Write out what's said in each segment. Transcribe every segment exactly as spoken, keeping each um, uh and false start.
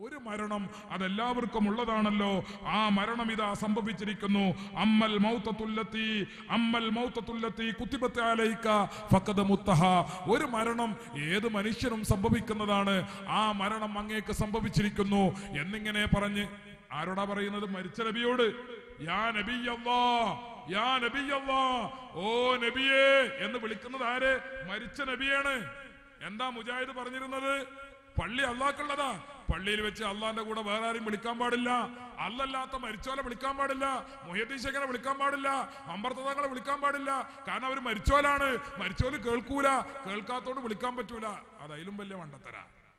ഒരു മരണം അതെല്ലാവർക്കും ഉള്ളതാണല്ലോ. ആ മരണം ഇതാ സംഭവിച്ചിരിക്കുന്നു. അമ്മൽ മൗതത്തുല്ലത്തി അമ്മൽ മൗതത്തുല്ലത്തി കുതിബത അലൈക ഫഖദ മുത്തഹ. ഒരു മരണം ഏത് മനുഷ്യനും സംഭവിക്കുന്നതാണ്. ആ മരണം അങ്ങേക്ക് സംഭവിച്ചിരിക്കുന്നു എന്നിങ്ങനെ പറഞ്ഞ് ആരോടാ പറയുന്നത്? മരിച്ച നബിയോട്. യാ നബിയല്ലാഹ്, യാ നബിയല്ലാഹ്, ഓ നബിയേ എന്ന് വിളിക്കുന്നത് ആര്? മരിച്ച നബിയാണ്. എന്താ മുജാഹിദ് പറഞ്ഞിരുന്നത്? പള്ളി അള്ളാഹ്ക്കുള്ളതാ. പള്ളിയിൽ വെച്ച് അള്ളാന്റെ കൂടെ വേറെ ആരും വിളിക്കാൻ പാടില്ല. അല്ലല്ലാത്ത മരിച്ചോലെ വിളിക്കാൻ പാടില്ല. മുഹ്യദ്ദീൻ ശേഖനെ വിളിക്കാൻ പാടില്ല. അമ്പർത്തതങ്ങളെ വിളിക്കാൻ പാടില്ല. കാരണം അവർ മരിച്ചോലാണ്. മരിച്ചോല് കേൾക്കൂല. കേൾക്കാത്തോട് വിളിക്കാൻ പറ്റൂല. അതതിലും വലിയ മണ്ടത്തര.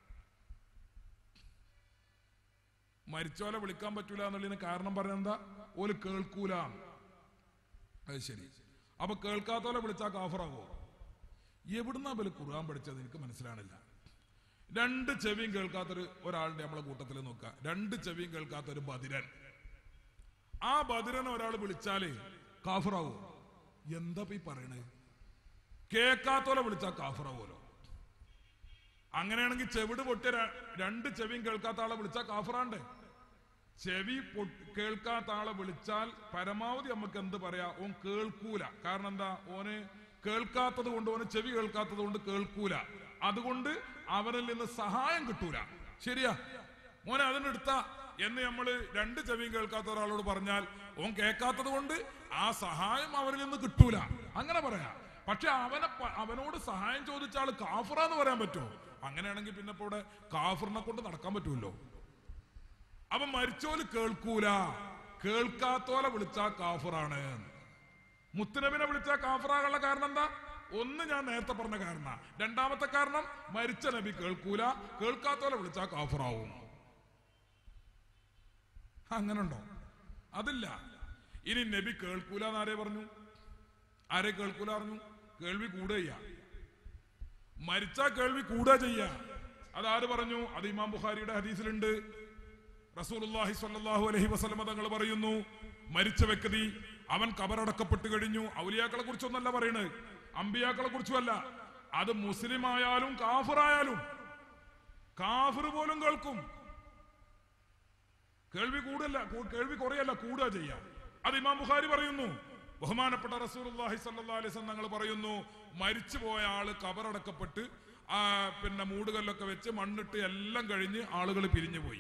മരിച്ചോലെ വിളിക്കാൻ പറ്റൂല എന്നുള്ളതിന് കാരണം പറഞ്ഞെന്താ? ഓല് കേൾക്കൂല. അത് ശരി. അപ്പൊ കേൾക്കാത്തോലെ വിളിച്ചാൽ കാഫറാവോ? എവിടുന്നാ ബല് ഖുർആൻ പഠിച്ചത് എനിക്ക് മനസ്സിലാണില്ല. രണ്ട് ചെവിയും കേൾക്കാത്തൊരു ഒരാളുടെ നമ്മളെ കൂട്ടത്തിൽ നോക്കുക. രണ്ട് ചെവിയും കേൾക്കാത്തൊരു ബദിരൻ. ആ ബദിരനെ ഒരാൾ വിളിച്ചാല് കാഫറാവോ? എന്താ ഈ പറയണേ? കേൾക്കാത്തോലെ വിളിച്ചാൽ കാഫറാവോലോ. അങ്ങനെയാണെങ്കിൽ ചെവിട് പൊട്ടിയ രണ്ട് ചെവിയും കേൾക്കാത്ത ആളെ വിളിച്ചാൽ കാഫറാണ്ടേ? ചെവി കേൾക്കാത്ത ആളെ വിളിച്ചാൽ പരമാവധി നമുക്ക് എന്ത് പറയാ? ഓൻ കേൾക്കൂല. കാരണം എന്താ? ഓന് കേൾക്കാത്തത് കൊണ്ട്, ഓന് ചെവി കേൾക്കാത്തത് കൊണ്ട് കേൾക്കൂല. അതുകൊണ്ട് അവനിൽ നിന്ന് സഹായം കിട്ടൂല. ശരിയാ മോനെ അതിനെടുത്ത എന്ന് നമ്മള് രണ്ട് ചെവിയും കേൾക്കാത്ത ഒരാളോട് പറഞ്ഞാൽ ഓൻ കേൾക്കാത്തത് കൊണ്ട് ആ സഹായം അവരിൽ നിന്ന് കിട്ടൂല. അങ്ങനെ പറയാ. പക്ഷെ അവനെ അവനോട് സഹായം ചോദിച്ച ആള് കാഫിറാന്ന് പറയാൻ പറ്റുമോ? അങ്ങനെയാണെങ്കിൽ പിന്നെ ഇപ്പൊ ഇവിടെ കാഫിറിനെ കൊണ്ട് നടക്കാൻ പറ്റൂല്ലോ. അപ്പൊ മരിച്ചോല് കേൾക്കൂല. കേൾക്കാത്തോലെ വിളിച്ചാ കാഫിറാണ്. മുത്തുനബിനെ വിളിച്ചാ കാഫിറാകാനുള്ള കാരണം എന്താ? ഒന്ന് ഞാൻ നേരത്തെ പറഞ്ഞ കാരണം. രണ്ടാമത്തെ കാരണം മരിച്ച നബി കേൾക്കൂല. കേൾക്കാത്തോലെ വിളിച്ചാ കാഫിറാവും. അങ്ങനുണ്ടോ? അതില്ല. ഇനി നബി കേൾക്കൂല എന്നാരെ പറഞ്ഞു? ആരെ കേൾക്കൂല പറഞ്ഞു? കേൾവി കൂടുക ചെയ്യാ. മരിച്ചാ കേൾവി കൂടുക ചെയ്യാ. അതാര് പറഞ്ഞു? അത് ഇമാം ബുഖാരിയുടെ ഹദീസിലുണ്ട്. റസൂലുള്ളാഹി സ്വല്ലല്ലാഹു അലൈഹി വസല്ലം തങ്ങൾ പറയുന്നു, മരിച്ച വ്യക്തി അവൻ കബറടക്കപ്പെട്ട് കഴിഞ്ഞു. ഔലിയാക്കളെ കുറിച്ചൊന്നല്ല പറയണത്, അമ്പിയാക്കളെ കുറിച്ചുമല്ല. അത് മുസ്ലിം ആയാലും കാഫിറായാലും കാഫിർ പോലും കേൾക്കും. കേൾവി കൂടല്ല, കേൾവി കുറയല്ല, കൂടുക ചെയ്യാം. അത് ഇമാം ബുഖാരി പറയുന്നു. ബഹുമാനപ്പെട്ട റസൂലുള്ളാഹി സ്വല്ലല്ലാഹു അലൈഹി വസല്ലം തങ്ങൾ പറയുന്നു, മരിച്ചു പോയ ആള് കബറടക്കപ്പെട്ട് ആ പിന്നെ മൂടുകല്ലൊക്കെ വെച്ച് മണ്ണിട്ട് എല്ലാം കഴിഞ്ഞ് ആളുകൾ പിരിഞ്ഞു പോയി.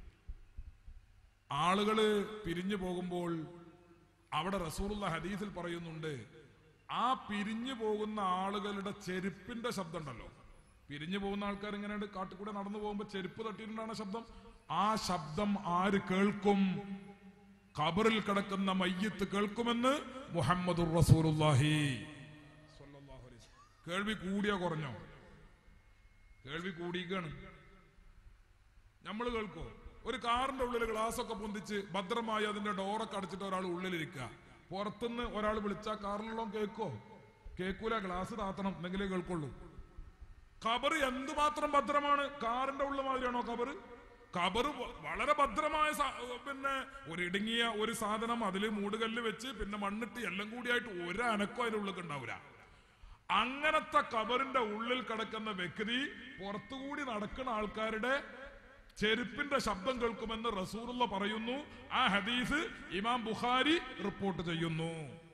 ആളുകള് പിരിഞ്ഞു പോകുമ്പോൾ അവിടെ റസൂലുള്ളാഹി ഹദീസിൽ പറയുന്നുണ്ട്, ആ പിരിഞ്ഞു പോകുന്ന ആളുകളുടെ ചെരുപ്പിന്റെ ശബ്ദം ഉണ്ടല്ലോ. പിരിഞ്ഞു പോകുന്ന ആൾക്കാർ ഇങ്ങനെ കാട്ടിക്കൂടെ നടന്നു പോകുമ്പോ ചെരുപ്പ് തട്ടിയിട്ടുണ്ടാണ് ശബ്ദം. ആ ശബ്ദം ആര് കേൾക്കും? ഖബറിൽ കിടക്കുന്ന മയ്യിത്ത് കേൾക്കുമെന്ന് മുഹമ്മദുർ റസൂലുള്ളാഹി സ്വല്ലല്ലാഹു അലൈഹി വസല്ലം. കേൾവി കൂടിയോ കുറഞ്ഞോ? കേൾവി കൂടിയാണ്. നമ്മൾ കേൾക്കോ? ഒരു കാറിന്റെ ഉള്ളിൽ ഗ്ലാസ് ഒക്കെ പൊന്തിച്ച് ഭദ്രമായി അതിന്റെ ഡോറൊക്കെ അടച്ചിട്ട് ഒരാൾ ഉള്ളിലിരിക്കുക. പുറത്തുനിന്ന് ഒരാൾ വിളിച്ചാൽ കാറിലുള്ള കേൾക്കോ? കേൾക്കൂല. ഗ്ലാസ് താത്തണം, എന്നെങ്കിലേ കേൾക്കുള്ളൂ. ഖബർ എന്തുമാത്രം ഭദ്രമാണ്? കാറിന്റെ ഉള്ളിൽ മാതിരിയാണോ ഖബർ? ഖബർ വളരെ ഭദ്രമായ പിന്നെ ഒരു ഇടുങ്ങിയ ഒരു സാധനം, അതില് മൂടുകല്ല് വെച്ച് പിന്നെ മണ്ണിട്ട് എല്ലാം കൂടിയായിട്ട് ഒരു അനക്കം അതിന്റെ ഉള്ളിൽ ഉണ്ടാവില്ല. അങ്ങനത്തെ ഖബറിന്റെ ഉള്ളിൽ കിടക്കുന്ന വ്യക്തി പുറത്തുകൂടി നടക്കുന്ന ആൾക്കാരുടെ ചെരുപ്പിന്റെ ശബ്ദം കേൾക്കുമെന്ന് റസൂലുള്ള പറയുന്നു. ആ ഹദീസ് ഇമാം ബുഖാരി റിപ്പോർട്ട് ചെയ്യുന്നു.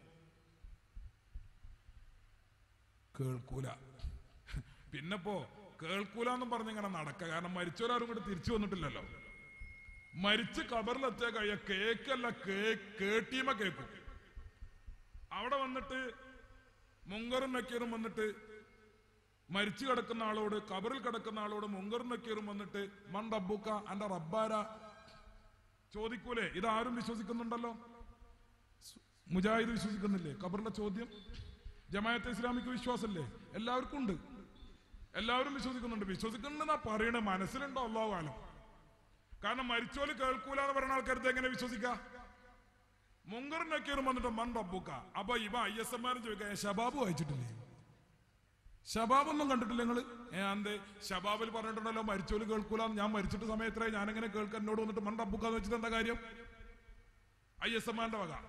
കേൾക്കൂല. പിന്നെപ്പോ കേൾക്കൂല എന്നും പറഞ്ഞിങ്ങനെ നടക്കുക. കാരണം മരിച്ചവരാരും കൂടെ തിരിച്ചു വന്നിട്ടില്ലല്ലോ. മരിച്ച് ഖബറിലെത്തിയ കഴിയ കേക്കല്ല, കേട്ടീമ കേൾക്കും. അവിടെ വന്നിട്ട് മുങ്കറും നക്കീറും വന്നിട്ട് മരിച്ചു കിടക്കുന്ന ആളോട്, ഖബറിൽ കിടക്കുന്ന ആളോട് മുങ്കറും നക്കീറും വന്നിട്ട് മൻ റബ്ബുക, അന്റെ റബ്ബാര ചോദിക്കൂലേ? ഇതാരും വിശ്വസിക്കുന്നുണ്ടല്ലോ. മുജാഹിദ് വിശ്വസിക്കുന്നില്ലേ ഖബറിലെ ചോദ്യം? ജമാഅത്തെ ഇസ്ലാമിക്ക് വിശ്വാസല്ലേ? എല്ലാവർക്കും ഉണ്ട്, എല്ലാവരും വിശ്വസിക്കുന്നുണ്ട്. വിശ്വസിക്കുന്നുണ്ടെന്നാ പറയണേ, മനസ്സിലുണ്ടോ അല്ലാഹു അലം. കാരണം മരിച്ചോല് കേൾക്കൂല എന്ന് പറയുന്ന ആൾക്കാരത്തെ എങ്ങനെ വിശ്വസിക്കാം? മുങ്കറും നക്കീറും വന്നിട്ട് മൻ റബ്ബുക. അപ്പൊ ഇവ ഐ എസ് എമാരും ചോദിക്കാൻ ഷബാബ് വായിച്ചിട്ടില്ലേ? ഷബാബൊന്നും കണ്ടിട്ടില്ല നിങ്ങള്? ഏ അന്തേ ഷബാബിൽ പറഞ്ഞിട്ടുണ്ടല്ലോ മരിച്ചോല് കേൾക്കൂല. ഞാൻ മരിച്ചിട്ട് സമയത്രേ, ഞാനെങ്ങനെ കേൾക്കാൻ? എന്നോട് വന്നിട്ട് മൻ റബ്ബുക വെച്ചിട്ട് എന്താ കാര്യം? ഐ എസ് എമാരുടെ വക.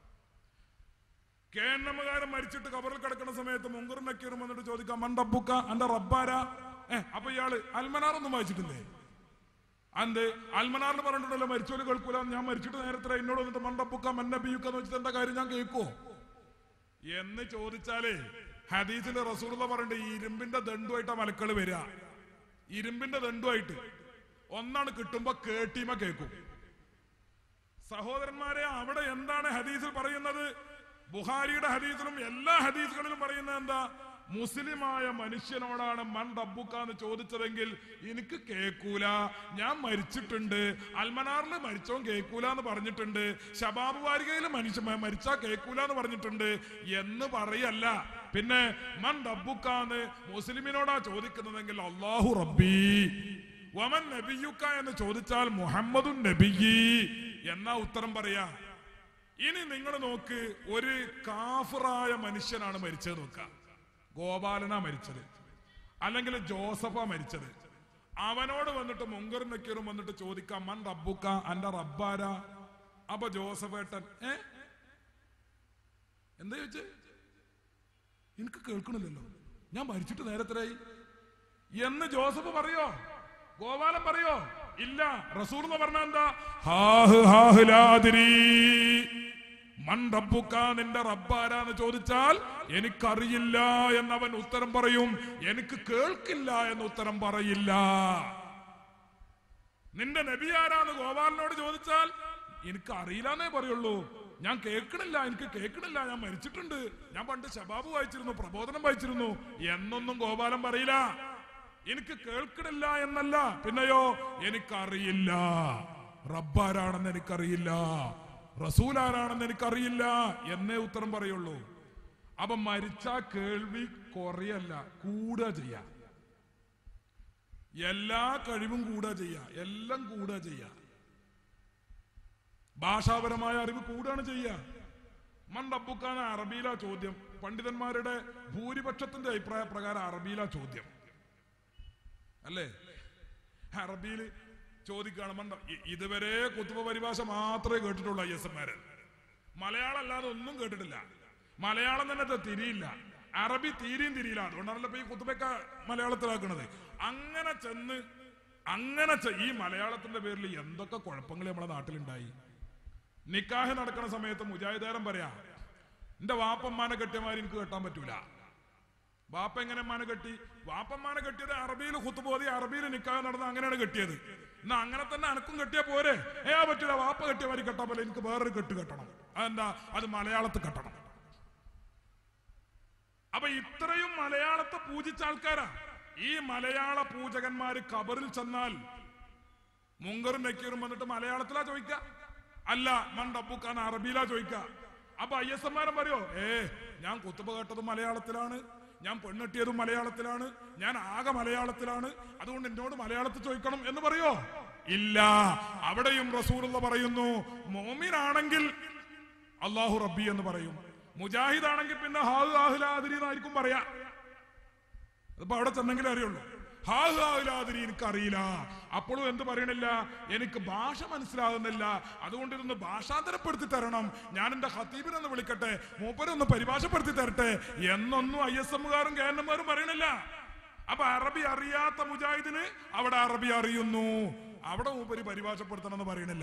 കെ എൻ എമ്മുകാരൻ മരിച്ചിട്ട് ഖബറിൽ കിടക്കുന്ന സമയത്ത് മുങ്കറും നക്കീറും വന്നിട്ട് ചോദിക്കാം മൻ റബ്ബുക, അന്റെ റബ്ബാര. ഏഹ് അപ്പൊ ഇയാള് അൽമനാറൊന്നും വായിച്ചിട്ടില്ലേ? അന്ത് അൽമനാറിന് പറഞ്ഞിട്ടുണ്ടല്ലോ മരിച്ചോല് കേൾക്കൂല. ഞാൻ മരിച്ചിട്ട് നേരത്തെ എന്നോട് വന്നിട്ട് മണ്ടപ്പുക്ക മന്നബിയുക്കെന്ന് വെച്ചിട്ട് എന്താ കാര്യം, ഞാൻ കേൾക്കോ എന്ന് ചോദിച്ചാലേ ഹദീസിലെ റസൂലുള്ള പറഞ്ഞിട്ട് ഇരുമ്പിന്റെ ദണ്ടുമായിട്ടാ മലക്കള് വരിക. ഇരുമ്പിന്റെ ദണ്ടുമായിട്ട് ഒന്നാണ് കിട്ടുമ്പോ കേട്ടീമ കേൾക്കും. സഹോദരന്മാരെ, അവിടെ എന്താണ് ഹദീസിൽ പറയുന്നത്? ബുഖാരിയുടെ ഹദീസിലും എല്ലാ ഹദീസുകളിലും പറയുന്നത് എന്താ? മുസ്ലിമായ മനുഷ്യനോടാണ് മൻ റബ്ബുക്കാന്ന് ചോദിച്ചതെങ്കിൽ എനിക്ക് കേൾക്കൂല, ഞാൻ മരിച്ചിട്ടുണ്ട്. അൽമനാറിൽ മരിച്ചോൻ കേൾക്കൂല എന്ന് പറഞ്ഞിട്ടുണ്ട്. ശബാബ് വാരികയിൽ മനുഷ്യ മരിച്ചാ കേൾക്കൂല എന്ന് പറഞ്ഞിട്ടുണ്ട് എന്ന് പറയല്ല. പിന്നെ മൻ റബ്ബുക്കാന്ന് മുസ്ലിമിനോടാ ചോദിക്കുന്നതെങ്കിൽ അല്ലാഹു റബ്ബി വമൻ നബിയുക്ക എന്ന് ചോദിച്ചാൽ മുഹമ്മദുൻ നബിയ്യി എന്നാ ഉത്തരം പറയാ. ഇനി നിങ്ങൾ നോക്ക്, ഒരു കാഫിറായ മനുഷ്യനാണ് മരിച്ചത് നോക്ക. ഗോപാലനാ മരിച്ചത്, അല്ലെങ്കിൽ ജോസഫാ മരിച്ചത്. അവനോട് വന്നിട്ട് മുങ്കറും നക്കീറും വന്നിട്ട് ചോദിക്കാം മൻ റബ്ബുക്ക, അന്റെ റബ്ബാരാ? അപ്പൊ ജോസഫ് ഏട്ടൻ ഏ എന്താ ചോദിച്ചേ? എനിക്ക് കേൾക്കണില്ലല്ലോ, ഞാൻ മരിച്ചിട്ട് നേരത്തെയായി എന്ന് ജോസഫ് പറയോ? ഗോപാലൻ പറയോ? ഇല്ല. റസൂൽ പറഞ്ഞ എന്താ? ഹാഹ് ഹാഹ് ലാദിരി മൻ റബ്ബുക്ക, നിന്റെ റബ്ബാരാന്ന് ചോദിച്ചാൽ എനിക്കറിയില്ല എന്നവൻ ഉത്തരം പറയും. എനിക്ക് കേൾക്കില്ല എന്ന് ഉത്തരം പറയില്ല. നിന്റെ നബി ആരാന്ന് ഗോപാലനോട് ചോദിച്ചാൽ എനിക്ക് അറിയില്ലെന്നേ പറയുള്ളൂ. ഞാൻ കേൾക്കണില്ല, എനിക്ക് കേൾക്കണില്ല, ഞാൻ മരിച്ചിട്ടുണ്ട്, ഞാൻ പണ്ട് ശബാബ് വായിച്ചിരുന്നു, പ്രബോധനം വായിച്ചിരുന്നു എന്നൊന്നും ഗോപാലൻ പറയില്ല. എനിക്ക് കേൾക്കണില്ല എന്നല്ല, പിന്നെയോ എനിക്കറിയില്ല, റബ്ബാരാണെന്ന് എനിക്കറിയില്ല, റസൂലാരാണെന്ന് എനിക്കറിയില്ല എന്നേ ഉത്തരം പറയുള്ളൂ. അപ്പൊ മരിച്ച കേൾവി കുറയല്ല, കൂടുക ചെയ്യാ. എല്ലാ കഴിവും കൂടുക ചെയ്യാ, എല്ലാം കൂടുക ചെയ്യാ. ഭാഷാപരമായ അറിവ് കൂടുകയാണ് ചെയ്യുക. മൻ റബ്ബുക്കാണ് അറബിയിലാ ചോദ്യം. പണ്ഡിതന്മാരുടെ ഭൂരിപക്ഷത്തിന്റെ അഭിപ്രായ പ്രകാരം അറബിയിലാ ചോദ്യം അല്ലേ? അറബിയിൽ ചോദിക്കുകയാണ്. മൻ ഇതുവരെ കുത്തുബ പരിഭാഷ മാത്രമേ കേട്ടിട്ടുള്ളൂ ഐ എസ് എംമാര്. മലയാളം അല്ലാതെ ഒന്നും കേട്ടിട്ടില്ല. മലയാളം തന്നെ തിരിയില്ല, അറബി തീരെയും തിരിയില്ല. അതുകൊണ്ടാണല്ലോ ഇപ്പൊ ഈ കുത്തുബക്ക മലയാളത്തിലാക്കുന്നത്. അങ്ങനെ ചെന്ന് അങ്ങനെ ഈ മലയാളത്തിന്റെ പേരിൽ എന്തൊക്കെ കുഴപ്പങ്ങൾ നമ്മുടെ നാട്ടിലുണ്ടായി. നിക്കാഹ് നടക്കുന്ന സമയത്ത് മുജാഹിദേരം പറയാ, എന്റെ വാപ്പമ്മാനെ കെട്ടിയമാര് എനിക്ക് കെട്ടാൻ പറ്റൂല. വാപ്പ എങ്ങനെ മാനെ കെട്ടി? വാപ്പമ്മാനെ കെട്ടിയത് അറബിയിൽ ഖുത്ബോദി, അറബിയിൽ നിക്കാഹ് നടന്ന് അങ്ങനെയാണ് കെട്ടിയത്. എന്നാ അങ്ങനെ തന്നെ അനക്കും കെട്ടിയാ പോരെ? ഏ പറ്റൂല, വാപ്പ കെട്ടിയമാര് കെട്ടാൻ പോലെ എനിക്ക് വേറൊരു കെട്ട് കെട്ടണം. അതെന്താ? അത് മലയാളത്തിൽ കെട്ടണം. അപ്പൊ ഇത്രയും മലയാളത്തെ പൂജിച്ച ആൾക്കാരാ. ഈ മലയാള പൂജകന്മാര് ഖബറിൽ ചെന്നാൽ മുങ്കറും നക്കീറും വന്നിട്ട് മലയാളത്തിലാ ചോദിക്ക, അല്ല മൻ റബ്ബുക്കാൻ അറബിയിലാ ചോദിക്ക. അപ്പൊ ഐ എസ് എംമാരൻ പറയോ, ഏ ഞാൻ കുത്തുബ കേട്ടതും മലയാളത്തിലാണ്, ഞാൻ പെണ്ണെട്ടിയതും മലയാളത്തിലാണ്, ഞാൻ ആകെ മലയാളത്തിലാണ്, അതുകൊണ്ട് എന്നോട് മലയാളത്തിൽ ചോദിക്കണം എന്ന് പറയോ? ഇല്ല. അവിടെയും റസൂലുള്ള പറയുന്നു, മോമിനാണെങ്കിൽ അല്ലാഹു റബ്ബി എന്ന് പറയും, മുജാഹിദ് ആണെങ്കിൽ പിന്നെ ഹാഹ് ആഹ്ലാദിരി എന്നായിരിക്കും പറയാ. അതിപ്പോ അവിടെ ചെന്നെങ്കിലേ അറിയുള്ളൂ. ഹാഹ് ആഹ്ലാദിരി എനിക്കറിയില്ല. അപ്പോഴും എന്ത് പറയണില്ല? എനിക്ക് ഭാഷ മനസ്സിലാകുന്നില്ല, അതുകൊണ്ട് ഇതൊന്ന് ഭാഷാന്തരപ്പെടുത്തി തരണം, ഞാൻ എന്റെ ഖത്തീബിനൊന്ന് വിളിക്കട്ടെ, മൂപ്പരൊന്ന് പരിഭാഷപ്പെടുത്തി തരട്ടെ എന്നൊന്നും ഐ എസ് എമ്മുകാരും കെ എൻ എമ്മുകാരും പറയണില്ല. അപ്പൊ അറബി അറിയാത്ത മുജാഹിദിന് അവിടെ അറബി അറിയുന്നു, അവിടെ മൂപ്പര് പരിഭാഷപ്പെടുത്തണം എന്ന് പറയണില്ല.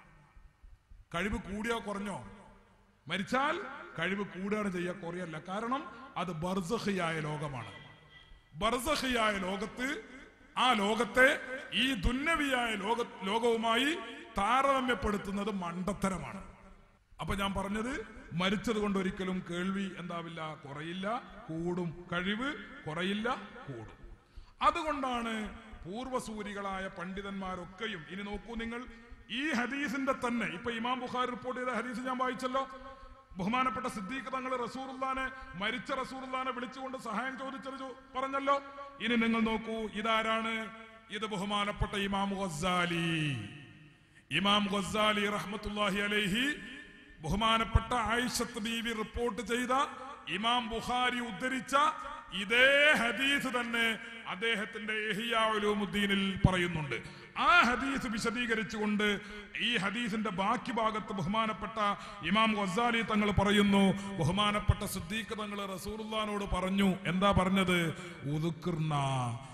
കഴിവ് കൂടിയോ കുറഞ്ഞോ? മരിച്ചാൽ കഴിവ് കൂടുകയാണ് ചെയ്യുക, കുറയല്ല. കാരണം അത് ബർസഖിയായ ലോകമാണ്. ബർസഖിയായ ലോകത്ത്, ആ ലോകത്തെ ഈ ദുന്നവിയായ ലോക ലോകവുമായി താരതമ്യപ്പെടുത്തുന്നത് മണ്ടത്തരമാണ്. അപ്പൊ ഞാൻ പറഞ്ഞത്, മരിച്ചത് കൊണ്ട് ഒരിക്കലും കേൾവി എന്താവില്ല, കുറയില്ല, കൂടും. കഴിവ് കുറയില്ല, കൂടും. അതുകൊണ്ടാണ് പൂർവസൂരികളായ പണ്ഡിതന്മാരൊക്കെയും, ഇനി നോക്കൂ നിങ്ങൾ, ഈ ഹദീസിന്റെ തന്നെ ഇപ്പൊ ഇമാം ബുഖാരി റിപ്പോർട്ട് ചെയ്ത ഹദീസ് ഞാൻ വായിച്ചല്ലോ. ബഹുമാനപ്പെട്ട സിദ്ദീഖ് തങ്ങൾ റസൂലുള്ളാനെ, മരിച്ച റസൂലുള്ളാനെ വിളിച്ചുകൊണ്ട് സഹായം ചോദിച്ചത് പറഞ്ഞല്ലോ. ഇനി നിങ്ങൾ നോക്കൂ, ഇതാരാണ്? ഇത് ബഹുമാനപ്പെട്ട ഇമാം ഗസ്സാലി. ഇമാം ഗസ്സാലി റഹ്മത്തുള്ളാഹി അലൈഹി ബഹുമാനപ്പെട്ട ആയിഷത്ത് ബീവി റിപ്പോർട്ട് ചെയ്ത, ഇമാം ബുഖാരി ഉദ്ധരിച്ച ഇതേ ഹദീസ് തന്നെ അദ്ദേഹത്തിന്റെ ഇഹ്യാ ഉലൂമുദ്ദീനിൽ പറയുന്നുണ്ട്. ആ ഹദീസ് വിശദീകരിച്ചുകൊണ്ട് ഈ ഹദീസിന്റെ ബാക്കി ഭാഗത്ത് ബഹുമാനപ്പെട്ട ഇമാം ഗസ്സാലി തങ്ങൾ പറയുന്നു, ബഹുമാനപ്പെട്ട സിദ്ദീഖ് തങ്ങൾ റസൂലുള്ളാഹിനോട് പറഞ്ഞു. എന്താ പറഞ്ഞത്? ഉദ്കുർനാ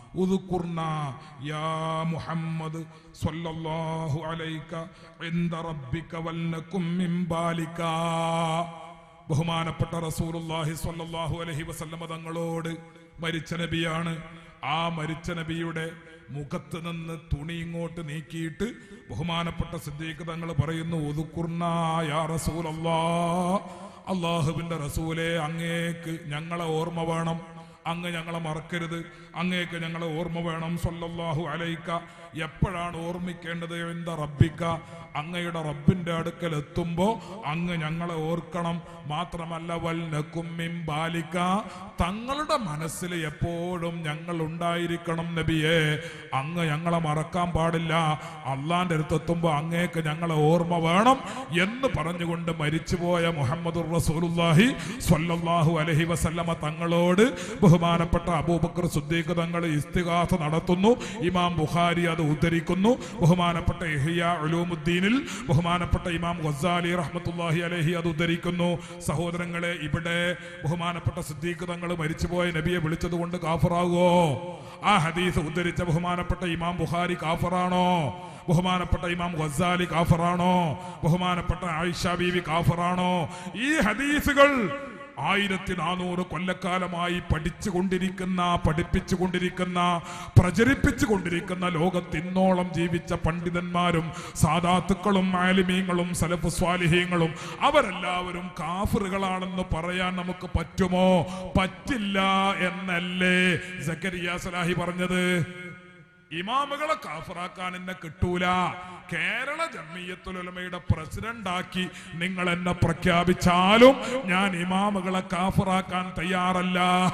ഉദ്കുർനാ യാ മുഹമ്മദ് സ്വല്ലല്ലാഹു അലൈക ഇൻദ റബ്ബിക വൽനകും മിൻ ബാലിക. ബഹുമാനപ്പെട്ട റസൂലുള്ളാഹി സ്വല്ലല്ലാഹു അലൈഹി വസല്ലമ തങ്ങളോട് മരിച്ച നബിയാണ്. ആ മരിച്ച നബിയുടെ മുഖത്ത് നിന്ന് തുണി ഇങ്ങോട്ട് നീക്കിയിട്ട് ബഹുമാനപ്പെട്ട സിദ്ദീഖ് തങ്ങൾ പറയുന്നു, ഉദ്കുർനാ യാ റസൂലല്ലാഹ്, അല്ലാഹുവിന്റെ റസൂലേ, അങ്ങേക്ക് ഞങ്ങളെ ഓർമ്മ വേണം, അങ്ങ് ഞങ്ങളെ മറക്കരുത്, അങ്ങേക്ക് ഞങ്ങളെ ഓർമ്മ വേണം സ്വല്ലല്ലാഹു അലൈക. എപ്പോഴാണ് ഓർമ്മിക്കേണ്ടത്? എന്താ റബ്ബിക്ക, അങ്ങയുടെ റബ്ബിന്റെ അടുക്കൽ എത്തുമ്പോ അങ്ങ് ഞങ്ങളെ ഓർക്കണം. മാത്രമല്ല വൽനകും മിൻ ബാലിക, തങ്ങളുടെ മനസ്സിൽ എപ്പോഴും ഞങ്ങൾ ഉണ്ടായിരിക്കണം നബിയെ, അങ്ങ് ഞങ്ങളെ മറക്കാൻ പാടില്ല, അള്ളാന്റെ അടുത്തെത്തുമ്പോ അങ്ങേക്ക് ഞങ്ങളെ ഓർമ്മ വേണം എന്ന് പറഞ്ഞുകൊണ്ട് മരിച്ചുപോയ മുഹമ്മദുർ റസൂലുള്ളാഹി സ്വല്ലല്ലാഹു അലൈഹി വസല്ലമ തങ്ങളോട് ബഹുമാനപ്പെട്ട അബൂബക്കർ സിദ്ദീഖ് തങ്ങൾ ഇസ്തിഗാസ നടത്തുന്നു. ഇമാം ബുഖാരി അത് ഉദ്ധരിക്കുന്നു. ബഹുമാനപ്പെട്ട ഇഹ്യാ ഉലൂമുദ്ദീനിൽ ബഹുമാനപ്പെട്ട ഇമാം ഗസാലി റഹ്മത്തുള്ളാഹി അലൈഹി അത് ഉദ്ധരിക്കുന്നു. സഹോദരങ്ങളെ, ഇവിടെ ബഹുമാനപ്പെട്ട സിദ്ദീഖ് തങ്ങൾ മരിച്ചുപോയ നബിയെ വിളിച്ചത് കൊണ്ട് കാഫറാകുമോ? ആ ഹദീസ് ഉദ്ധരിച്ച ബഹുമാനപ്പെട്ട ഇമാം ബുഖാരി കാഫറാണോ? ബഹുമാനപ്പെട്ട ഇമാം ഗസാലി കാഫറാണോ? ബഹുമാനപ്പെട്ട ആയിഷ ബീവി കാഫറാണോ? ഈ ഹദീസുകൾ ആയിരത്തി നാനൂറ് കൊല്ലക്കാലമായി പഠിച്ചുകൊണ്ടിരിക്കുന്ന, പഠിപ്പിച്ചുകൊണ്ടിരിക്കുന്ന, പ്രചരിപ്പിച്ചുകൊണ്ടിരിക്കുന്ന ലോകത്തിന്നോളം ജീവിച്ച പണ്ഡിതന്മാരും സാദാത്തുക്കളും ആലിമീങ്ങളും സലഫ് സ്വാലിഹീങ്ങളും അവരെല്ലാവരും കാഫിറുകളാണെന്ന് പറയാൻ നമുക്ക് പറ്റുമോ? പറ്റില്ല എന്നല്ലേ സക്കരിയ സലാഹി പറഞ്ഞത്? ഇമാമുകളെ കാഫിറാക്കാൻ എന്നെ കിട്ടൂല. കേരള ജംഇയ്യത്തുൽ ഉലമയുടെ പ്രസിഡന്റാക്കി നിങ്ങൾ എന്നെ പ്രഖ്യാപിച്ചാലും ഞാൻ ഇമാമുകളെ കാഫിറാക്കാൻ തയ്യാറല്ല.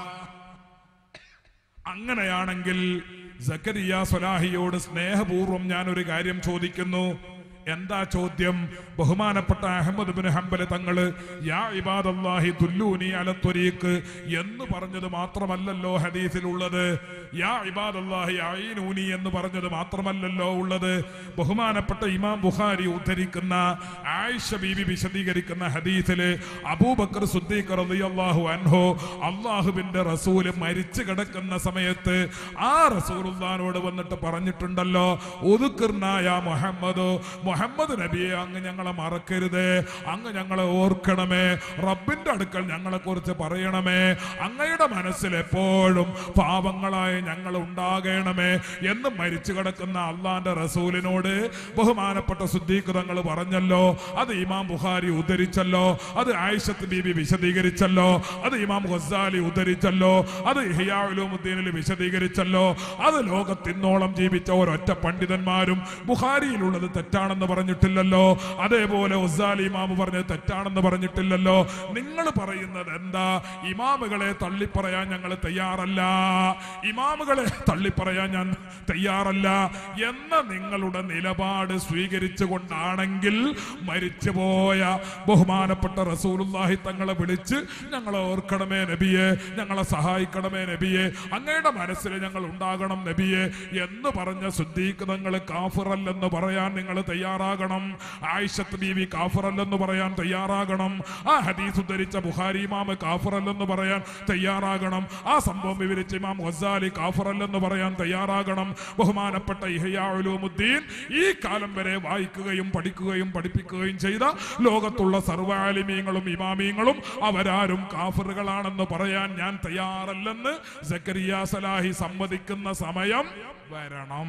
അങ്ങനെയാണെങ്കിൽ സക്കരിയ സ്വലാഹിയോട് സ്നേഹപൂർവ്വം ഞാൻ ഒരു കാര്യം ചോദിക്കുന്നു. എന്താ ചോദ്യം? ബഹുമാനപ്പെട്ട അഹ്മദ് ബിൻ ഹംബൽ തങ്ങള് യാ ഇബാദല്ലാഹി ദുല്ലൂനി അല ത്വരീഖ് എന്ന് പറഞ്ഞത് മാത്രമല്ലല്ലോ ഹദീസിലുള്ളത്. യാ ഇബാദല്ലാഹി അഈനൂനി എന്ന് പറഞ്ഞത് മാത്രമല്ലല്ലോ ഉള്ളത്. ബഹുമാനപ്പെട്ട ഇമാം ബുഖാരി ഉദ്ധരിക്കുന്ന ആയിഷ ബീവി വിശദീകരിക്കുന്ന ഹദീസില് അബൂബക്കർ സിദ്ദീഖ് റളിയല്ലാഹു അൻഹു അല്ലാഹുവിന്റെ റസൂല് മരിച്ചു കിടക്കുന്ന സമയത്ത് ആ റസൂലുള്ളാഹിനോട് വന്നിട്ട് പറഞ്ഞിട്ടുണ്ടല്ലോ, ഉദ്കുർനാ യാ മുഹമ്മദ്, മുഹമ്മദ് നബിയെ അങ്ങ് ഞങ്ങളെ മറക്കരുതേ, അങ്ങ് ഞങ്ങളെ ഓർക്കണമേ, റബ്ബിന്റെ അടുക്കൽ ഞങ്ങളെ കുറിച്ച് പറയണമേ, അങ്ങയുടെ മനസ്സിൽ എപ്പോഴും പാവങ്ങളായ ഞങ്ങൾ ഉണ്ടാകണമേ എന്ന് മരിച്ചു കിടക്കുന്ന അള്ളാന്റെ റസൂലിനോട് ബഹുമാനപ്പെട്ട സിദ്ദീഖ് തങ്ങൾ പറഞ്ഞല്ലോ. അത് ഇമാം ബുഖാരി ഉദ്ധരിച്ചല്ലോ, അത് ആയിഷത്ത് ബീബി വിശദീകരിച്ചല്ലോ, അത് ഇമാം ഗസാലി ഉദ്ധരിച്ചല്ലോ, അത് ഇഹ്യാ ഉലൂമുദ്ദീനിൽ വിശദീകരിച്ചല്ലോ. അത് ലോകത്തിന്നോളം ജീവിച്ച ഒരൊറ്റ പണ്ഡിതന്മാരും ബുഖാരിയിലുള്ളത് തെറ്റാണെന്ന് പറഞ്ഞിട്ടില്ലല്ലോ. അതേപോലെ ഗസാലി ഇമാം പറഞ്ഞത് തെറ്റാണെന്ന് പറഞ്ഞിട്ടില്ലല്ലോ. നിങ്ങൾ പറയുന്നത് എന്താ? ഇമാമുകളെ തള്ളിപ്പറയാൻ ഞങ്ങൾ തയ്യാറല്ല, ഇമാമുകളെ തള്ളിപ്പറയാൻ ഞാൻ തയ്യാറല്ല എന്ന നിങ്ങളുടെ നിലപാട് സ്വീകരിച്ചുകൊണ്ടാണെങ്കിൽ മരിച്ചുപോയ ബഹുമാനപ്പെട്ട റസൂലുള്ളാഹി തങ്ങളെ വിളിച്ച് ഞങ്ങളെ ഓർക്കണമേ നബിയെ, ഞങ്ങളെ സഹായിക്കണമേ നബിയെ, അങ്ങയുടെ മനസ്സിൽ ഞങ്ങൾ ഉണ്ടാകണം നബിയെ എന്ന് പറഞ്ഞ സിദ്ദീഖ് തങ്ങൾ കാഫിറല്ലെന്ന് പറയാൻ നിങ്ങൾ തയ്യാറാകണം. ആയിഷത്ത് ബീവി കാഫിറല്ലെന്ന് പറയാൻ തയ്യാറാകണം. ആ ഹദീസ് ഉദ്ധരിച്ച ബുഖാരി ഇമാം കാഫിറല്ലെന്ന് പറയാൻ തയ്യാറാകണം. ആ സംഭവം വിവരിച്ച ഇമാം ഗസാലി കാഫിറല്ലെന്ന് പറയാൻ തയ്യാറാകണം. ബഹുമാനപ്പെട്ട ഇഹ്യാ ഉലൂമുദ്ദീൻ ഈ കാലം വരെ വായിക്കുകയും പഠിക്കുകയും പഠിപ്പിക്കുകയും ചെയ്ത ലോകത്തുള്ള സർവ്വ ആലിമീങ്ങളും ഇമാമീങ്ങളും അവരാരും കാഫിറുകളാണെന്ന് പറയാൻ ഞാൻ തയ്യാറല്ലെന്ന് സക്കരിയ സലാഹി സമ്മതിക്കുന്ന സമയം വരണം.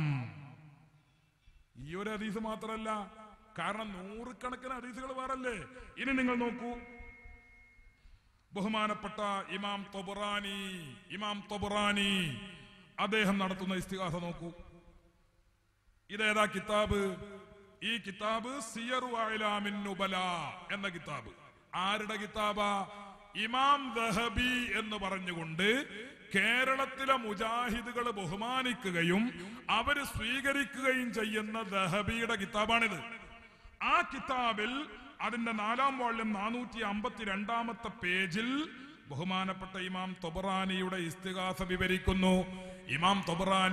ഈ ഒരു ഹദീസ് മാത്രല്ല, കാരണം നൂറുകണക്കിന് ഹദീസുകൾ വേറല്ലേ. ഇനി നിങ്ങൾ നോക്കൂ, ബഹുമാനപ്പെട്ട ഇമാം തൊബറാനി ഇമാം തൊബറാനി അദ്ദേഹം നടത്തുന്ന ഇസ്തിഗാസ നോക്കൂ. ഇതേതാ കിതാബ്? ഈ കിതാബ് സിയറു അഅ്ലാമിൻ നുബലാ എന്ന കിതാബ്. ആരുടെ കിതാബാ? ഇമാം ദഹബി എന്ന് പറഞ്ഞുകൊണ്ട് കേരളത്തിലെ മുജാഹിദുകൾ ബഹുമാനിക്കുകയും അവര് സ്വീകരിക്കുകയും ചെയ്യുന്ന ദഹബിയുടെ കിതാബാണിത്. ആ കിതാബിൽ അതിന്റെ നാലാം വാള്യം നാനൂറ്റി അമ്പത്തി രണ്ടാമത്തെ പേജിൽ ബഹുമാനപ്പെട്ട ഇമാം തൊബറാനിയുടെ ഇസ്തിഗാസ വിവരിക്കുന്നു. ഇമാം തൊബറാനി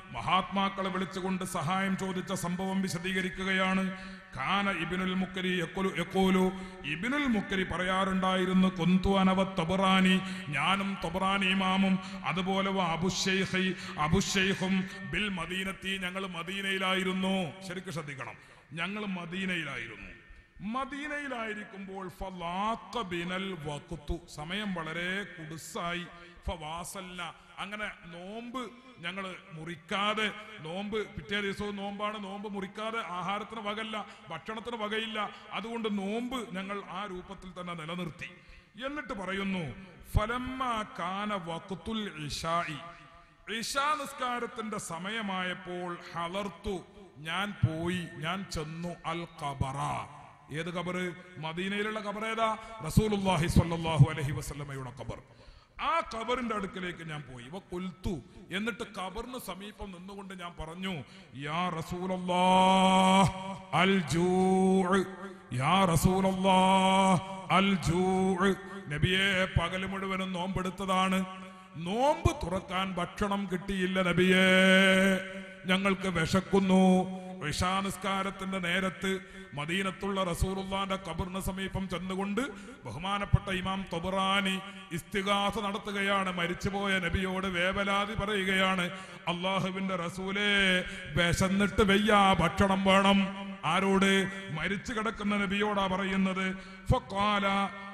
മഹാത്മാക്കളെ വിളിച്ചുകൊണ്ട് സഹായം ചോദിച്ച സംഭവം വിശദീകരിക്കുകയാണ്. കാന ഇബ്നുൽ മുക്കരി യഖൂലു യഖൂലു ഇബ്നുൽ മുക്കരി പറയാറുണ്ടായിരുന്നു, കുന്തു അനവ തബറാനി, ഞാനും തബറാനി ഇമാമും അതുപോലെ അബുശൈഖി അബുശൈഖും ബിൽ മദീനത്തി, ഞങ്ങൾ മദീനയിലായിരുന്നു. ശരിക്കും ശ്രദ്ധിക്കണം, ഞങ്ങൾ മദീനയിലായിരുന്നു. മദീനയിലായിരിക്കുമ്പോൾ ഫലാഖ ബിനൽ വഖ്തു, സമയം വളരെ കുടുസായി. ഫവാസല്ല, അങ്ങനെ നോമ്പ് ഞങ്ങൾ മുറിക്കാതെ, നോമ്പ് പിറ്റേ ദിവസവും നോമ്പാണ്, നോമ്പ് മുറിക്കാതെ, ആഹാരത്തിന് വകയില്ല, ഭക്ഷണത്തിന് വകയില്ല, അതുകൊണ്ട് നോമ്പ് ഞങ്ങൾ ആ രൂപത്തിൽ തന്നെ നിലനിർത്തി. എന്നിട്ട് പറയുന്നു, ഫലമ്മ കാന വഖ്തുൽ ഇശാഇ, ഇശാ നിസ്കാരത്തിന്റെ സമയമായപ്പോൾ ഹളർത്തു, ഞാൻ പോയി, ഞാൻ ചെന്നു അൽ ഖബറ. ഏത് ഖബർ? മദീനയിലുള്ള ഖബർ ഏതാ? റസൂലുള്ളാഹി സ്വല്ലല്ലാഹു അലൈഹി വസല്ലമയുടെ ഖബർ. ആ ഖബറിന്റെ അടുക്കലേക്ക് ഞാൻ പോയി. വ ഖുൽതു, എന്നിട്ട് ഖബറിന് സമീപം നിന്നുകൊണ്ട് ഞാൻ പറഞ്ഞു, യാ റസൂലല്ലാഹ് അൽ ജൂഅ്, യാ റസൂലല്ലാഹ് അൽ ജൂഅ്, നബിയെ പകൽ മുഴുവനും നോമ്പെടുത്തതാണ്, നോമ്പ് തുറക്കാൻ ഭക്ഷണം കിട്ടിയില്ല നബിയേ, ഞങ്ങൾക്ക് വിശക്കുന്നു. ഇശാ നിസ്കാരത്തിന്റെ നേരത്ത് മദീനത്തുള്ള റസൂലുള്ളാന്റെ ഖബറിന് സമീപം ചെന്നുകൊണ്ട് ബഹുമാനപ്പെട്ട ഇമാം തബറാനി ഇസ്തിഗാസ നടത്തുകയാണ്. മരിച്ചുപോയ നബിയോട് വേവലാതി പറയുകയാണ്, അള്ളാഹുവിന്റെ റസൂലേ, വിശന്നിട്ട് വയ്യ, ഭക്ഷണം വേണം. ആരോട്? മരിച്ചു കിടക്കുന്ന നബിയോടാ പറയുന്നത്. ഫഖാല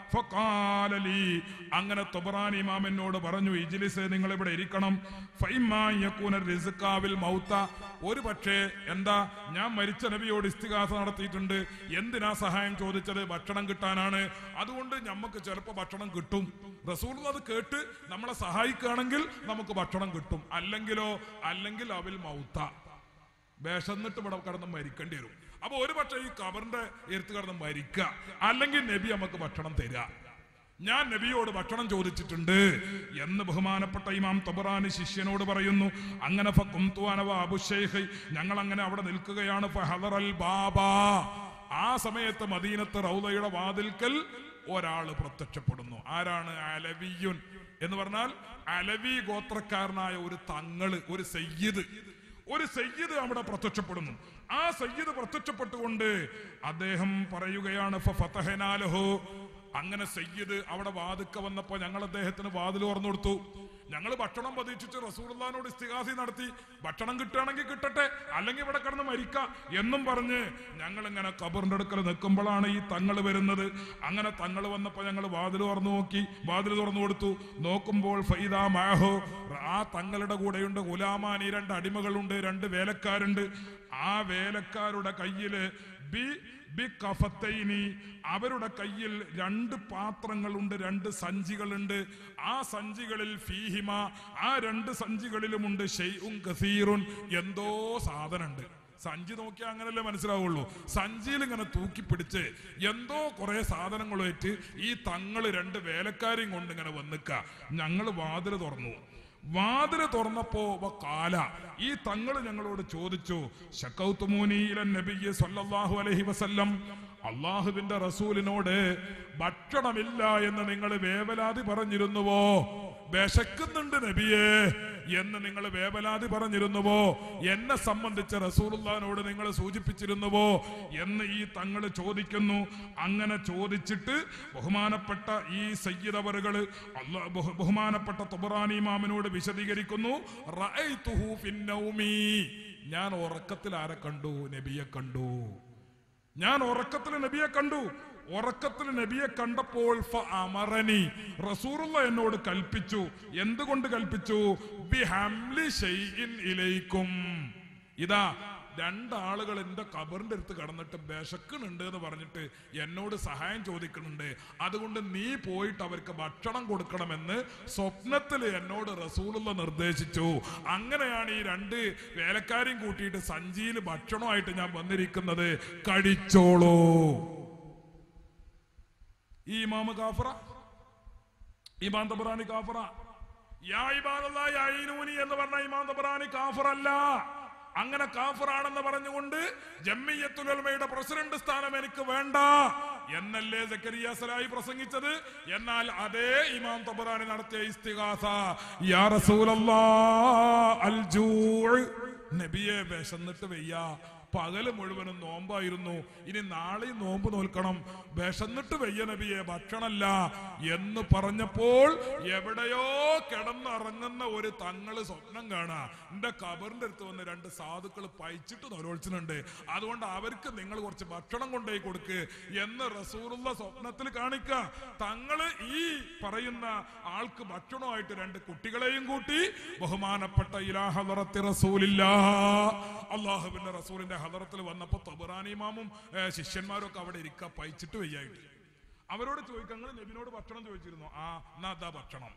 ഫഖാല ലീ, അങ്ങനെ തബറാനി ഇമാം എന്നോട് പറഞ്ഞു, ഇജ്ലിസ്, നിങ്ങൾ ഇവിടെ ഇരിക്കണം. ഫൈമാ യകൂന റിസ്ഖാ ബിൽ മൗത, ഒരു പക്ഷേ എന്താ, ഞാൻ മരിച്ച നബിയോട് ഇസ്തിഗാസ നടത്തിയിട്ടുണ്ട്, എന്തിനാ സഹായം ചോദിച്ചത്? ഭക്ഷണം കിട്ടാനാണ്. അതുകൊണ്ട് നമുക്ക് ചിലപ്പോൾ ഭക്ഷണം കിട്ടും. റസൂൽ അത് കേട്ട് നമ്മളെ സഹായിക്കുകയാണെങ്കിൽ നമുക്ക് ഭക്ഷണം കിട്ടും, അല്ലെങ്കിലോ അല്ലെങ്കിൽ അവിൽ മൗത, വിശന്നിട്ട് ഇവിടെ കിടന്ന് മരിക്കേണ്ടി വരും. അപ്പൊ ഒരു പക്ഷേ ഈ ഖബറിന്റെ എടുത്ത് കിടന്ന് മരിക്കുക, അല്ലെങ്കിൽ നബി നമുക്ക് ഭക്ഷണം തരിക. ഞാൻ നബിയോട് ഭക്ഷണം ചോദിച്ചിട്ടുണ്ട് എന്ന് ബഹുമാനപ്പെട്ട ഇമാം തബറാനി ശിഷ്യനോട് പറയുന്നു. അങ്ങനെ ഫഖുംതു അന വ അബുശൈഖ്, ഞങ്ങൾ അങ്ങനെ അവിടെ നിൽക്കുകയാണ്. ഫഹദറൽ ബാബാ, ആ സമയത്ത് മദീനത്ത് റൗളയുടെ വാതിൽക്കൽ ഒരാള് പ്രത്യക്ഷപ്പെടുന്നു. ആരാണ്? അലവിയുൻ എന്ന് പറഞ്ഞാൽ അലവി ഗോത്രക്കാരനായ ഒരു തങ്ങള്, ഒരു സയ്യിദ്, ഒരു സയ്യിദ് അവിടെ പ്രത്യക്ഷപ്പെടുന്നു. ആ സയ്യിദ് പ്രത്യക്ഷപ്പെട്ടുകൊണ്ട് അദ്ദേഹം പറയുകയാണ്, ഫഫതഹനാ ലഹു, അങ്ങനെ സയ്യിദ് അവിടെ വാതിക്ക വന്നപ്പോ ഞങ്ങൾ അദ്ദേഹത്തിന് വാതിൽ തുറന്നു കൊടുത്തു. ഞങ്ങൾ ഭക്ഷണം പ്രതീക്ഷിച്ച് റസൂലുള്ളാഹിനോട് ഇസ്തിഗാസ നടത്തി, ഭക്ഷണം കിട്ടുകയാണെങ്കിൽ കിട്ടട്ടെ, അല്ലെങ്കിൽ ഇവിടെ കിടന്ന് മരിക്കാം എന്നും പറഞ്ഞ് ഞങ്ങൾ ഇങ്ങനെ ഖബറിന്റെ അടുക്കൽ നിൽക്കുമ്പോഴാണ് ഈ തങ്ങൾ വരുന്നത്. അങ്ങനെ തങ്ങൾ വന്നപ്പോ ഞങ്ങൾ വാതിൽ തുറന്നു നോക്കി, വാതിൽ തുറന്നു കൊടുത്തു. നോക്കുമ്പോൾ ഫൈദാ മാഹു, ആ തങ്ങളുടെ കൂടെയുണ്ട് ഗുലാമാനി, രണ്ട് അടിമകളുണ്ട്, രണ്ട് വേലക്കാരുണ്ട്. ആ വേലക്കാരുടെ കയ്യില് ബി ബി കഫത്തൈനി, അവരുടെ കയ്യിൽ രണ്ട് പാത്രങ്ങളുണ്ട്, രണ്ട് സഞ്ചികളുണ്ട്. ആ സഞ്ചികളിൽ ഫീഹിമ, ആ രണ്ട് സഞ്ചികളിലുമുണ്ട് ഷൈഉൻ കസീറുൻ, എന്തോ സാധനമുണ്ട്. സഞ്ചി നോക്കിയാൽ അങ്ങനല്ലേ മനസ്സിലാവുള്ളൂ. സഞ്ചിയിൽ ഇങ്ങനെ തൂക്കി പിടിച്ച് എന്തോ കുറെ സാധനങ്ങളുമായിട്ട് ഈ തങ്ങള് രണ്ട് വേലക്കാരെയും കൊണ്ട് ഇങ്ങനെ വന്നിക്ക. ഞങ്ങൾ വാതിൽ തുറന്നു. വാതില് തുറന്നപ്പോ കാല, ഈ തങ്ങള് ഞങ്ങളോട് ചോദിച്ചു, ശക്കൗതുമൂനി ഇലൻ നബിയ്യി സ്വല്ലല്ലാഹു അലൈഹി വസല്ലം, അള്ളാഹുവിന്റെ റസൂലിനോട് ഭക്ഷണമില്ല എന്ന് നിങ്ങൾ വേവലാതി പറഞ്ഞിരുന്നുവോ? വിശക്കുന്നുണ്ട് നബിയേ എന്ന് നിങ്ങൾ വേവലാതി പറഞ്ഞിരുന്നുവോ? എന്നെ സംബന്ധിച്ച് റസൂലുള്ളാഹിനോട് നിങ്ങൾ സൂചിപ്പിച്ചിരുന്നുവോ എന്ന് ഈ തങ്ങൾ ചോദിക്കുന്നു. അങ്ങനെ ചോദിച്ചിട്ട് ബഹുമാനപ്പെട്ട ഈ സയ്യിദ് അവറുകള് ബഹുമാനപ്പെട്ട തബറാനി ഇമാമിനോട് വിശദീകരിക്കുന്നു, റഅയ്തുഹു ഫിന്നൗമി, ഞാൻ ഉറക്കത്തിൽ ആരെ കണ്ടു? നബിയെ കണ്ടു. ഞാൻ ഉറക്കത്തിൽ നബിയെ കണ്ടു. ഉറക്കത്തിൽ നബിയെ കണ്ടപ്പോൾ ഫഅമറനി, റസൂലുള്ളാഹി എന്നോട് കൽപ്പിച്ചു. എന്തുകൊണ്ട് കൽപ്പിച്ചു? ബിഹംലി ശൈഇൻ ഇലൈക്കും, ഇതാ രണ്ടാളുകൾ എന്റെ ഖബറിന്റെ അടുത്ത് കടന്നിട്ട് വിശക്കുന്നുണ്ട് എന്ന് പറഞ്ഞിട്ട് എന്നോട് സഹായം ചോദിക്കുന്നുണ്ട്, അതുകൊണ്ട് നീ പോയിട്ട് അവർക്ക് ഭക്ഷണം കൊടുക്കണമെന്ന് സ്വപ്നത്തിൽ എന്നോട് റസൂലുള്ളാഹി നിർദ്ദേശിച്ചു. അങ്ങനെയാണ് ഈ രണ്ട് വേലക്കാരെയും കൂട്ടിയിട്ട് സഞ്ചിയിൽ ഭക്ഷണമായിട്ട് ഞാൻ വന്നിരിക്കുന്നത്, കഴിച്ചോളൂ. ഈ ഇമാമ് കാഫറ, ഇമാം തബറാനി കാഫറ. യാ ഇബാദല്ലാഹി അഈനൂനി എന്ന് പറഞ്ഞ ഇമാം തബറാനി കാഫറല്ല. അങ്ങനെ കാഫറാണെന്ന് പറഞ്ഞുകൊണ്ട് ജംഇയ്യത്തുൽ ഉലമയുടെ പ്രസിഡന്റ് സ്ഥാനം എനിക്ക് വേണ്ട എന്നല്ലേ സക്കരിയ സലാഹി പ്രസംഗിച്ചത്. എന്നാൽ അതേ ഇമാം തബറാനി നടത്തിയ ഇസ്തിഗാസ, യാ റസൂലല്ലാഹ് അൽ ജൂഅ്, നബിയെ വിശന്നിട്ട് വയ്യ, പകല് മുഴുവനും നോമ്പായിരുന്നു, ഇനി നാളെയും നോമ്പ് നോൽക്കണം, വിശന്നിട്ട് വയ്യ നബിയെ, ഭക്ഷണല്ല എന്ന് പറഞ്ഞപ്പോൾ എവിടെയോ കിടന്നിറങ്ങുന്ന ഒരു തങ്ങള് സ്വപ്നം കാണാ, എന്റെ കബറിന്റെ അടുത്ത് വന്ന് രണ്ട് സാധുക്കൾ പയിച്ചിട്ട് നൊലോളിച്ചിട്ടുണ്ട്, അതുകൊണ്ട് അവർക്ക് നിങ്ങൾ കുറച്ച് ഭക്ഷണം കൊണ്ടുപോയി കൊടുക്ക് എന്ന് റസൂലുള്ള സ്വപ്നത്തിൽ കാണിക്ക. തങ്ങള് ഈ പറയുന്ന ആൾക്ക് ഭക്ഷണമായിട്ട് രണ്ട് കുട്ടികളെയും കൂട്ടി ബഹുമാനപ്പെട്ട ഇലാ ഹളറത്തി റസൂലില്ലാഹ്, അല്ലാഹുവിന്റെ റസൂലിന്റെ ഹദറത്തിൽ വന്നപ്പോ തബറാനി ഇമാമും ശിഷ്യന്മാരും ഒക്കെ അവിടെ ഇരിക്ക, പയിച്ചിട്ട് വയ്യായിട്ട്. അവരോട് ചോദിക്കുക, നിങ്ങൾ നബിനോട് ഭക്ഷണം ചോദിച്ചിരുന്നു? ആ, എന്നാ അതാ ഭക്ഷണം.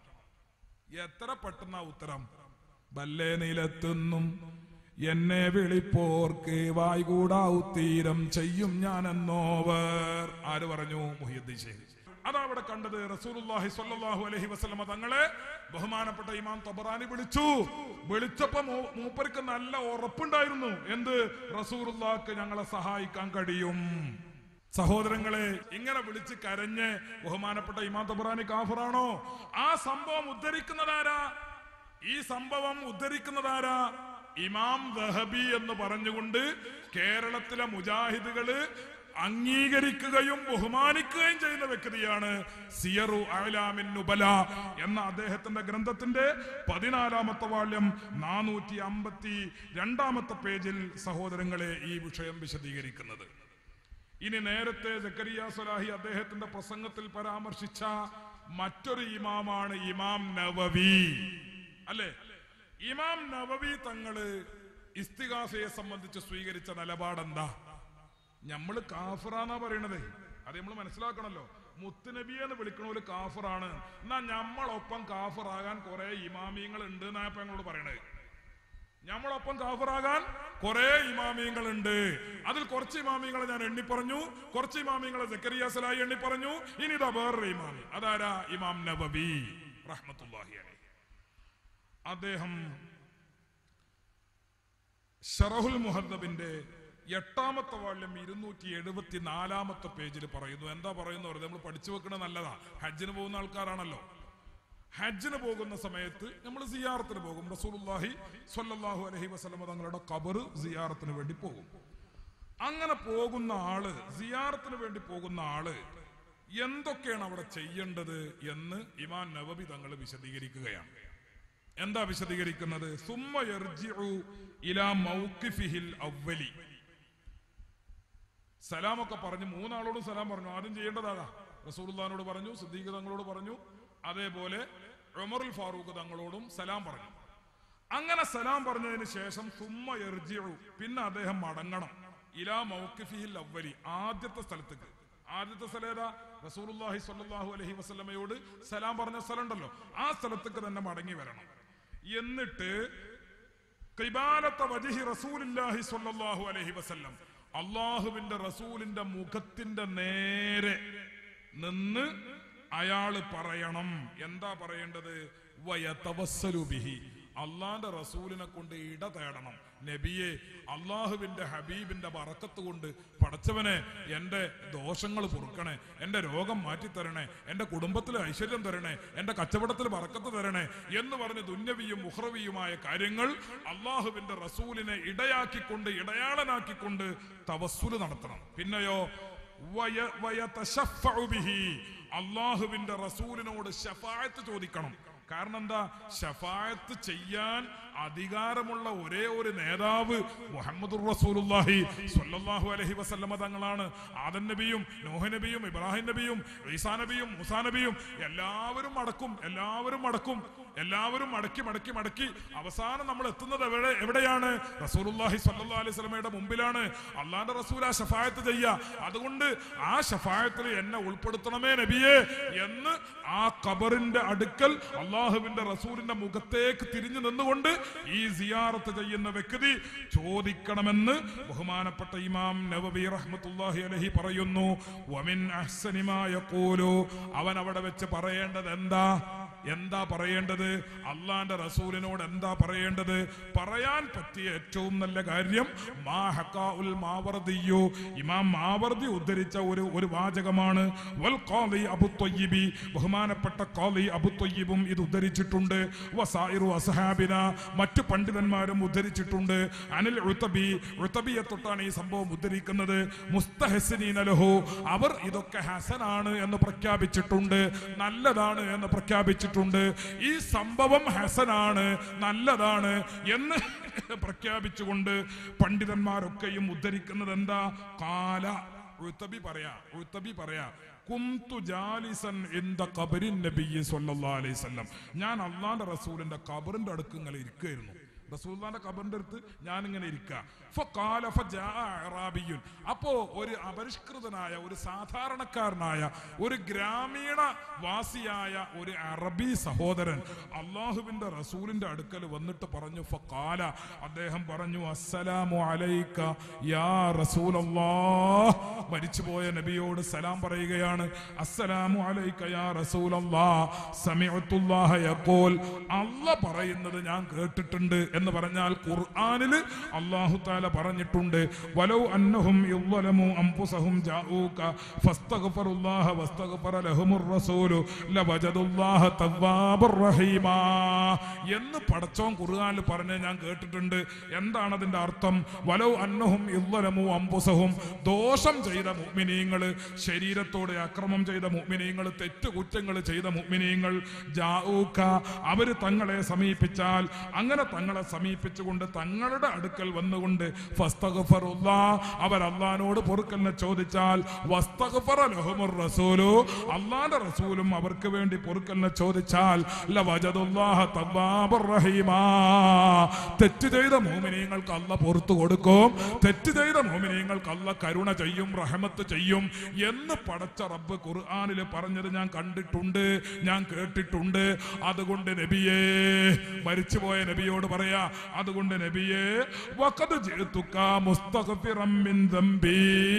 എത്ര പെട്ടെന്ന ഉത്തരം. ബല്ലേ നിലത്തുന്നും എന്നെ വിളിപ്പോർക്ക് വായ്കൂടാവുത്തീരം ചെയ്യും ഞാൻ എന്നോവർ. ആര് പറഞ്ഞു? മുഹിയുദ്ദീൻ ശൈഖ്. അതവിടെ കണ്ടത് റസൂലുള്ളാഹി സ്വല്ലല്ലാഹു അലൈഹി വസല്ലമ തങ്ങളെ ബഹുമാനപ്പെട്ട ഇമാം തബറാനി വിളിച്ചു. വിളിച്ചപ്പോ മൂപ്പർക്ക് നല്ല ഉറപ്പുണ്ടായിരുന്നു, എന്ത്? റസൂലുള്ളാഹിക്ക് ഞങ്ങളെ സഹായിക്കാൻ കഴിയും. സഹോദരങ്ങളെ, ഇങ്ങനെ വിളിച്ച് കരഞ്ഞ് ബഹുമാനപ്പെട്ട ഇമാം തബറാനി കാഫിറാണോ? ആ സംഭവം ഉദ്ധരിക്കുന്നതാരാ? ഈ സംഭവം ഉദ്ധരിക്കുന്നതാരാ? ഇമാം ദഹബി എന്ന് പറഞ്ഞുകൊണ്ട് കേരളത്തിലെ മുജാഹിദുകള് അംഗീകരിക്കുകയും ബഹുമാനിക്കുകയും ചെയ്യുന്ന വ്യക്തിയാണ്. സിയറു അഅ്ലാമിൻ നുബല എന്ന അദ്ദേഹത്തിന്റെ ഗ്രന്ഥത്തിന്റെ പതിനാലാമത്തെ വാള്യം നാനൂറ്റി അമ്പത്തി രണ്ടാമത്തെ പേജിൽ സഹോദരങ്ങളെ ഈ വിഷയം വിശദീകരിക്കുന്നത്. ഇനി നേരത്തെ സക്കരിയ സലാഹി അദ്ദേഹത്തിന്റെ പ്രസംഗത്തിൽ പരാമർശിച്ച മറ്റൊരു ഇമാമാണ് ഇമാം നവവി, അല്ലെ? ഇമാം നവവി തങ്ങള് ഇസ്തിഗാസയെ സംബന്ധിച്ച് സ്വീകരിച്ച നിലപാടെന്താ? നമ്മള് കാഫിറാന്നാ പറയണത്, അത് നമ്മൾ മനസ്സിലാക്കണല്ലോ. മുത്തുനബിയെന്ന് വിളിക്കണോല് കാഫിറാണ്, എന്നാ നമ്മളൊപ്പം കാഫിറാകാൻ കുറെ ഇമാമിയങ്ങൾ ഉണ്ട് എന്നാ ഇപ്പൊ ഞങ്ങളോട് പറയണത്. നമ്മളൊപ്പം കാഫിറാകാൻ കുറെ ഇമാമിയങ്ങൾ ഉണ്ട്. അതിൽ കുറച്ച് ഇമാമിയങ്ങളെ ഞാൻ എണ്ണി പറഞ്ഞു, കുറച്ച് ഇമാമിയങ്ങളെ സക്കരിയ സലാഹി എണ്ണി പറഞ്ഞു. ഇനി ഇതാ വേറൊരു ഇമാമി, അതാരാ? ഇമാം നവവി റഹ്മത്തുള്ളാഹി അലൈഹി. അദ്ദേഹം ശറഹുൽ മുഹദ്ദബിന്റെ എട്ടാമത്തെ വാള്യം ഇരുന്നൂറ്റി എഴുപത്തി നാലാമത്തെ പേജിൽ പറയുന്നു. എന്താ പറയുന്നത്? നമ്മൾ പഠിച്ചു വെക്കണത് നല്ലതാ. ഹജ്ജിന് പോകുന്ന ആൾക്കാരാണല്ലോ. ഹജ്ജിന് പോകുന്ന സമയത്ത് നമ്മൾ സിയാറത്തിന് പോകും. റസൂലുള്ളാഹി സ്വല്ലല്ലാഹു അലൈഹി വസല്ലമ തങ്ങളുടെ ഖബർ സിയാറത്തിന് വേണ്ടി പോകും. അങ്ങനെ പോകുന്ന ആള്, സിയാറത്തിന് വേണ്ടി പോകുന്ന ആള് എന്തൊക്കെയാണ് അവിടെ ചെയ്യേണ്ടത് എന്ന് ഇമാം നവവി തങ്ങൾ വിശദീകരിക്കുകയാണ്. എന്താ വിശദീകരിക്കുന്നത്? സുമ്മ യർജിഉ ഇലാ മൗഖിഫിഹിൽ അവ്വലി. സലാമൊക്കെ പറഞ്ഞു, മൂന്നാളോടും സലാം പറഞ്ഞു. ആദ്യം ചെയ്യേണ്ടതാ റസൂലുള്ളാഹിനോട് പറഞ്ഞു, സിദ്ദീഖ് തങ്ങളോട് പറഞ്ഞു, അതേപോലെ ഉമറുൽ ഫാറൂഖ് തങ്ങളോടും സലാം പറഞ്ഞു. അങ്ങനെ സലാം പറഞ്ഞതിന് ശേഷം സുമ്മ യർജിഉ, പിന്നെ അദ്ദേഹം മടങ്ങണം ഇലാ മൗഖിഫിഹിൽ അവ്വലി, ആദ്യത്തെ സ്ഥലത്തേക്ക്. ആദ്യത്തെ സ്ഥലം ഏതാ? റസൂലുള്ളാഹി സ്വല്ലല്ലാഹു അലൈഹി വസല്ലമയോട് സലാം പറഞ്ഞ സ്ഥലം ഉണ്ടല്ലോ, ആ സ്ഥലത്തേക്ക് തന്നെ മടങ്ങി വരണം. എന്നിട്ട് ഖിബാലത്ത വജ്ഹി റസൂലുള്ളാഹി സ്വല്ലല്ലാഹു അലൈഹി വസല്ലം, അള്ളാഹുവിന്റെ റസൂലിന്റെ മുഖത്തിന്റെ നേരെ നിന്ന് അയാള് പറയണം. എന്താ പറയേണ്ടത്? വയതവസ്സലു ബിഹി, അള്ളാന്റെ റസൂലിനെ കൊണ്ട് ഇട തേടണം. നബിയെ, അള്ളാഹുവിന്റെ ഹബീബിന്റെ ബറക്കത്ത് കൊണ്ട് പടച്ചവനെ എന്റെ ദോഷങ്ങൾ പൊറുക്കണേ, എന്റെ രോഗം മാറ്റിത്തരണേ, എന്റെ കുടുംബത്തിൽ ഐശ്വര്യം തരണേ, എന്റെ കച്ചവടത്തിൽ ബറക്കത്ത് തരണേ എന്ന് പറഞ്ഞ് ദുന്യവിയും മുഹ്റവിയുമായ കാര്യങ്ങൾ അള്ളാഹുവിന്റെ റസൂലിനെ ഇടയാക്കിക്കൊണ്ട്, ഇടയാളനാക്കിക്കൊണ്ട് തവസ്സുല് നടത്തണം. പിന്നെയോ വയതശഫഉ ബിഹി, അള്ളാഹുവിന്റെ റസൂലിനോട് ശഫാഅത്ത് ചോദിക്കണം. കാരണം എന്താ? ശഫാഅത്ത് ചെയ്യാൻ അധികാരമുള്ള ഒരേ ഒരു നേതാവ് മുഹമ്മദുർ റസൂലുള്ളാഹി സ്വല്ലല്ലാഹു അലൈഹി വസല്ലമ തങ്ങളാണ്. ആദം നബിയും നൂഹ് നബിയും ഇബ്രാഹിം നബിയും ഈസാ നബിയും മൂസാ നബിയും എല്ലാവരും അടക്കും, എല്ലാവരും അടക്കും, എല്ലാവരും മടക്കി മടക്കി മടക്കി അവസാനം നമ്മൾ എത്തുന്നത് എവിടെ എവിടെയാണ്? റസൂലുള്ളാഹി സ്വല്ലല്ലാഹു അലൈഹി വസല്ലമയുടെ മുമ്പിലാണ്. അള്ളാന്റെ റസൂൽ ആ ശഫാഅത്ത് ചെയ്യുക. അതുകൊണ്ട് ആ ശഫാഅത്തിൽ എന്നെ ഉൾപ്പെടുത്തണമേ നബിയെ എന്ന് ആ ഖബറിന്റെ അടുക്കൽ അള്ളാഹുവിന്റെ റസൂലിന്റെ മുഖത്തേക്ക് തിരിഞ്ഞു നിന്നുകൊണ്ട് ഈ സിയാറത്ത് ചെയ്യുന്ന വ്യക്തി ചോദിക്കണമെന്ന് ബഹുമാനപ്പെട്ട ഇമാം നവവി റഹ്മത്തുള്ളാഹി അലൈഹി പറയുന്നു. വമിൻ അഹ്സനി മാ യഖൂലു, അവൻ അവിടെ വെച്ച് പറയേണ്ടത് എന്താ? എന്താ പറയേണ്ടത്? അള്ളാന്റെ റസൂലിനോട് എന്താ പറയേണ്ടത്? പറയാൻ പറ്റിയ ഏറ്റവും നല്ല കാര്യം മാ ഹഖാഉൽ മാവർദിയു, ഇമാം മാവർദി ഉദ്ധരിച്ച ഒരു ഒരു വാചകമാണ്. വൽ ഖാദി അബു ത്വയ്യിബി, ബഹുമാനപ്പെട്ട ഖാദി അബു ത്വയ്യിബും ഇത് ഉദ്ധരിച്ചിട്ടുണ്ട്. വസായിറു അസ്ഹാബിന, മറ്റു പണ്ഡിതന്മാരും ഉദ്ധരിച്ചിട്ടുണ്ട്. അനിൽ ഉതബി, ഉതബിയെ തൊട്ടാണ് ഈ സംഭവം ഉദ്ധരിക്കുന്നത്. മുസ്തഹസിനീന ലഹു, അവർ ഇതൊക്കെ ഹസനാണ് എന്ന് പ്രഖ്യാപിച്ചിട്ടുണ്ട്, നല്ലതാണ് എന്ന് പ്രഖ്യാപിച്ചിട്ടുണ്ട്. ഈ സംഭവം ഹസനാണ്, നല്ലതാണ് എന്ന് പ്രഖ്യാപിച്ചുകൊണ്ട് പണ്ഡിതന്മാരൊക്കെയും ഉദ്ധരിക്കുന്നത് എന്താ? കാല, ഉതബി പറയാ ഉതബി പറയാ കുന്തു ജാലിസൻ ഇൻദ ഖബരിൻ നബി സ്വല്ലല്ലാഹു അലൈഹി വസല്ലം, ഞാൻ അല്ലാഹുവിന്റെ റസൂലിന്റെ ഖബറിന്റെ അടുത്ത് ഇങ്ങനെ ഇരിക്കുകയായിരുന്നു. റസൂലുള്ളാഹിന്റെ ഖബറിന്റെ അടുത്ത് ഞാൻ ഇങ്ങനെ ഇരിക്കുക. ഫഖാല ഫജാഅ അഅറാബിയുൻ, അപ്പോ ഒരു അപരിഷ്കൃതനായ, ഒരു സാധാരണക്കാരനായ, ഒരു ഗ്രാമീണ വാസിയായ ഒരു അറബി സഹോദരൻ അല്ലാഹുവിന്റെ റസൂലിന്റെ അടുക്കൽ വന്നിട്ട് പറഞ്ഞു. ഫഖാല, അദ്ദേഹം പറഞ്ഞു, അസ്സലാമു അലൈക യാ റസൂലല്ലാഹ്, മരിച്ചുപോയ നബിയോട് സലാം പറയുകയാണ്. അസ്സലാമു അലൈക യാ റസൂലല്ലാഹ്, സമിഅതുല്ലാഹ യഖൂൽ, അല്ലാഹ് പറയുന്നത് ഞാൻ കേട്ടിട്ടുണ്ട് എന്ന് പറഞ്ഞാൽ ഖുർആനിൽ അല്ലാഹു തആല പറഞ്ഞിട്ടുണ്ട്. വലൗ അന്നഹും യളമു അൻഫുസഹും ജാഊക ഫസ്തഗ്ഫിറുല്ലാഹ വസ്തഗ്ഫറ ലഹുമുർ റസൂലു ലവജദുല്ലാഹ തവ്വാബുർ റഹീമാ എന്ന് പടച്ചോൻ ഖുർആനിൽ പറഞ്ഞ് ഞാൻ കേട്ടിട്ടുണ്ട്. എന്താണ് അതിന്റെ അർത്ഥം? വലൗ അന്നഹും യളമു അൻഫുസഹും, ദോഷം ചെയ്ത മുഅ്മിനീങ്ങൾ, ശരീരത്തോട് അക്രമം ചെയ്ത മുഅ്മിനീങ്ങൾ, തെറ്റുകുറ്റങ്ങൾ ചെയ്ത മുഅ്മിനീങ്ങൾ, ജാഊക, അവര് തങ്ങളെ സമീപിച്ചാൽ, അങ്ങനെ തങ്ങളെ സമീപിച്ചുകൊണ്ട് തങ്ങളുടെ അടുക്കൽ വന്നുകൊണ്ട് ഫസ്തഗ്ഫിറുല്ലാഹ്, അവർ അല്ലാഹുവോട് പൊറുക്കലിനെ ചോദിച്ചാൽ, വസ്തഗ്ഫറ ലഹുമുർ റസൂലു, അല്ലാഹുവിന്റെ റസൂലും അവർക്ക് വേണ്ടി പൊറുക്കലിനെ ചോദിച്ചാൽ, ലവജദുല്ലാഹ തവ്വാബുർ റഹീമാ, തെറ്റ് ചെയ്ത മുഅ്മിനീങ്ങൾക്ക് അല്ലാഹ് പുറത്തു കൊടുക്കും, തെറ്റ് ചെയ്ത മുഅ്മിനീങ്ങൾക്ക് അല്ലാഹ് കരുണ ചെയ്യും, റഹ്മത്ത് ചെയ്യും എന്ന് പടച്ച റബ്ബ് ഖുർആനിൽ പറഞ്ഞത് ഞാൻ കണ്ടിട്ടുണ്ട്, ഞാൻ കേട്ടിട്ടുണ്ട്. അതുകൊണ്ട് നബിയേ, മരിച്ചുപോയ നബിയോട് പറയാ, അതുകൊണ്ട് നബിയേ, വഖദ് ജിഅതുക മുസ്തഗ്ഫിറൻ മിൻ ദംബി,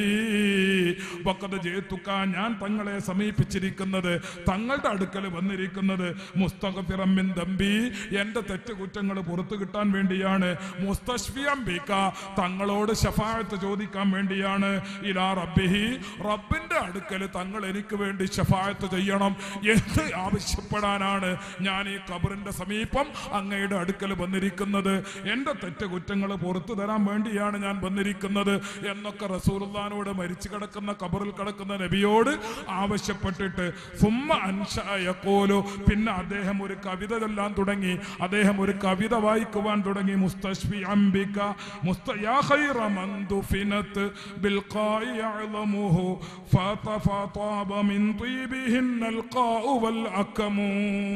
വഖദ് ജിഅതുക, ഞാൻ തങ്ങളെ സമീപിച്ചിരിക്കുന്നത്, തങ്ങളുടെ അടുക്കൽ വന്നിരിക്കുന്നത്, മുസ്തഗ്ഫിറൻ മിൻ ദംബി, എന്റെ തെറ്റുകുറ്റങ്ങൾ പുറത്തു കിട്ടാൻ വേണ്ടിയാണ്, മുസ്തശ്ഫിയൻ ബിക, തങ്ങളോട് ശഫാഅത്ത് ചോദിക്കാൻ വേണ്ടിയാണ്, ഇലാ റബ്ബിഹി, റബ്ബിന്റെ അടുക്കൽ തങ്ങൾ എനിക്ക് വേണ്ടി ശഫാഅത്ത് ചെയ്യണം എന്ന് ആവശ്യപ്പെടാനാണ് ഞാൻ ഈ ഖബറിന്റെ സമീപം അങ്ങയുടെ അടുക്കൽ വന്നിരിക്കുന്നത്, എന്റെ തെറ്റുകുറ്റങ്ങൾ പുറത്തു തരാൻ വേണ്ടിയാണ് ഞാൻ വന്നിരിക്കുന്നത് എന്നൊക്കെ റസൂലുള്ളാഹിനോട് മരിച്ചു കിടക്കുന്ന ഖബറിൽ കിടക്കുന്ന നബിയോട് ആവശ്യപ്പെട്ടിട്ട് സുമ്മ അൻശഅ യഖൂലു, പിന്നെ അദ്ദേഹം ഒരു കവിത ചൊല്ലാൻ തുടങ്ങി, അദ്ദേഹം ഒരു കവിത വായിക്കുവാൻ തുടങ്ങി. മുസ്തശ്ഫിഅൻ ബിക മുസ്തയാ ഖൈറ മൻ ദുഫിനത് ബിൽഖാഇ യഅലമുഹു ഫതഫതാബ മിൻ തീബിഹിന്നൽ ഖാഉ വൽ അകമു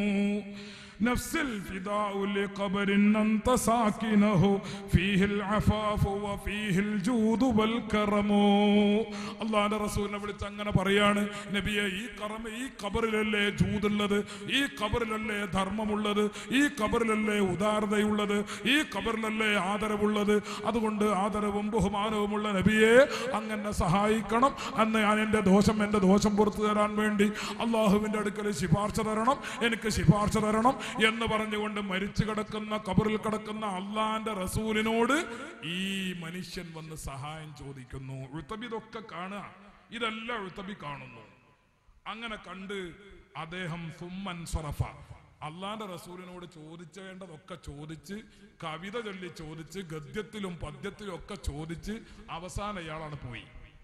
نفس الفداء لقبر أنت ساكنه فيه العفاف وفيه الجود والكرم. അല്ലാഹുവിന്റെ റസൂലിനെ വിളിച്ച് അങ്ങനെ പറയാണ്, നബിയെ, ഈ കറമ ഈ ഖബറിലല്ലേ ജൂദുള്ളത്, ഈ ഖബറിലല്ലേ ധർമ്മമുള്ളത്, ഈ ഖബറിലല്ലേ ഉദാരതയുള്ളത്, ഈ ഖബറിലല്ലേ ആദരവുള്ളത്. അതുകൊണ്ട് ആദരവും ബഹുമാനവുമുള്ള നബിയെ, അങ്ങനെ സഹായിക്കണം, അന്ന് ഞാൻ എൻ്റെ ദോഷം എൻ്റെ ദോഷം പുറത്തു തരാൻ വേണ്ടി അള്ളാഹുവിൻ്റെ അടുക്കൽ ശിപാർശ തരണം, എനിക്ക് ശിപാർശ തരണം എന്ന് പറഞ്ഞുകൊണ്ട് മരിച്ചു കിടക്കുന്ന ഖബറിൽ കിടക്കുന്ന അള്ളാന്റെ റസൂലിനോട് ഈ മനുഷ്യൻ വന്ന് സഹായം ചോദിക്കുന്നു. ഉതബി ഇതൊക്കെ കാണുക, ഇതെല്ലാം ഉതബി കാണുന്നു. അങ്ങനെ കണ്ട് അദ്ദേഹം സുമ്മൻ സ്വറഫ, അള്ളാന്റെ റസൂലിനോട് ചോദിച്ചേണ്ടതൊക്കെ ചോദിച്ച്, കവിത ചൊല്ലി ചോദിച്ച്, ഗദ്യത്തിലും പദ്യത്തിലും ഒക്കെ ചോദിച്ച് അവസാനം ഇയാളാണ് പോയി.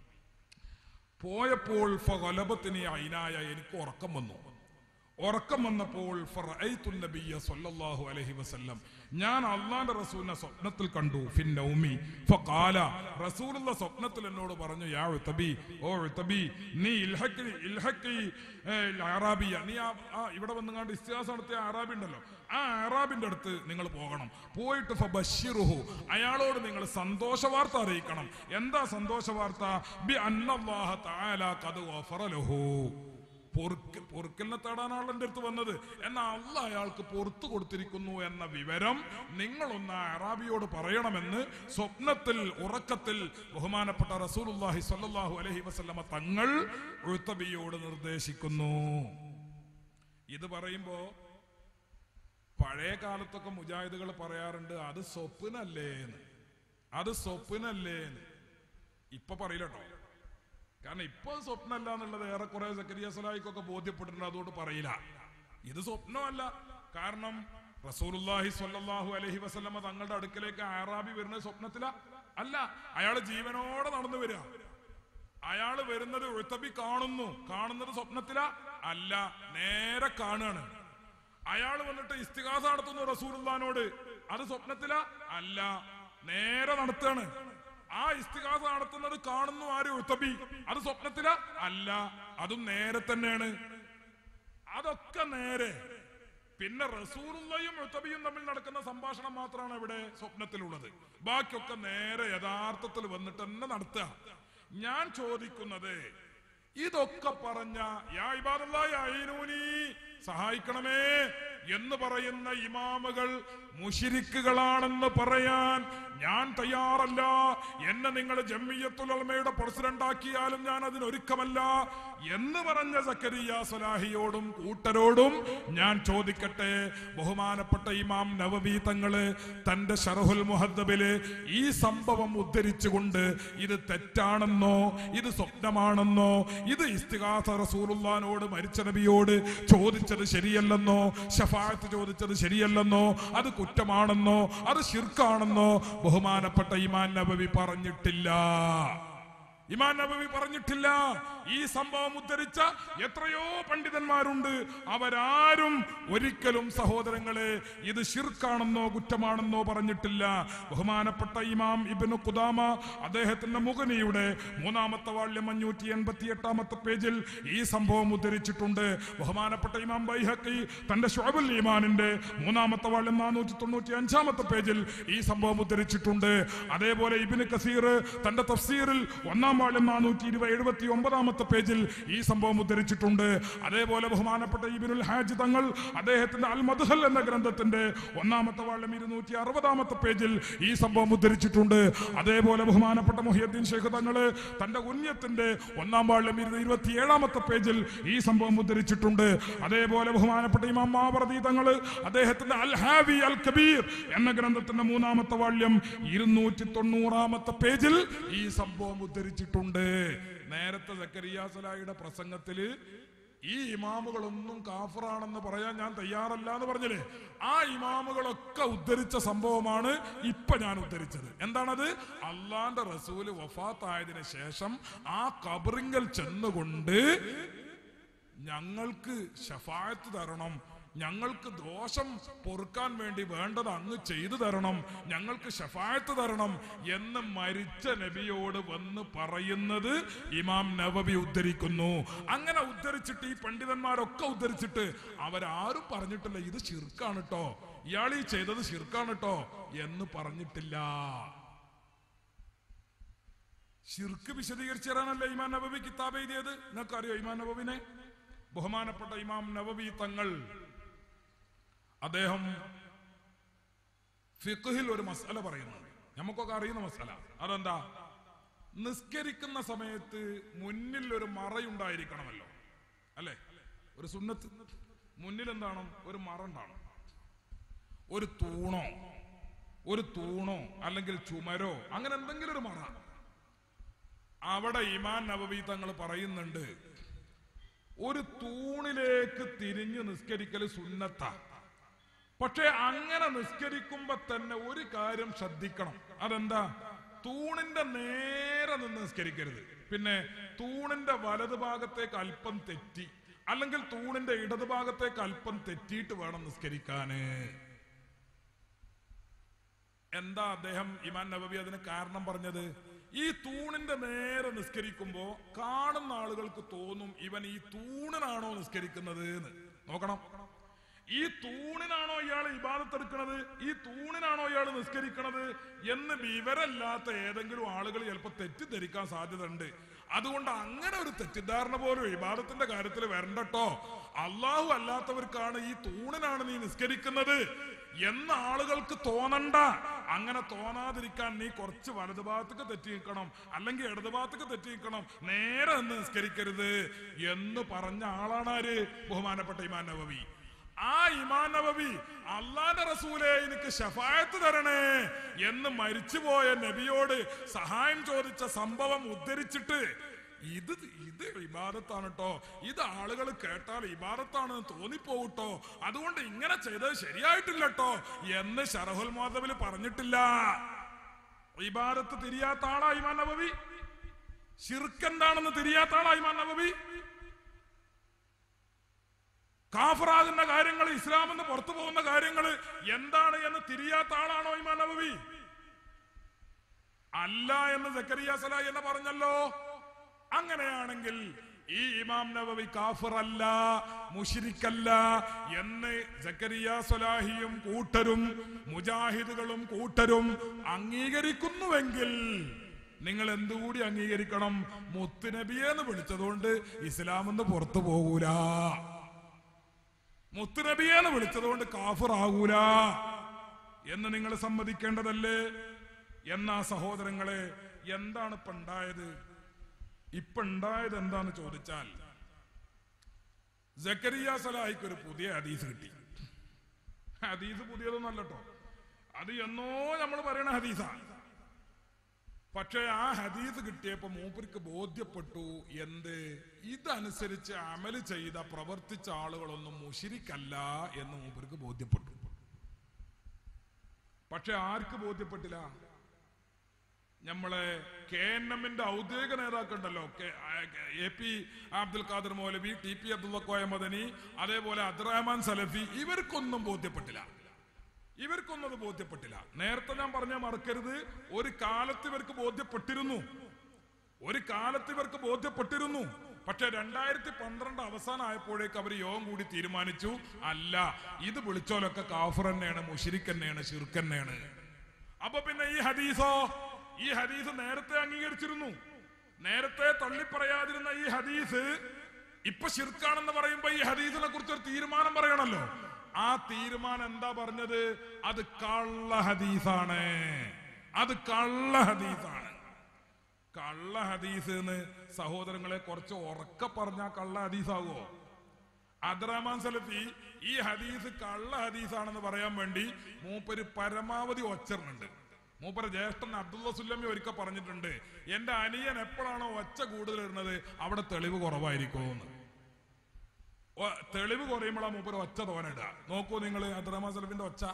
പോയപ്പോൾ ഫഗലബത്തിനി ഐനായ, എനിക്ക് ഉറക്കം വന്നു. ഉറക്കം വന്നപ്പോൾ ഫറഅയ്തുൻ നബിയ്യ സ്വല്ലല്ലാഹു അലൈഹി വസല്ലം, ഞാൻ അല്ലാഹുവിന്റെ റസൂലിനെ സ്വപ്നത്തിൽ കണ്ടു. ഫിൻ നൗമി ഫഖാല, റസൂലുള്ള സ്വപ്നത്തിൽ എന്നോട് പറഞ്ഞു, യാ ഉതബി, ഓ ഉതബി, നീ ഇൽഹഖി ഇൽഹഖി അറാബിയ, നീ ആ ഇവിടെ വന്നുകൊണ്ട് ഇസ്തിഹാസ നടത്തിയ അറാബി ഉണ്ടല്ലോ, ആ അറാബിന്റെ അടുത്ത് നിങ്ങൾ പോകണം. പോയിട്ട് ഫബശ്ശിറുഹു, അയാളോട് നിങ്ങൾ സന്തോഷ വാർത്ത അറിയിക്കണം. എന്താ സന്തോഷ വാർത്ത? ബി അന്നല്ലാഹ തആല ഖദ് ഗഫറ ലഹു, പൊറുക്കലിനെ തേടാനാണ് എൻ്റെ അടുത്ത് വന്നത്, എന്നാൽ അല്ലാഹ് അയാൾക്ക് പുറത്തു കൊടുത്തിരിക്കുന്നു എന്ന വിവരം നിങ്ങളൊന്ന് അറാബിയോട് പറയണമെന്ന് സ്വപ്നത്തിൽ ഉറക്കത്തിൽ ബഹുമാനപ്പെട്ട റസൂലുള്ളാഹി സ്വല്ലല്ലാഹു അലൈഹി വസല്ലമ തങ്ങൾ ഉതബിയോട് നിർദ്ദേശിക്കുന്നു. ഇത് പറയുമ്പോ പഴയ കാലത്തൊക്കെ മുജാഹിദുകൾ പറയാറുണ്ട് അത് സ്വപ്നല്ലേന്ന്, അത് സ്വപ്നല്ലേന്ന്. ഇപ്പൊ പറയില്ല കേട്ടോ, കാരണം ഇപ്പൊ സ്വപ്നമല്ല എന്നുള്ളത് ഏറെക്കുറെ സക്കരിയ സലാഹിക്കൊക്കെ ബോധ്യപ്പെട്ടിട്ടുണ്ട്. അതുകൊണ്ട് പറയില്ല ഇത് സ്വപ്നമല്ല. കാരണം റസൂലുള്ളാഹി സ്വല്ലല്ലാഹു അലൈഹി വസല്ലമ തങ്ങളുടെ അടുക്കലേക്ക് അറാബി വരുന്നത് സ്വപ്നത്തില അല്ല, അയാള് ജീവനോടെ നടന്നു വരിക. അയാള് വരുന്നത് ഉഴ്ത്തബി കാണുന്നു, കാണുന്നത് സ്വപ്നത്തില അല്ല, നേരെ കാണുകയാണ്. അയാൾ വന്നിട്ട് ഇസ്തിഗാസ നടത്തുന്നു റസൂലുള്ളാഹിനോട്, അത് സ്വപ്നത്തില അല്ല, നേരെ നടത്തുകയാണ്. ആ ഇസ്തിഗാസ നടത്തുന്നത് കാണുന്നു ആര്? ഉഴ്ത്തബി. അത് സ്വപ്നത്തില അല്ല, അതും നേരെ തന്നെയാണ്. അതൊക്കെ നേരെ. പിന്നെ റസൂലുള്ളാഹിയും ഉഴ്ത്തബിയും തമ്മിൽ നടക്കുന്ന സംഭാഷണം മാത്രമാണ് ഇവിടെ സ്വപ്നത്തിലുള്ളത്. ബാക്കിയൊക്കെ നേരെ യഥാർത്ഥത്തിൽ വന്നിട്ട് തന്നെ നടത്തുക. ഞാൻ ചോദിക്കുന്നത്, ഇതൊക്കെ പറഞ്ഞ യാ ഇബാദല്ലാഹി അഈനൂനി, സഹായിക്കണമേ എന്ന് പറയുന്ന ഇമാമുകൾ മുശ്രിക്കുകളാണെന്ന് പറയാൻ ഞാൻ തയ്യാറല്ല. എന്നെ നിങ്ങൾ ജംഇയ്യത്തുൽ ഉലമയുടെ പ്രസിഡന്റ് ആക്കിയാലും ഞാൻ അതിനൊരുക്കമല്ല എന്ന് പറഞ്ഞ സക്കരിയ സലാഹിയോടും കൂട്ടരോടും ഞാൻ ചോദിക്കട്ടെ, ബഹുമാനപ്പെട്ട ഇമാം നവവി തങ്ങള് തന്റെ ശർഹുൽ മുഹദ്ദബില് ഈ സംഭവം ഉദ്ധരിച്ചുകൊണ്ട് ഇത് തെറ്റാണെന്നോ ഇത് സ്വപ്നമാണെന്നോ ഇത് ഇസ്തിഗാസ റസൂലുള്ളാഹിനോട് മരിച്ച നബിയോട് ചോദിച്ചത് ശരിയല്ലെന്നോ ശഫാഅത്ത് ചോദിച്ചത് ശരിയല്ലെന്നോ അത് കുറ്റമാണെന്നോ അത് ശിർക്കാണെന്നോ ബഹുമാനപ്പെട്ട ഇമാം നബവി പറഞ്ഞിട്ടില്ല. ഇമാം നബവി പറഞ്ഞിട്ടില്ല. ഈ സംഭവം ഉദ്ധരിച്ച എത്രയോ പണ്ഡിതന്മാരുണ്ട്, അവരാരും ഒരിക്കലും സഹോദരങ്ങളെ ഇത് ശിർക്കാണെന്നോ കുറ്റമാണെന്നോ പറഞ്ഞിട്ടില്ല. ബഹുമാനപ്പെട്ട ഇമാം ഇബ്നു ഖുദാമ അദ്ദേഹത്തിന്റെ മുഗ്നിയുടെ മൂന്നാമത്തെ വാള്യം അഞ്ഞൂറ്റി എൺപത്തി എട്ടാമത്തെ പേജിൽ ഈ സംഭവം ഉദ്ധരിച്ചിട്ടുണ്ട്. ബഹുമാനപ്പെട്ട ഇമാം ബൈഹഖി തന്റെ ശുഅബുൽ ഈമാനിന്റെ മൂന്നാമത്തെ വാള്യം നാനൂറ്റി തൊണ്ണൂറ്റി അഞ്ചാമത്തെ പേജിൽ ഈ സംഭവം ഉദ്ധരിച്ചിട്ടുണ്ട്. അതേപോലെ ഇബ്നു കസീർ തന്റെ തഫ്സീറിൽ ഒന്നാം വാള്യം നാനൂറ്റി ഇരുപത് എഴുപത്തി ഒമ്പതാമത്തെ പേജിൽ ഈ സംഭവം ഉദ്ധരിച്ചിട്ടുണ്ട്. അതേപോലെ ബഹുമാനപ്പെട്ട ഇബ്നുൽ ഹാജ് തങ്ങൾ അദ്ദേഹത്തിന്റെ അൽ മദ്ഹൽ എന്ന ഗ്രന്ഥത്തിന്റെ ഒന്നാമത്തെ വാള്യം ഇരുന്നൂറ്റി അറുപതാമത്തെ പേജിൽ ഈ സംഭവം ഉദ്ധരിച്ചിട്ടുണ്ട്. അതേപോലെ ബഹുമാനപ്പെട്ട മുഹിയുദ്ദീൻ ശൈഖ് തങ്ങള് തന്റെ ഉന്യത്തിന്റെ ഒന്നാം വാള്യം ഇരുപത്തി ഏഴാമത്തെ പേജിൽ ഈ സംഭവം ഉദ്ധരിച്ചിട്ടുണ്ട്. അതേപോലെ ബഹുമാനപ്പെട്ട ഇമാം മാവർദി തങ്ങള് അദ്ദേഹത്തിന്റെ അൽ ഹാവി അൽ കബീർ എന്ന ഗ്രന്ഥത്തിന്റെ മൂന്നാമത്തെ വാള്യം ഇരുന്നൂറ്റി തൊണ്ണൂറാമത്തെ പേജിൽ ഈ സംഭവം ഉദ്ധരിച്ചിട്ടുണ്ട്. നേരത്തെ സക്കരിയ സലാഹിയുടെ പ്രസംഗത്തില് ഈ ഇമാമുകളൊന്നും കാഫറാണെന്ന് പറയാൻ ഞാൻ തയ്യാറല്ല എന്ന് പറഞ്ഞില്ലേ, ആ ഇമാമുകളൊക്കെ ഉദ്ധരിച്ച സംഭവമാണ് ഇപ്പൊ ഞാൻ ഉദ്ധരിച്ചത്. എന്താണത്? അള്ളാന്റെ റസൂല് വഫാത്തായതിനു ശേഷം ആ ഖബറിങ്കൽ ചെന്നുകൊണ്ട് ഞങ്ങൾക്ക് ശഫാഅത്ത് തരണം, ഞങ്ങൾക്ക് ദോഷം പൊറുക്കാൻ വേണ്ടി വേണ്ടത് അങ്ങ് ചെയ്തു തരണം, ഞങ്ങൾക്ക് ശഫാഅത്ത് തരണം എന്ന് മരിച്ച നബിയോട് വന്ന് പറയുന്നത് ഇമാം നവവി ഉദ്ധരിക്കുന്നു. അങ്ങനെ ഉദ്ധരിച്ചിട്ട് ഈ പണ്ഡിതന്മാരൊക്കെ ഉദ്ധരിച്ചിട്ട് അവരാരും പറഞ്ഞിട്ടില്ല ഇത് ശിർക്കാണ് ട്ടോ, ഇയാൾ ഈ ചെയ്തത് ശിർക്കാണ് ട്ടോ എന്ന് പറഞ്ഞിട്ടില്ല. ശിർക്ക് വിശദീകരിച്ചു തരാനല്ലേ ഇമാം നവവി കിതാബ് എഴുതിയത്. നിങ്ങൾക്കറിയോ ഇമാം നവവിനെ? ബഹുമാനപ്പെട്ട ഇമാം നവവി തങ്ങൾ അദ്ദേഹം ഫിഖ്ഹിൽ ഒരു മസ്അല പറയുന്നുണ്ട്, നമുക്കൊക്കെ അറിയുന്ന മസ്അല. അതെന്താ? നിസ്കരിക്കുന്ന സമയത്ത് മുന്നിൽ ഒരു മറയുണ്ടായിരിക്കണമല്ലോ, അല്ലെ? ഒരു സുന്നത്ത്. മുന്നിൽ എന്താണ്? ഒരു മറ ഉണ്ടാണ്. ഒരു തൂണോ ഒരു തൂണോ അല്ലെങ്കിൽ ചുമരോ അങ്ങനെ എന്തെങ്കിലും ഒരു മറ. അവിടെ ഇമാം നവവി തങ്ങൾ പറയുന്നുണ്ട്, ഒരു തൂണിലേക്ക് തിരിഞ്ഞു നിസ്കരിക്കൽ സുന്നത്താ. പക്ഷെ അങ്ങനെ നിസ്കരിക്കുമ്പോ തന്നെ ഒരു കാര്യം ശ്രദ്ധിക്കണം. അതെന്താ? തൂണിന്റെ നേരെ നിന്ന് നിസ്കരിക്കരുത്. പിന്നെ തൂണിന്റെ വലതു ഭാഗത്തേക്ക് അല്പം തെറ്റി അല്ലെങ്കിൽ തൂണിന്റെ ഇടതു ഭാഗത്തേക്ക് അല്പം തെറ്റിയിട്ട് വേണം നിസ്കരിക്കാന്. എന്താ അദ്ദേഹം ഇമാം നവവി അതിന് കാരണം പറഞ്ഞത്? ഈ തൂണിന്റെ നേരെ നിസ്കരിക്കുമ്പോ കാണുന്ന ആളുകൾക്ക് തോന്നും ഇവൻ ഈ തൂണിനാണോ നിസ്കരിക്കുന്നത് എന്ന്. നോക്കണം, ഈ തൂണിനാണോ ഇയാൾ ഇബാദത്ത് എടുക്കുന്നത്, ഈ തൂണിനാണോ ഇയാൾ നിസ്കരിക്കുന്നത് എന്ന് വിവരമില്ലാത്ത ഏതെങ്കിലും ആളുകൾ ചിലപ്പോൾ തെറ്റിദ്ധരിക്കാൻ സാധ്യത ഉണ്ട്. അതുകൊണ്ട് അങ്ങനെ ഒരു തെറ്റിദ്ധാരണ പോലും ഇബാദത്തിന്റെ കാര്യത്തിൽ വരണ്ടട്ടോ. അള്ളാഹു അല്ലാത്തവർക്കാണ് ഈ തൂണിനാണ് നീ നിസ്കരിക്കുന്നത് എന്ന ആളുകൾക്ക് തോന്നണ്ട. അങ്ങനെ തോന്നാതിരിക്കാൻ നീ കുറച്ച് വലതുഭാഗത്തേക്ക് തെറ്റി നിൽക്കണം, അല്ലെങ്കിൽ ഇടതുഭാഗത്തേക്ക് തെറ്റി നിൽക്കണം, നേരെ നിന്ന് നിസ്കരിക്കരുത് എന്ന് പറഞ്ഞ ആളാണ് ആര്? ബഹുമാനപ്പെട്ട ഇമാം നവവി. ആ ഇമാം നവവി അല്ലാഹുവിന്റെ റസൂലേ എനിക്ക് ശഫാഅത്ത് തരണേ എന്ന് മരിച്ചുപോയ നബിയോട് സഹായം ചോദിച്ച സംഭവം ഉദ്ധരിച്ചിട്ട് ഇത് ഇത് ഇബാദത്താണ് കേട്ടോ, ഇത് ആളുകൾ കേട്ടാൽ ഇബാദത്താണ് തോന്നിപ്പോകട്ടോ, അതുകൊണ്ട് ഇങ്ങനെ ചെയ്തത് ശരിയായിട്ടില്ല കേട്ടോ എന്ന് ശറഹുൽ മുഅദ്ദബിൽ പറഞ്ഞിട്ടില്ല. ഇബാദത്ത് തിരിയാത്ത ആളാ ഇമാം നവവി? ശിർക്ക് എന്താണെന്ന് തിരിയാത്ത ആളാ ഇമാം നവവി? കാഫറാകുന്ന കാര്യങ്ങൾ, ഇസ്ലാമെന്ന് പുറത്തു പോകുന്ന കാര്യങ്ങൾ എന്താണ് എന്ന് തിരിയാത്ത ആളാണോ ഇമാം നവവി? അല്ല എന്ന് സക്കരിയ സലാഹി എന്ന് പറഞ്ഞല്ലോ. അങ്ങനെയാണെങ്കിൽ ഈ ഇമാം നവവി കാഫിറല്ല, മുശ്രിക്കല്ല എന്ന് സക്കരിയ സലാഹിയും കൂട്ടരും മുജാഹിദുകളും കൂട്ടരും അംഗീകരിക്കുന്നുവെങ്കിൽ നിങ്ങൾ എന്തുകൂടി അംഗീകരിക്കണം? മുത്തുനബിയെന്ന് വിളിച്ചതുകൊണ്ട് ഇസ്ലാമെന്ന് പുറത്തു പോകൂല, മുത്തുനബിയെന്ന് വിളിച്ചതുകൊണ്ട് കാഫിർ ആകൂല എന്ന് നിങ്ങൾ സമ്മതിക്കേണ്ടതല്ലേ? എന്നാ സഹോദരങ്ങളെ, എന്താണ് ഇപ്പൊ ഉണ്ടായത്? ഇപ്പൊ ഉണ്ടായത് എന്താന്ന് ചോദിച്ചാൽ, സക്കരിയ സലാഹിക്ക് ഒരു പുതിയ ഹദീസ് കിട്ടി. ഹദീസ് പുതിയതൊന്നും അല്ലട്ടോ, അത് എന്നോ നമ്മൾ പറയണ ഹദീസാ. പക്ഷെ ആ ഹദീസ് കിട്ടിയപ്പോ മൂപ്പർക്ക് ബോധ്യപ്പെട്ടു എന്ത്? ഇതനുസരിച്ച് അമല് ചെയ്ത പ്രവർത്തിച്ച ആളുകളൊന്നും മുശ്രിക്കല്ല എന്ന് മൂപ്പർക്ക് ബോധ്യപ്പെട്ടു. പക്ഷെ ആർക്ക് ബോധ്യപ്പെട്ടില്ല? നമ്മളെ കെ എൻ എമ്മിന്റെ ഔദ്യോഗിക നേതാക്കളുണ്ടല്ലോ, A P Abdul Khader Maulavi, T P Abdulla Koya Madani, അതേപോലെ അബ്ദുറഹ്മാൻ സലഫി, ഇവർക്കൊന്നും ബോധ്യപ്പെട്ടില്ല. ഇവർക്കൊന്നും അത് ബോധ്യപ്പെട്ടില്ല. നേരത്തെ ഞാൻ പറഞ്ഞ മറക്കരുത്, ഒരു കാലത്ത് ഇവർക്ക് ബോധ്യപ്പെട്ടിരുന്നു, ഒരു കാലത്ത് ഇവർക്ക് ബോധ്യപ്പെട്ടിരുന്നു. പക്ഷെ രണ്ടായിരത്തി പന്ത്രണ്ട് അവസാനമായപ്പോഴേക്ക് അവർ യോഗം കൂടി തീരുമാനിച്ചു, അല്ല ഇത് വിളിച്ചോലൊക്കെ കാഫിർ തന്നെയാണ്, മുശ്രിക്ക് തന്നെയാണ്, ശിർക്ക് തന്നെയാണ്. അപ്പൊ പിന്നെ ഈ ഹദീസോ? ഈ ഹദീസ് നേരത്തെ അംഗീകരിച്ചിരുന്നു. നേരത്തെ തള്ളിപ്പറയാതിരുന്ന ഈ ഹദീസ് ഇപ്പൊ ശിർക്കാണെന്ന് പറയുമ്പോ ഈ ഹദീസിനെ കുറിച്ച് ഒരു തീരുമാനം പറയണല്ലോ. ആ തീരുമാനം എന്താ പറഞ്ഞത്? അത് കള്ള ഹദീസാണ്, അത് കള്ള ഹദീസാണ്. കള്ള ഹദീസ് എന്ന് സഹോദരങ്ങളെ കുറച്ച് ഉറക്ക പറഞ്ഞാൽ കള്ള ഹദീസാവോ? അബ്ദുറഹ്മാൻ സലഫി ഈ ഹദീസ് കള്ള ഹദീസാണെന്ന് പറയാൻ വേണ്ടി മൂപ്പര് പരമാവധി ഒച്ചറിനുണ്ട്. മൂപ്പര ജ്യേഷ്ഠൻ അബ്ദുള്ള സുല്ലമി ഒരിക്കൽ പറഞ്ഞിട്ടുണ്ട്, എന്റെ അനിയൻ എപ്പോഴാണോ ഒച്ച കൂടുതൽ ഇടുന്നത് അവിടെ തെളിവ് കുറവായിരിക്കുമെന്ന്. തെളിവ് കുറയുമ്പോഴാ മൂപ്പര് ഒച്ച തോന്നിടുക. നോക്കൂ നിങ്ങൾ അബ്ദുറഹ്മാൻ സലഫിന്റെ ഒച്ച.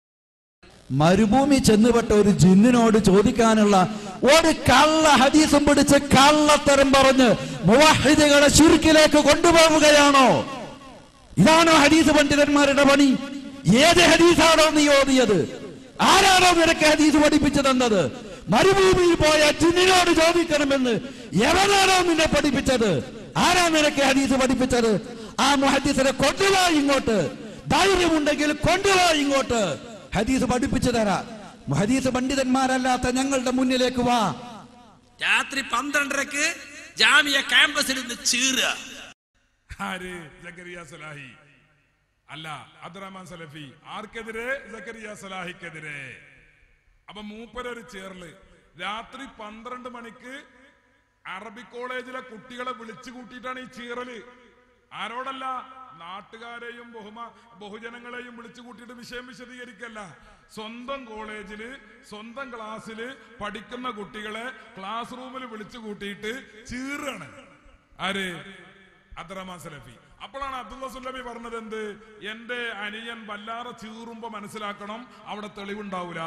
മരുഭൂമി ചെന്നുപെട്ട ഒരു ജിന്നിനോട് ചോദിക്കാനുള്ള ഒരു കള്ള ഹദീസും പിടിച്ച് കള്ളത്തരം പറഞ്ഞ് മുവഹിദുകളെ ശിർക്കിലേക്ക് കൊണ്ടുപോവുകയാണോ? ഇതാണോ ഹദീസ് പണ്ഡിതന്മാരുടെ പണി? ഏത് ഹദീസാണോ നീ ഓതിയത്? ആരാണോ നിനക്ക് ഹദീസ് പഠിപ്പിച്ചു തന്നത്? മരുഭൂമിയിൽ പോയ ജിന്നിനോട് ചോദിക്കണമെന്ന് എവനാണോ നിന്നെ പഠിപ്പിച്ചത്? ആരാ നിനക്ക് ഹദീസ് പഠിപ്പിച്ചത്? ആ മുഹദ്ദിസിനെ കൊണ്ടുവാ ഇങ്ങോട്ട്, ധൈര്യമുണ്ടെങ്കിൽ കൊണ്ടുവാ ഇങ്ങോട്ട്, ഹദീസ് പഠിപ്പിച്ചു തരാ. ഹദീസ് പണ്ഡിതന്മാരല്ലാത്ത ഞങ്ങളുടെ മുന്നിലേക്ക് വാ. രാത്രി പന്ത്രണ്ടരക്ക് ജാമിയ ക്യാമ്പസിൽ നിന്ന് ചീറുക. ആര്? സക്കരിയ സലാഹി അല്ല, അബ്ദുറഹ്മാൻ സലഫി. ആർക്കെതിരെ? സക്കരിയ സലാഹിക്കെതിരെ. അപ്പൊ മൂപ്പരൊരു ചേർല് രാത്രി പന്ത്രണ്ട് മണിക്ക് അറബി കോളേജിലെ കുട്ടികളെ വിളിച്ചു കൂട്ടിയിട്ടാണ് ഈ ചീറല്. ആരോടല്ല? നാട്ടുകാരെയും ബഹുമാ ബഹുജനങ്ങളെയും വിളിച്ചു കൂട്ടിയിട്ട് വിഷയം വിശദീകരിക്കല്ല. സ്വന്തം കോളേജില് സ്വന്തം ക്ലാസ്സില് പഠിക്കുന്ന കുട്ടികളെ ക്ലാസ് റൂമിൽ വിളിച്ചു കൂട്ടിയിട്ട് ചീറാണ്. ആര്? അബ്ദുറഹ്മാൻ സലഫി. അപ്പോഴാണ് അബ്ദുള്ള സുല്ലമി പറഞ്ഞത് എന്ത്? എന്റെ അനിയൻ വല്ലാതെ ചീറുമ്പോ മനസ്സിലാക്കണം അവിടെ തെളിവുണ്ടാവൂല.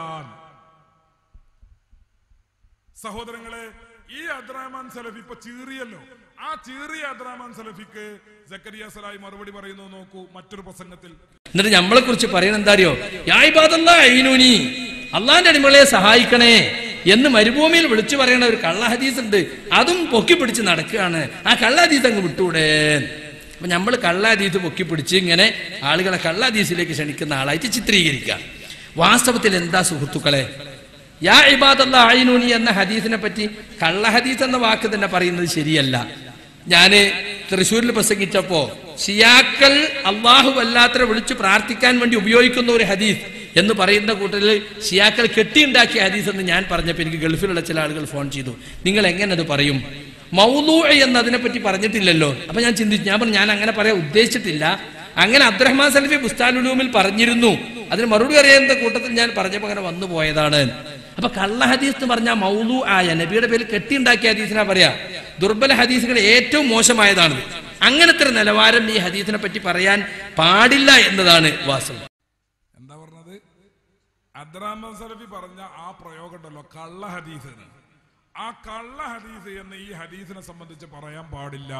സഹോദരങ്ങളെ, ഈ അബ്ദുറഹ്മാൻ സലഫി ഇപ്പൊ ചീറിയല്ലോ. ആ ചീറിയ അബ്ദുറഹ്മാൻ സലഫിക്ക് സക്കരിയ സലാഹി മറുപടി പറയുന്നു. നോക്കൂ മറ്റൊരു പ്രസംഗത്തിൽ. എന്നിട്ട് നമ്മളെ കുറിച്ച് പറയുന്നത് എന്താ അറിയോ? യാ ഇബാദല്ലാഹ് ഐനൂനി, അള്ളാന്റെ അടിമകളെ സഹായിക്കണേ എന്ന് മരുഭൂമിയിൽ വിളിച്ചു പറയുന്ന ഒരു കള്ള ഹദീസ് ഉണ്ട്. അതും പൊക്കി പിടിച്ച് നടക്കുകയാണ്. ആ കള്ള ഹദീസ് അങ്ങ് വിട്ടൂടെ? അപ്പൊ നമ്മൾ കള്ള ഹദീസ് പൊക്കി പിടിച്ച് ഇങ്ങനെ ആളുകളെ കള്ള ഹദീസിലേക്ക് ക്ഷണിക്കുന്ന ആളായിട്ട് ചിത്രീകരിക്കുക. വാസ്തവത്തിൽ എന്താ സുഹൃത്തുക്കളെ, യാ ഇബാദല്ലാഹ് ഐനൂനി എന്ന ഹദീസിനെ പറ്റി കള്ള ഹദീസ് എന്ന വാക്ക് തന്നെ പറയുന്നത് ശരിയല്ല. ഞാന് തൃശ്ശൂരിൽ പ്രസംഗിച്ചപ്പോ ഷിയാക്കൾ അള്ളാഹു വല്ലാത്തവരെ വിളിച്ചു പ്രാർത്ഥിക്കാൻ വേണ്ടി ഉപയോഗിക്കുന്ന ഒരു ഹദീസ് എന്ന് പറയുന്ന കൂട്ടത്തിൽ ഷിയാക്കൾ കെട്ടിയുണ്ടാക്കിയ ഹദീസ് എന്ന് ഞാൻ പറഞ്ഞപ്പോൾ എനിക്ക് ഗൾഫിലുള്ള ചില ആളുകൾ ഫോൺ ചെയ്തു, നിങ്ങൾ എങ്ങനെ അത് പറയും? മൗലൂ എന്ന് അതിനെപ്പറ്റി പറഞ്ഞിട്ടില്ലല്ലോ. അപ്പൊ ഞാൻ ചിന്തിച്ചു, ഞാൻ പറഞ്ഞു ഞാൻ അങ്ങനെ പറയാൻ ഉദ്ദേശിച്ചിട്ടില്ല. അങ്ങനെ അബ്ദുറഹ്മാൻ സലഫി ബുസ്താനുലൂമിൽ പറഞ്ഞിരുന്നു. അതിന് മറുപടി അറിയുന്ന കൂട്ടത്തിൽ ഞാൻ പറഞ്ഞപ്പോൾ അങ്ങനെ വന്നു പോയതാണ്. അപ്പൊ കള്ള ഹദീസ് എന്ന് പറഞ്ഞാൽ മൗലു ആയ നബിയുടെ പേരിൽ കെട്ടിയുണ്ടാക്കിയ ഹദീസിനാ പറയാ. ദുർബല ഹദീസുകൾ ഏറ്റവും മോശമായതാണ്. അങ്ങനത്തെ ഒരു നിലവാരം ഈ ഹദീസിനെ പറ്റി പറയാൻ പാടില്ല എന്നതാണ് വാസ്തവം. എന്താ പറഞ്ഞത്? അബ്ദുറഹ്മാൻ സലഫി പറഞ്ഞ ആ പ്രയോഗം ഉണ്ടല്ലോ, കള്ള ഹദീസ്. ആ കള്ള ഹദീസ് എന്ന് ഈ ഹദീസിനെ സംബന്ധിച്ച് പറയാൻ പാടില്ല.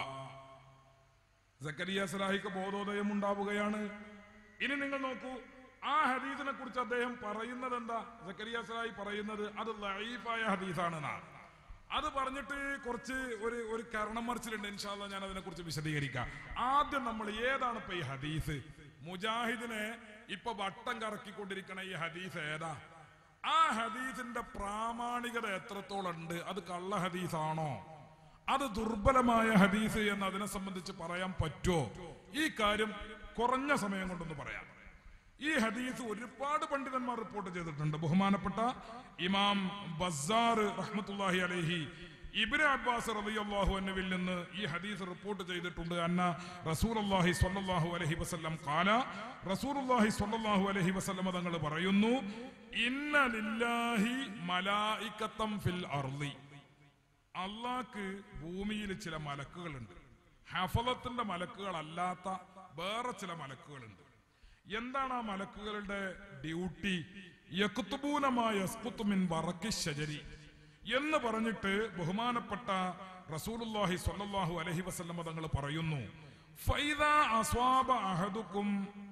സക്കരിയ സലാഹിക്ക് ബോധോദയം ഉണ്ടാവുകയാണ്. ഇനി നിങ്ങൾ നോക്കൂ, ആ ഹദീസിനെ കുറിച്ച് അദ്ദേഹം പറയുന്നത് എന്താ? സക്കരിയ സലാഹി പറയുന്നത് അത് ലഈഫായ ഹദീസാണെന്നാണ്. അത് പറഞ്ഞിട്ട് കുറച്ച് ഒരു ഒരു കരണം മറിച്ചിട്ടുണ്ട്. ഇൻഷാ അല്ലാഹ് ഞാൻ അതിനെ കുറിച്ച് വിശദീകരിക്കാം. ആദ്യം നമ്മൾ ഏതാണ് ഇപ്പൊ ഈ ഹദീസ്? മുജാഹിദിനെ ഇപ്പൊ വട്ടം കറക്കിക്കൊണ്ടിരിക്കണ ഈ ഹദീസ് ഏതാ? ആ ഹദീസിന്റെ പ്രാമാണികത എത്രത്തോളം ഉണ്ട്? അത് കള്ള ഹദീസാണോ, അത് ദുർബലമായ ഹദീസ് എന്ന് അതിനെ സംബന്ധിച്ച് പറയാൻ പറ്റുമോ? ഈ കാര്യം കുറഞ്ഞ സമയം കൊണ്ടൊന്ന് പറയാം. ഈ ഹദീസ് ഒരുപാട് പണ്ഡിതന്മാർ റിപ്പോർട്ട് ചെയ്തിട്ടുണ്ട്. ബഹുമാനപ്പെട്ട ഇമാം ബസ്സാർ റഹ്മത്തുള്ളാഹി അലൈഹി ഇബ്നു അബ്ബാസ് റളിയല്ലാഹു അൻഹുവിൽ നിന്ന് ഈ ഹദീസ് റിപ്പോർട്ട് ചെയ്തിട്ടുണ്ട്. അന്ന റസൂലുള്ളാഹി സ്വല്ലല്ലാഹു അലൈഹി വസല്ലം ഖാല, റസൂലുള്ളാഹി സ്വല്ലല്ലാഹു അലൈഹി വസല്ലം തങ്ങൾ പറയുന്നു, ഇന്ന ലില്ലാഹി മലായികത്തം ഫിൽ അർളി. അല്ലാഹ്ക്ക് ഭൂമിയിൽ ചില മലക്കുകളുണ്ട്. ഹഫളത്തിന്റെ മലക്കുകൾ അല്ലാത്ത വേറെ ചില മലക്കുകളുണ്ട്. എന്താണ് ആ മലക്കുകളുടെ ഡ്യൂട്ടി? യക്തുബൂന മാ യസ്ഖുതു മിൻ വറഖി ശജരി എന്ന് പറഞ്ഞിട്ട് ബഹുമാനപ്പെട്ട റസൂലുള്ളാഹി സ്വല്ലല്ലാഹു അലൈഹി വസല്ലം തങ്ങൾ പറയുന്നു, ഫൈദാ അസ്വാബ അഹദുക്കും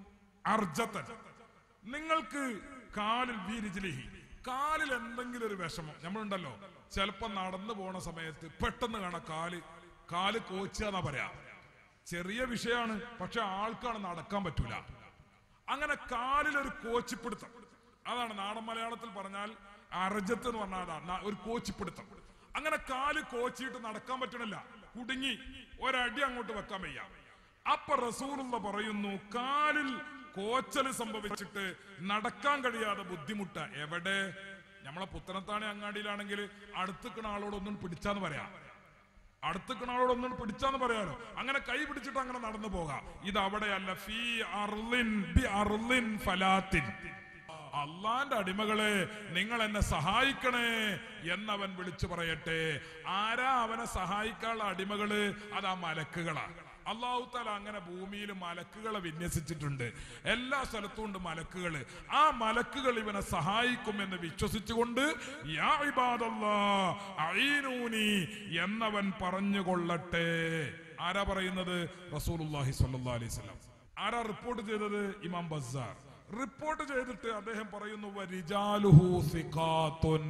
അർജതൻ, നിങ്ങൾക്ക് കാലിൽ വീരിജിലിഹി, കാലിൽ എന്തെങ്കിലും ഒരു വിഷമം, നമ്മളുണ്ടല്ലോ ചിലപ്പോ നടന്നു പോണ സമയത്ത് പെട്ടെന്ന് കാണാം കാല് കാല് കോച്ചാന്നാ പറയാ. ചെറിയ വിഷയമാണ്, പക്ഷെ ആൾക്കാണ് നടക്കാൻ പറ്റൂല. അങ്ങനെ കാലിലൊരു കോച്ചിപ്പിടുത്തം, അതാണ് നാടൻ മലയാളത്തിൽ പറഞ്ഞാൽ അർജത്ത് എന്ന് പറഞ്ഞാൽ അതാണ് ഒരു കോച്ചിപ്പിടുത്തം. അങ്ങനെ കാല് കോച്ചിയിട്ട് നടക്കാൻ പറ്റണില്ല, കുടുങ്ങി, ഒരടി അങ്ങോട്ട് വെക്കാൻ വയ്യ. അപ്പൊ റസൂലുള്ള പറയുന്നു, കാലിൽ കോച്ചല് സംഭവിച്ചിട്ട് നടക്കാൻ കഴിയാതെ ബുദ്ധിമുട്ട എവിടെ? നമ്മളെ പുത്തനത്താണി അങ്ങാടിയിലാണെങ്കിൽ അടുത്തുക്കണ ആളോടൊന്നും പിടിച്ചാന്ന് പറയാം, അടുത്തുക്കണ ആളോടൊന്നും പിടിച്ചാന്ന് പറയാലോ. അങ്ങനെ കൈ പിടിച്ചിട്ട് അങ്ങനെ നടന്നു പോകാം. ഇത് അവിടെയല്ല. ഫീ അർളിൻ ബി അർളിൻ ഫലാത്തിൻ, അള്ളാന്റെ അടിമകളെ നിങ്ങൾ എന്നെ സഹായിക്കണേ എന്നവൻ വിളിച്ചു പറയട്ടെ. ആരാ അവനെ സഹായിക്കാനുള്ള അടിമകള്? അതാ മലക്കുകളാ. അല്ലാഹു തആല അങ്ങനെ ഭൂമിയിൽ മലക്കുകളെ വിന്യസിച്ചിട്ടുണ്ട്. എല്ലാ സ്ഥലത്തും ഉണ്ട് മലക്കുകള്. ആ മലക്കുകൾ ഇവനെ സഹായിക്കുമെന്ന് വിശ്വസിച്ചുകൊണ്ട് യാ ഇബാദല്ലാഹ് അഈനൂനി എന്നവൻ പറഞ്ഞുകൊള്ളട്ടെ. ആരാ പറയുന്നത്? റസൂലുള്ളാഹി സ്വല്ലല്ലാഹു അലൈഹി വസല്ലം. ആരാ റിപ്പോർട്ട് ചെയ്തത്? ഇമാം ബസ്സാർ റിപ്പോർട്ട് ചെയ്തിട്ട് അദ്ദേഹം പറയുന്നു, വരിജാലുഹു സിഖാത്തുൻ.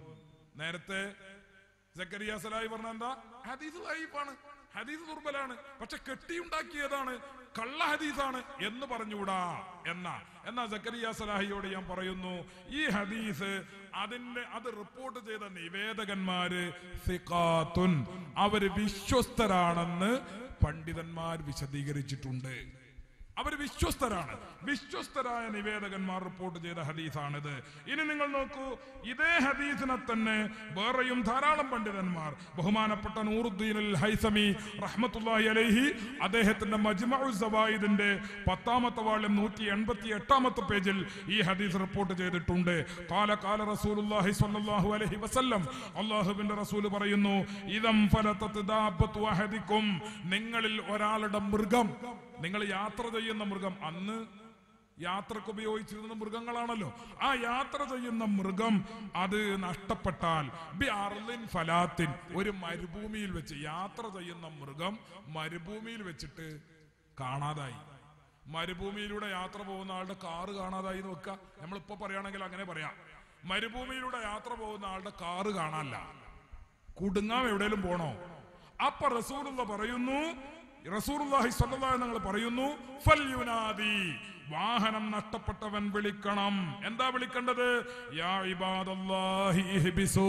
നേരത്തെ സക്കരിയ സലാഹി പറഞ്ഞ എന്താ? ഹദീസ് ലൈഫാണ്, ഹദീസ് ദുർബലാണ്, പക്ഷെ കെട്ടിയുണ്ടാക്കിയതാണ്, കള്ള ഹദീസാണ് എന്ന് പറഞ്ഞുകൂടാ. എന്നാ എന്നാ സക്കരിയ സലാഹിയോട് ഞാൻ പറയുന്നു, ഈ ഹദീസ് അതിന്റെ അത് റിപ്പോർട്ട് ചെയ്ത നിവേദകന്മാര് സിഖാത്തുൻ, അവര് വിശ്വസ്തരാണെന്ന് പണ്ഡിതന്മാർ വിശദീകരിച്ചിട്ടുണ്ട്. അവർ വിശ്വസ്തരാണ്. വിശ്വസ്തരായ നിവേദകന്മാർ റിപ്പോർട്ട് ചെയ്ത ഹദീസാണിത്. ഇനി നിങ്ങൾ നോക്കൂ, ഇതേ ഹദീസിനെ തന്നെ വേറെയും ധാരാളം പണ്ഡിതന്മാർ, ബഹുമാനപ്പെട്ട നൂറുദ്ദീൻ അൽ ഹൈസമി റഹ്മത്തുള്ളാഹി അലൈഹി അദ്ദേഹത്തിന്റെ മജ്മഉ സവായിദിന്റെ പത്താമത്തെ വാള്യം നൂറ്റി എൺപത്തി എട്ടാമത്തെ പേജിൽ ഈ ഹദീസ് റിപ്പോർട്ട് ചെയ്തിട്ടുണ്ട്. ഖാല ഖാല റസൂലുള്ളാഹി സ്വല്ലല്ലാഹു അലൈഹി വസല്ലം, അല്ലാഹുവിന്റെ റസൂൽ പറയുന്നു, ഇദം ഫലതത് ദാബത്തു അഹദിക്കും, നിങ്ങളിൽ ഒരാളുടെ മൃഗം, നിങ്ങൾ യാത്ര ചെയ്യുന്ന മൃഗം, അന്ന് യാത്രക്ക് ഉപയോഗിച്ചിരുന്ന മൃഗങ്ങളാണല്ലോ, ആ യാത്ര ചെയ്യുന്ന മൃഗം അത് നഷ്ടപ്പെട്ടാൽ ബി അർളിൻ ഫലാത്തിൻ, ഒരു മരുഭൂമിയിൽ വെച്ച് യാത്ര ചെയ്യുന്ന മൃഗം മരുഭൂമിയിൽ വെച്ചിട്ട് കാണാതായി. മരുഭൂമിയിലൂടെ യാത്ര പോകുന്ന ആളുടെ കാറ് കാണാതായി എന്ന് വെക്കുക. നമ്മളിപ്പോ പറയുകയാണെങ്കിൽ അങ്ങനെ പറയാം, മരുഭൂമിയിലൂടെ യാത്ര പോകുന്ന ആളുടെ കാറ് കാണാനല്ല, കുടുങ്ങാൻ എവിടെയെങ്കിലും പോണോ? അപ്പൊ റസൂലുള്ള പറയുന്നു, റസൂലുള്ളാഹി സ്വല്ലല്ലാഹു അലൈഹി വസല്ലം പറയുന്നു, ഫൽയുനാദി, വാഹനം നഷ്ടപ്പെട്ടവൻ വിളിക്കണം. എന്താ വിളിക്കേണ്ടത്? യാ ഇബാദല്ലാഹി ഇഹ്ബിസു,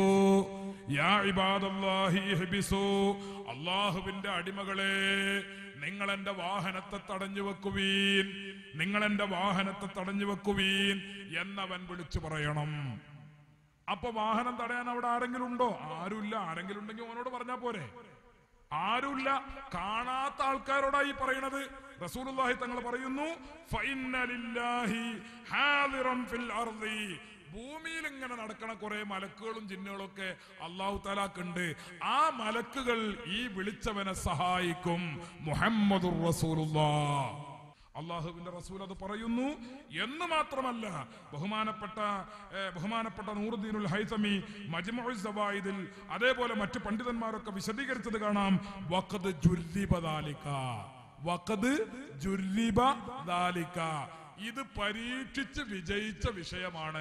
യാ ഇബാദല്ലാഹി ഇഹ്ബിസു, അല്ലാഹുവിന്റെ അടിമകളെ നിങ്ങൾ എന്റെ വാഹനത്തെ തടഞ്ഞു വെക്കുവീൻ, നിങ്ങൾ എന്റെ വാഹനത്തെ തടഞ്ഞു വെക്കുവീൻ എന്നവൻ വിളിച്ചു പറയണം. അപ്പൊ വാഹനം തടയാൻ അവിടെ ആരെങ്കിലും ഉണ്ടോ? ആരുമില്ല. ആരെങ്കിലും ഉണ്ടെങ്കിൽ അവനോട് പറഞ്ഞാ പോരെ? ആരുമില്ല. കാണാത്ത ആൾക്കാരോടാ ഈ പറയണത്. റസൂലുള്ളാഹി തങ്ങൾ പറയുന്നു ഫഇന്ന ലില്ലാഹി ഹാദിറൻ ഫിൽ അർളി, ഭൂമിയിൽ ഇങ്ങനെ നടക്കണ കുറെ മലക്കുകളും ജിന്നുകളും ഒക്കെ അല്ലാഹു തആലാക്കുണ്ട്. ആ മലക്കുകൾ ഈ വിളിച്ചവനെ സഹായിക്കും. മുഹമ്മദുർ റസൂലുള്ളാഹ്, അള്ളാഹുവിന്റെ റസൂൽ അത് പറയുന്നു. എന്ന് മാത്രമല്ല, ബഹുമാനപ്പെട്ട ബഹുമാനപ്പെട്ട നൂറുദ്ദീനുൽ ഹൈതമി മജ്മുഉസ് സവായിദിൽ അതേപോലെ മറ്റു പണ്ഡിതന്മാരൊക്കെ വിശദീകരിച്ചത് കാണാം. വഖദ് ജുർരിബ ദാലിക, വഖദ് ജുർരിബ ദാലിക, ഇത് പരീക്ഷിച്ച് വിജയിച്ച വിഷയമാണ്.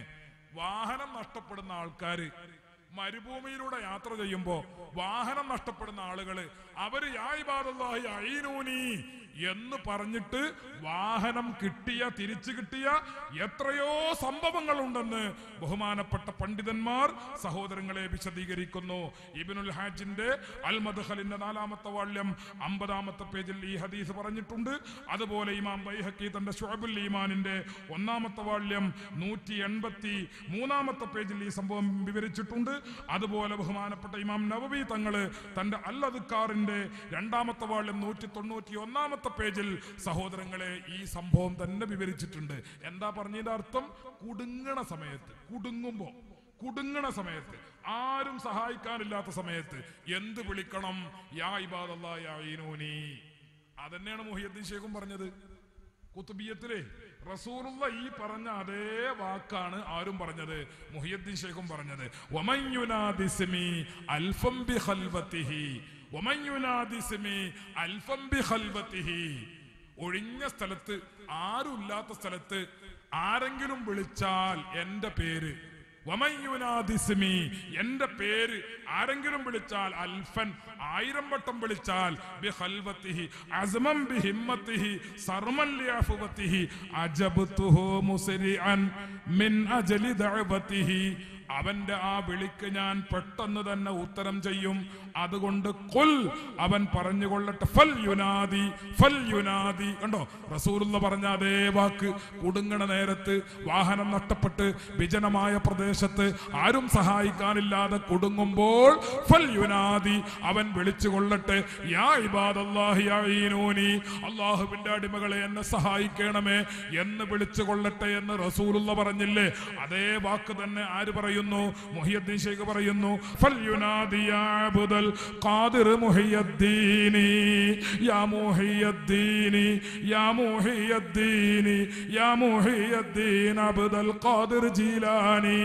വാഹനം നഷ്ടപ്പെടുന്ന ആൾക്കാര് മരുഭൂമിയിലൂടെ യാത്ര ചെയ്യുമ്പോ വാഹനം നഷ്ടപ്പെടുന്ന ആളുകള് അവര് യാ ഇബാദല്ലാഹി അഈനൂനി എന്ന് പറഞ്ഞിട്ട് വാഹനം കിട്ടിയ തിരിച്ചു കിട്ടിയ എത്രയോ സംഭവങ്ങൾ ഉണ്ടെന്ന് ബഹുമാനപ്പെട്ട പണ്ഡിതന്മാർ സഹോദരങ്ങളെ വിശദീകരിക്കുന്നു. ഇബ്നുൽ ഹാജിന്റെ അൽ മദ്ഖലിന്റെ നാലാമത്തെ വാള്യം അമ്പതാമത്തെ പേജിൽ ഈ ഹദീസ് പറഞ്ഞിട്ടുണ്ട്. അതുപോലെ ഇമാം ബൈഹഖി തന്റെ ശുഅബുൽ ഈമാനിന്റെ ഒന്നാമത്തെ വാള്യം നൂറ്റി എൺപത്തി മൂന്നാമത്തെ പേജിൽ ഈ സംഭവം വിവരിച്ചിട്ടുണ്ട്. അതുപോലെ ബഹുമാനപ്പെട്ട ഇമാം നവവി തങ്ങള് തന്റെ അൽ അദ്കാറിന്റെ രണ്ടാമത്തെ വാള്യം നൂറ്റി തൊണ്ണൂറ്റി ഒന്നാമത്തെ പേജിൽ സഹോദരങ്ങളെ ഈ സംഭവം തന്നെ വിവരിച്ചിട്ടുണ്ട്. എന്താ പറഞ്ഞതിന്റെ അർത്ഥം? കുടുങ്ങണ സമയത്ത്, കുടുങ്ങുമ്പോ കുടുങ്ങണ സമയത്ത്, ആരും സഹായിക്കാനില്ലാത്ത സമയത്ത് എന്ത് വിളിക്കണം? യാ ഇബാദല്ലാഹി യാ ഈനൂനി. അതന്നെയാണ് മുഹിയുദ്ദീൻ ശൈഖും പറഞ്ഞത്. കുത്തുബിയത്തിലെ റസൂലുള്ള ഈ പറഞ്ഞ അതേ വാക്കാണ് ആരും പറഞ്ഞത്, മുഹിയുദ്ദീൻ ശൈഖും പറഞ്ഞത്. വമൻ യുനാദിസ്മി അൽഫം ബിഖൽവതിഹി, വമൻ യുനാദിസ്മി അൽഫം ബിഖൽവതിഹി. ഒഴിഞ്ഞ സ്ഥലത്ത്, ആരുമില്ലാത്ത സ്ഥലത്ത് ആരെങ്കിലും വിളിച്ചാൽ എന്റെ പേര്, വമൻ യുനാദിസ്മി എന്റെ പേര് ആരെങ്കിലും വിളിച്ചാൽ, അൽഫൻ ആയിരം വട്ടം വിളിച്ചാൽ, ബിഖൽവതിഹി അസ്മൻ ബിഹിമ്മതിഹി സർമൻ ലിഅഫവതിഹി അജബ്തുഹു മുസ്രിഅൻ മിൻ അജ്ലി ദഅവതിഹി. അവന്റെ ആ വിളിക്ക് ഞാൻ പെട്ടെന്ന് തന്നെ ഉത്തരം ചെയ്യും. അതുകൊണ്ട് ഖുൽ, അവൻ പറഞ്ഞുകൊള്ളട്ടെ, ഫൽ യുനാദി ഫൽ യുനാദി. കണ്ടോ, റസൂലുള്ള പറഞ്ഞ അതേ വാക്ക്. കുടുങ്ങണ നേരത്ത്, വാഹനം നഷ്ടപ്പെട്ട് വിജനമായ പ്രദേശത്ത് ആരും സഹായിക്കാനില്ലാതെ കുടുങ്ങുമ്പോൾ ഫൽ യുനാദി, അവൻ വിളിച്ചു കൊള്ളട്ടെ, യാ ഇബാദല്ലാഹി യഈനൂനി, അല്ലാഹുവിന്റെ അടിമകളെ എന്നെ സഹായിക്കണമേ എന്ന് വിളിച്ചു കൊള്ളട്ടെ എന്ന് റസൂലുള്ള പറഞ്ഞില്ലേ? അതേ വാക്ക് തന്നെ ആര് പറയുന്നു? മുഹിയുദ്ദീൻ ശൈഖ് പറയുന്നു, ഫൽ യുനാദി യാ അബ്ദൽ ഖാദിർ മുഹിയുദ്ദീനി, യാ മുഹിയുദ്ദീനി, യാ മുഹിയുദ്ദീനി, യാ മുഹിയുദ്ദീൻ അബ്ദൽ ഖാദിർ ജീലാനി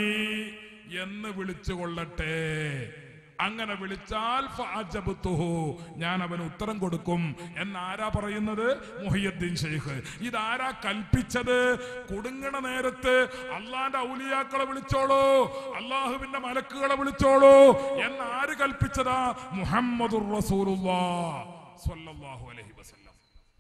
എന്ന് വിളിച്ചു കൊള്ളട്ടെ. അങ്ങനെ വിളിച്ചാൽ ഫഅജബ്തുഹു, ഞാൻ അവന് ഉത്തരം കൊടുക്കും എന്നാരാ പറയുന്നത്? മുഹിയുദ്ദീൻ ശൈഖ്. ഇതാരാ കൽപ്പിച്ചത്? കുടുങ്ങണ നേരത്ത് അള്ളാന്റെ ഔലിയാക്കളെ വിളിച്ചോളൂ, അള്ളാഹുവിന്റെ മലക്കുകളെ വിളിച്ചോളൂ എന്നാര് കൽപ്പിച്ചതാ? മുഹമ്മദുർ റസൂലുള്ളാഹ് സ്വല്ലല്ലാഹു അലൈഹി വസല്ലം.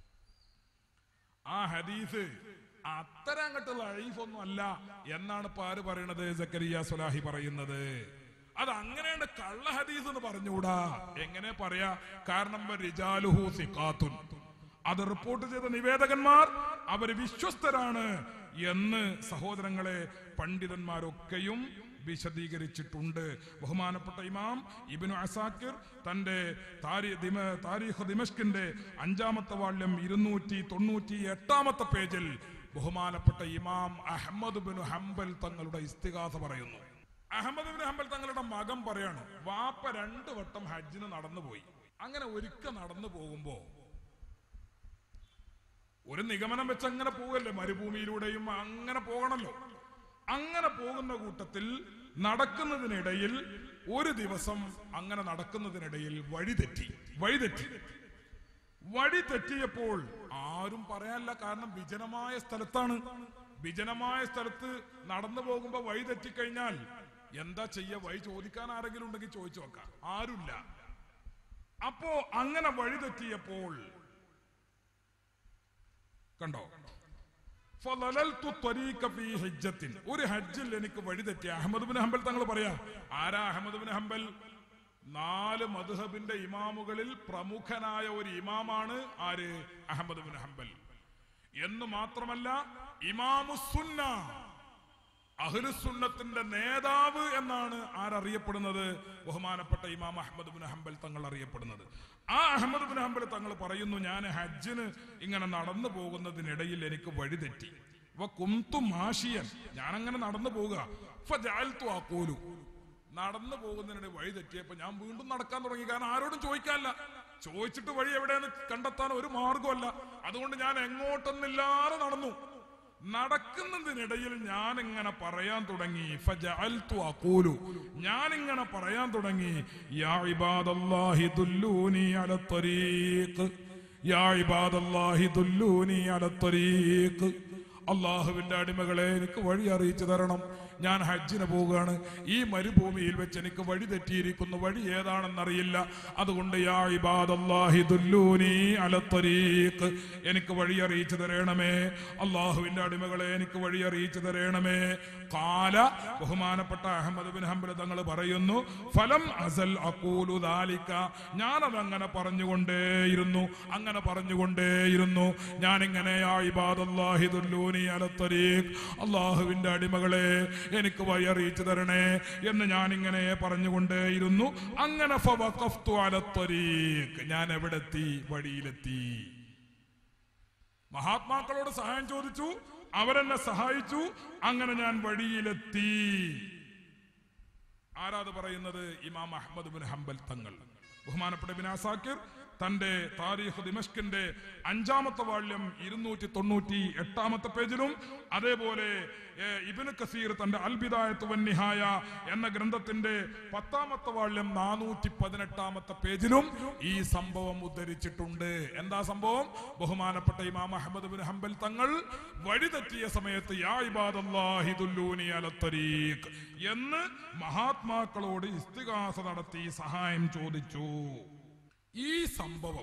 ആ ഹദീസ് അത്ര അങ്ങോട്ട് ലഈഫൊന്നും അല്ല എന്നാണ് ഇപ്പൊ ആര് പറയണത്? സക്കരിയ സ്വലാഹി പറയുന്നത്. അത് അങ്ങനെയാണ് കള്ള ഹദീസ് എന്ന് പറഞ്ഞുകൂടാ. എങ്ങനെ പറയാ? കാരണം റിജാലുഹു സിഖാത്തുൻ, അത് റിപ്പോർട്ട് ചെയ്ത നിവേദകന്മാർ അവര് വിശ്വസ്തരാണ് എന്ന് സഹോദരങ്ങളെ പണ്ഡിതന്മാരൊക്കെയും വിശദീകരിച്ചിട്ടുണ്ട്. ബഹുമാനപ്പെട്ട ഇമാം ഇബ്നു അസാക്കിർ തന്റെ താരീഖ് ദിമഷ്കിന്റെ അഞ്ചാമത്തെ വാള്യം ഇരുന്നൂറ്റി തൊണ്ണൂറ്റി എട്ടാമത്തെ പേജിൽ ബഹുമാനപ്പെട്ട ഇമാം അഹ്മദ് ബിൻ ഹംബൽ തങ്ങളുടെ ഇസ്തിഗാസ പറയുന്നു. അഹ്മദ് ബിൻ ഹംബൽ തങ്ങളുടെ മകൻ പറയാണ്, വാപ്പ രണ്ടു വട്ടം ഹജ്ജിന് നടന്നുപോയി. അങ്ങനെ ഒരിക്കൽ നടന്നു പോകുമ്പോ ഒരു നിഗമനം വെച്ച് അങ്ങനെ പോവല്ലേ, മരുഭൂമിയിലൂടെയും അങ്ങനെ പോകണല്ലോ. അങ്ങനെ പോകുന്ന കൂട്ടത്തിൽ നടക്കുന്നതിനിടയിൽ ഒരു ദിവസം അങ്ങനെ നടക്കുന്നതിനിടയിൽ വഴിതെറ്റി വഴിതെറ്റി വഴി തെറ്റിയപ്പോൾ ആരും പറയാനില്ല, കാരണം വിജനമായ സ്ഥലത്താണ്. വിജനമായ സ്ഥലത്ത് നടന്നു പോകുമ്പോ വഴി തെറ്റിക്കഴിഞ്ഞാൽ എന്താ ചെയ്യ? വഴി ചോദിക്കാൻ ആരെങ്കിലും ഉണ്ടെങ്കിൽ ചോദിച്ചു നോക്കാം, ആരുമില്ല. അപ്പോ അങ്ങനെ വഴി തെറ്റിയപ്പോൾ കണ്ടോ, ഒരു ഹജ്ജിൽ എനിക്ക് വഴി തെറ്റി. അഹ്മദ് ബിൻ ഹംബൽ തങ്ങൾ പറയാ, ആരാ അഹ്മദ് ബിൻ ഹംബൽ? നാല് മദ്ഹബിന്റെ ഇമാമുകളിൽ പ്രമുഖനായ ഒരു ഇമാമാണ് ആര്? അഹ്മദ് ബിൻ ഹംബൽ. എന്ന് മാത്രമല്ല ഇമാമുസ് സുന്ന, അഹ്ലുസുന്നത്തിന്റെ നേതാവ് എന്നാണ് ആരറിയപ്പെടുന്നത്? ബഹുമാനപ്പെട്ട ഇമാം അഹ്മദ് ബിൻ ഹംബൽ തങ്ങൾ അറിയപ്പെടുന്നത്. ആ അഹ്മദ് ബിൻ ഹംബൽ തങ്ങൾ പറയുന്നു, ഞാൻ ഹജ്ജിന് ഇങ്ങനെ നടന്നു പോകുന്നതിനിടയിൽ എനിക്ക് വഴി തെറ്റി. മാഷിയൻ, ഞാനങ്ങനെ നടന്നു പോവുക. നടന്നു പോകുന്നതിനിടെ വഴി തെറ്റിയപ്പോ ഞാൻ വീണ്ടും നടക്കാൻ തുടങ്ങി. കാരണം ആരോടും ചോദിക്കാനില്ല, ചോദിച്ചിട്ട് വഴി എവിടെയെന്ന് കണ്ടെത്താൻ ഒരു മാർഗമല്ല. അതുകൊണ്ട് ഞാൻ എങ്ങോട്ടൊന്നില്ലാതെ നടന്നു. നടക്കുന്നതിനിടയിൽ ഞാൻ ഇങ്ങനെ പറയാൻ തുടങ്ങി, ഞാനിങ്ങനെ പറയാൻ തുടങ്ങി, യാ ഇബാദല്ലാഹി ദുല്ലൂനി അല ത്വരീഖ്, യാ ഇബാദല്ലാഹി ദുല്ലൂനി അല ത്വരീഖ്. അള്ളാഹുവിന്റെ അടിമകളെ, എനിക്ക് വഴി അറിയിച്ചു തരണം. ഞാൻ ഹജ്ജിന് പോവുകയാണ്. ഈ മരുഭൂമിയിൽ വെച്ച് എനിക്ക് വഴി തെറ്റിയിരിക്കുന്നു. വഴി ഏതാണെന്നറിയില്ല. അതുകൊണ്ട് യാ ഇബാദല്ലാഹി ദുല്ലൂനി അല ത്വരീഖ്, എനിക്ക് വഴി അറിയിച്ചു തരണമേ. അള്ളാഹുവിന്റെ അടിമകളെ, എനിക്ക് വഴി അറിയിച്ചു തരണമേ. ഖാല, ബഹുമാനപ്പെട്ട അഹ്മദ് ബിൻ ഹംബൽ തങ്ങൾ പറയുന്നു, ഫലം അസൽ അഖൂലു ദാലിക, ഞാനതങ്ങനെ പറഞ്ഞുകൊണ്ടേയിരുന്നു, അങ്ങനെ പറഞ്ഞുകൊണ്ടേയിരുന്നു. ഞാനിങ്ങനെ യാ ഇബാദല്ലാഹി ദുല്ലൂനി അല ത്വരീഖ്, അള്ളാഹുവിന്റെ അടിമകളെ, എനിക്ക് വഴി അറിയിച്ചു തരണേ എന്ന് ഞാനിങ്ങനെ പറഞ്ഞുകൊണ്ടേയിരുന്നു. അങ്ങനെ ഫവഖഫ്തു അല ത്വരീഖ്, ഞാൻ എവിടെത്തി? വഴിയിലെത്തി. മഹാത്മാക്കളോട് സഹായം ചോദിച്ചു, അവരെന്നെ സഹായിച്ചു. അങ്ങനെ ഞാൻ വഴിയിലെത്തി. ആരാത് പറയുന്നത്? ഇമാം അഹ്മദ് ബിൻ ഹംബൽ തങ്ങൾ. ബഹുമാനപ്പെട്ട ഇബ്നു അസാക്കിർ തന്റെ താരീഖ് ദിമഷ്കിന്റെ അഞ്ചാമത്തെ വാള്യം ഇരുന്നൂറ്റി തൊണ്ണൂറ്റി എട്ടാമത്തെ പേജിലും, അതേപോലെ ഇബ്നു കസീർ തന്റെ അൽ ബിദായത്ത് വൻ നിഹായ എന്ന ഗ്രന്ഥത്തിന്റെ പത്താമത്തെ വാള്യം നാനൂറ്റി പതിനെട്ടാമത്തെ പേജിലും ഈ സംഭവം ഉദ്ധരിച്ചിട്ടുണ്ട്. എന്താ സംഭവം? ബഹുമാനപ്പെട്ട ഇമാം അഹ്മദ് ബിൻ ഹംബൽ തങ്ങൾ വഴിതെറ്റിയ സമയത്ത് യാ ഇബാദല്ലാഹി ദുല്ലൂനി അല ത്വരീഖ് എന്ന് മഹാത്മാക്കളോട് ഇസ്തിഗാസ നടത്തി സഹായം ചോദിച്ചു. ഈ സംഭവം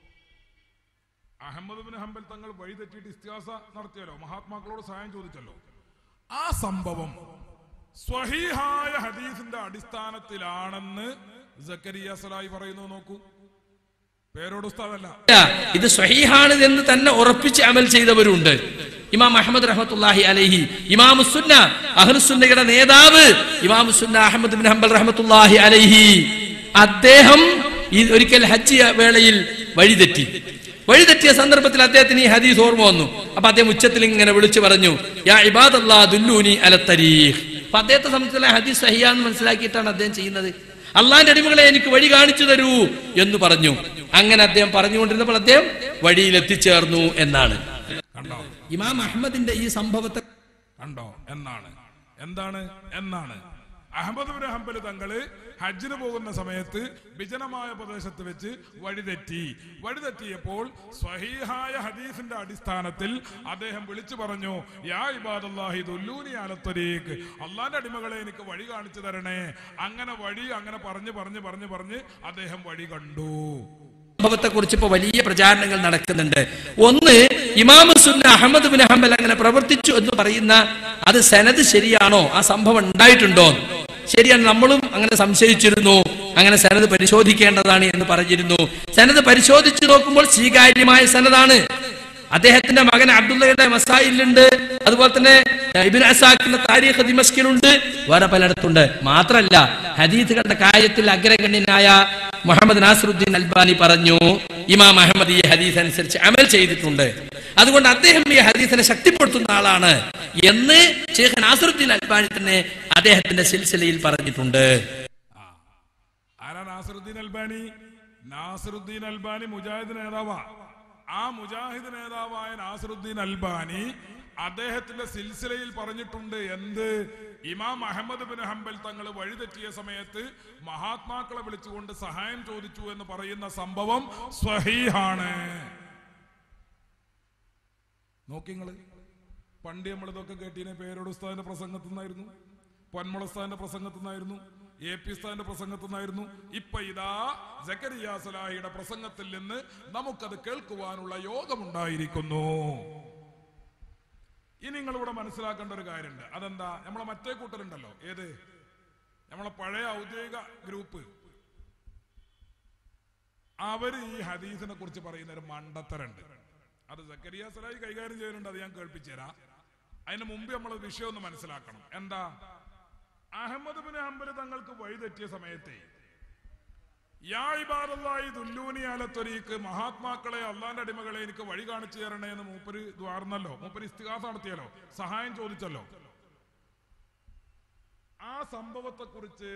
അഹ്മദ് ബിൻ ഹംബൽ തങ്ങൾ വഴിതെറ്റിയിട്ട് ഇസ്തിഗാസ നടത്തിയല്ലോ, മഹാത്മാക്കളോട് സഹായം ചോദിച്ചല്ലോ. ആ സംഭവം സ്വഹീഹായ ഹദീസിന്റെ അടിസ്ഥാനത്തിലാണെന്ന് സക്കരിയ സലാഹി പറയുന്നു. നോക്കൂ, പേരോട് ഉസ്താദല്ല, ഇത് സ്വഹീഹാണ് എന്ന് തന്നെ ഉറപ്പിച്ച് അമൽ ചെയ്തവരുണ്ട്. ഇമാം അഹ്മദ് റഹ്മത്തുള്ളാഹി അലൈഹി, ഇമാമുസ്സുന്ന അഹ്ലുസുന്നയുടെ നേതാവ് ഇമാമുസ്സുന്ന അഹ്മദ് ബിൻ ഹംബൽ റഹ്മത്തുള്ളാഹി അലൈഹി, അദ്ദേഹം ഈ ഒരിക്കൽ ഹജ്ജ് വേളയിൽ വഴിതെറ്റി. വഴിതെറ്റിയ സന്ദർഭത്തിൽ അദ്ദേഹത്തിന് ഈ ഹദീസ് ഓർമ്മ വന്നു. അപ്പൊ അദ്ദേഹം ഉച്ചത്തിൽ ഇങ്ങനെ വിളിച്ചു പറഞ്ഞു, യാ ഇബാദല്ലാഹി ദുല്ലൂനി അല ത്വരീഖ്. അപ്പൊ അദ്ദേഹത്തെ സംബന്ധിച്ചുള്ള ഹദീസ് സഹിയാന്ന് മനസ്സിലാക്കിയിട്ടാണ് അദ്ദേഹം ചെയ്യുന്നത്. അള്ളാന്റെ അടിമകളെ, എനിക്ക് വഴി കാണിച്ചു തരൂ എന്ന് പറഞ്ഞു. അങ്ങനെ അദ്ദേഹം പറഞ്ഞുകൊണ്ടിരുന്നപ്പോൾ അദ്ദേഹം വഴിയിൽ എത്തിച്ചേർന്നു എന്നാണ്. കണ്ടോ ഇമാം അഹ്മദിന്റെ ഈ സംഭവത്തെ കണ്ടോ എന്നാണ് എന്താണ് എന്നാണ് അഹ്മദ് ബിൻ ഹംബൽ തങ്ങള് ഹജ്ജിന് പോകുന്ന സമയത്ത് വിജനമായ പ്രദേശത്ത് വെച്ച് വഴിതെറ്റി. വഴിതെറ്റിയപ്പോൾ സ്വഹീഹായ ഹദീസിന്റെ അടിസ്ഥാനത്തിൽ അദ്ദേഹം വിളിച്ചു പറഞ്ഞു, യാ ഇബാദല്ലാഹി ദുല്ലൂനി അല ത്വരീഖ്, അള്ളാന്റെ അടിമകളെ, എനിക്ക് വഴി കാണിച്ചു തരണേ. അങ്ങനെ വഴി അങ്ങനെ പറഞ്ഞു പറഞ്ഞു പറഞ്ഞു പറഞ്ഞ് അദ്ദേഹം വഴി കണ്ടു. സംഭവത്തെ കുറിച്ച് ഇപ്പൊ വലിയ പ്രചാരണങ്ങൾ നടക്കുന്നുണ്ട്. ഒന്ന്, ഇമാം സുന്ന അഹ്മദ് ബിൻ ഹംബൽ അങ്ങനെ പ്രവർത്തിച്ചു എന്ന് പറയുന്ന അത് സനദ് ശരിയാണോ? ആ സംഭവം ഉണ്ടായിട്ടുണ്ടോ? ശരിയാണ്, നമ്മളും അങ്ങനെ സംശയിച്ചിരുന്നു. അങ്ങനെ സനദ് പരിശോധിക്കേണ്ടതാണ് എന്ന് പറഞ്ഞിരുന്നു. സനദ് പരിശോധിച്ചു നോക്കുമ്പോൾ സ്വീകാര്യമായ സനദാണ്. അദ്ദേഹത്തിന്റെ മകൻ അബ്ദുള്ളയുടെ മസായിലുണ്ട്, അതുപോലെ തന്നെ ഇബ്നു അസാക്കിന്റെ താരീഖ് ദിമഷ്കിലുണ്ട്, വേറെ പലയിടത്തുണ്ട്. മാത്രല്ല, ഹദീസുകളുടെ കാര്യത്തിൽ അഗ്രഗണ്യനായ മുഹമ്മദ് നാസിറുദ്ദീൻ അൽബാനി പറഞ്ഞു, ഇമാം അഹ്മദ് ഈ ഹദീസ് അനുസരിച്ച് അമൽ ചെയ്തിട്ടുണ്ട്, അതുകൊണ്ട് അദ്ദേഹം ഈ ഹദീസിനെ ശക്തിപ്പെടുത്തുന്ന ആളാണ് എന്ന് ശൈഖ് നാസിറുദ്ദീൻ അൽബാനി തന്നെ അദ്ദേഹത്തിന്റെ സിൽസിലയിൽ പറഞ്ഞിട്ടുണ്ട്. ആരാ നാസിറുദ്ദീൻ അൽബാനി? നാസിറുദ്ദീൻ അൽബാനി മുജാഹിദ് നേതാവാ. ആ മുജാഹിദ് നേതാവായ നാസിറുദ്ദീൻ അൽബാനി അദ്ദേഹത്തിന്റെ സിൽസിലയിൽ പറഞ്ഞിട്ടുണ്ട്. എന്ത്? ഇമാം അഹ്മദ് ബിൻ ഹംബൽ തങ്ങൾ വഴിതെറ്റിയ സമയത്ത് മഹാത്മാക്കളെ വിളിച്ചുകൊണ്ട് സഹായം ചോദിച്ചു എന്ന് പറയുന്ന സംഭവം സ്വഹീഹാണ്. നോക്കിങ്ങള്, പണ്ട് നമ്മളിതൊക്കെ കേട്ടീനെ പേരോട് ഉസ്താദിന്റെ പ്രസംഗത്തിൽ നിന്നായിരുന്നു, പൊന്മുള ഉസ്താദിന്റെ പ്രസംഗത്തിൽ നിന്നായിരുന്നു, എ പി ഉസ്താദിന്റെ പ്രസംഗത്തിൽ നിന്നായിരുന്നു. ഇപ്പൊ ഇതാ സക്കരിയ സലാഹിയുടെ പ്രസംഗത്തിൽ നിന്ന് നമുക്കത് കേൾക്കുവാനുള്ള യോഗമുണ്ടായിരിക്കുന്നു. ഇനി നിങ്ങൾ ഇവിടെ മനസ്സിലാക്കേണ്ട ഒരു കാര്യമുണ്ട്. അതെന്താ? നമ്മളെ മറ്റേ കൂട്ടരുണ്ടല്ലോ, ഏത്? നമ്മളെ പഴയ ഔദ്യോഗിക ഗ്രൂപ്പ്. അവര് ഈ ഹദീസിനെ കുറിച്ച് പറയുന്ന ഒരു മണ്ടത്തരുണ്ട്. അത് സക്കരിയ സലാഹി കൈകാര്യം ചെയ്യുന്നുണ്ട്, അത് ഞാൻ കേൾപ്പിച്ചു തരാം. അതിന് മുമ്പ് നമ്മൾ വിഷയം ഒന്ന് മനസ്സിലാക്കണം. എന്താ? അഹ്മദ് ബിൻ ഹംബൽ തങ്ങൾക്ക് വഴി തെറ്റിയ സമയത്തെ യാ ഇബാദല്ലാഹി ദുല്ലൂനി അല ത്വരീഖ്, മഹാത്മാക്കളെ, അള്ളാന്റെ അടിമകളെ എനിക്ക് വഴി കാണിച്ചു തരണേ എന്ന് മൂപ്പര് ദ്വാർന്നല്ലോ, മൂപ്പര് ഇസ്തിഗാസ നടത്തിയല്ലോ, സഹായം ചോദിച്ചല്ലോ. ആ സംഭവത്തെ കുറിച്ച്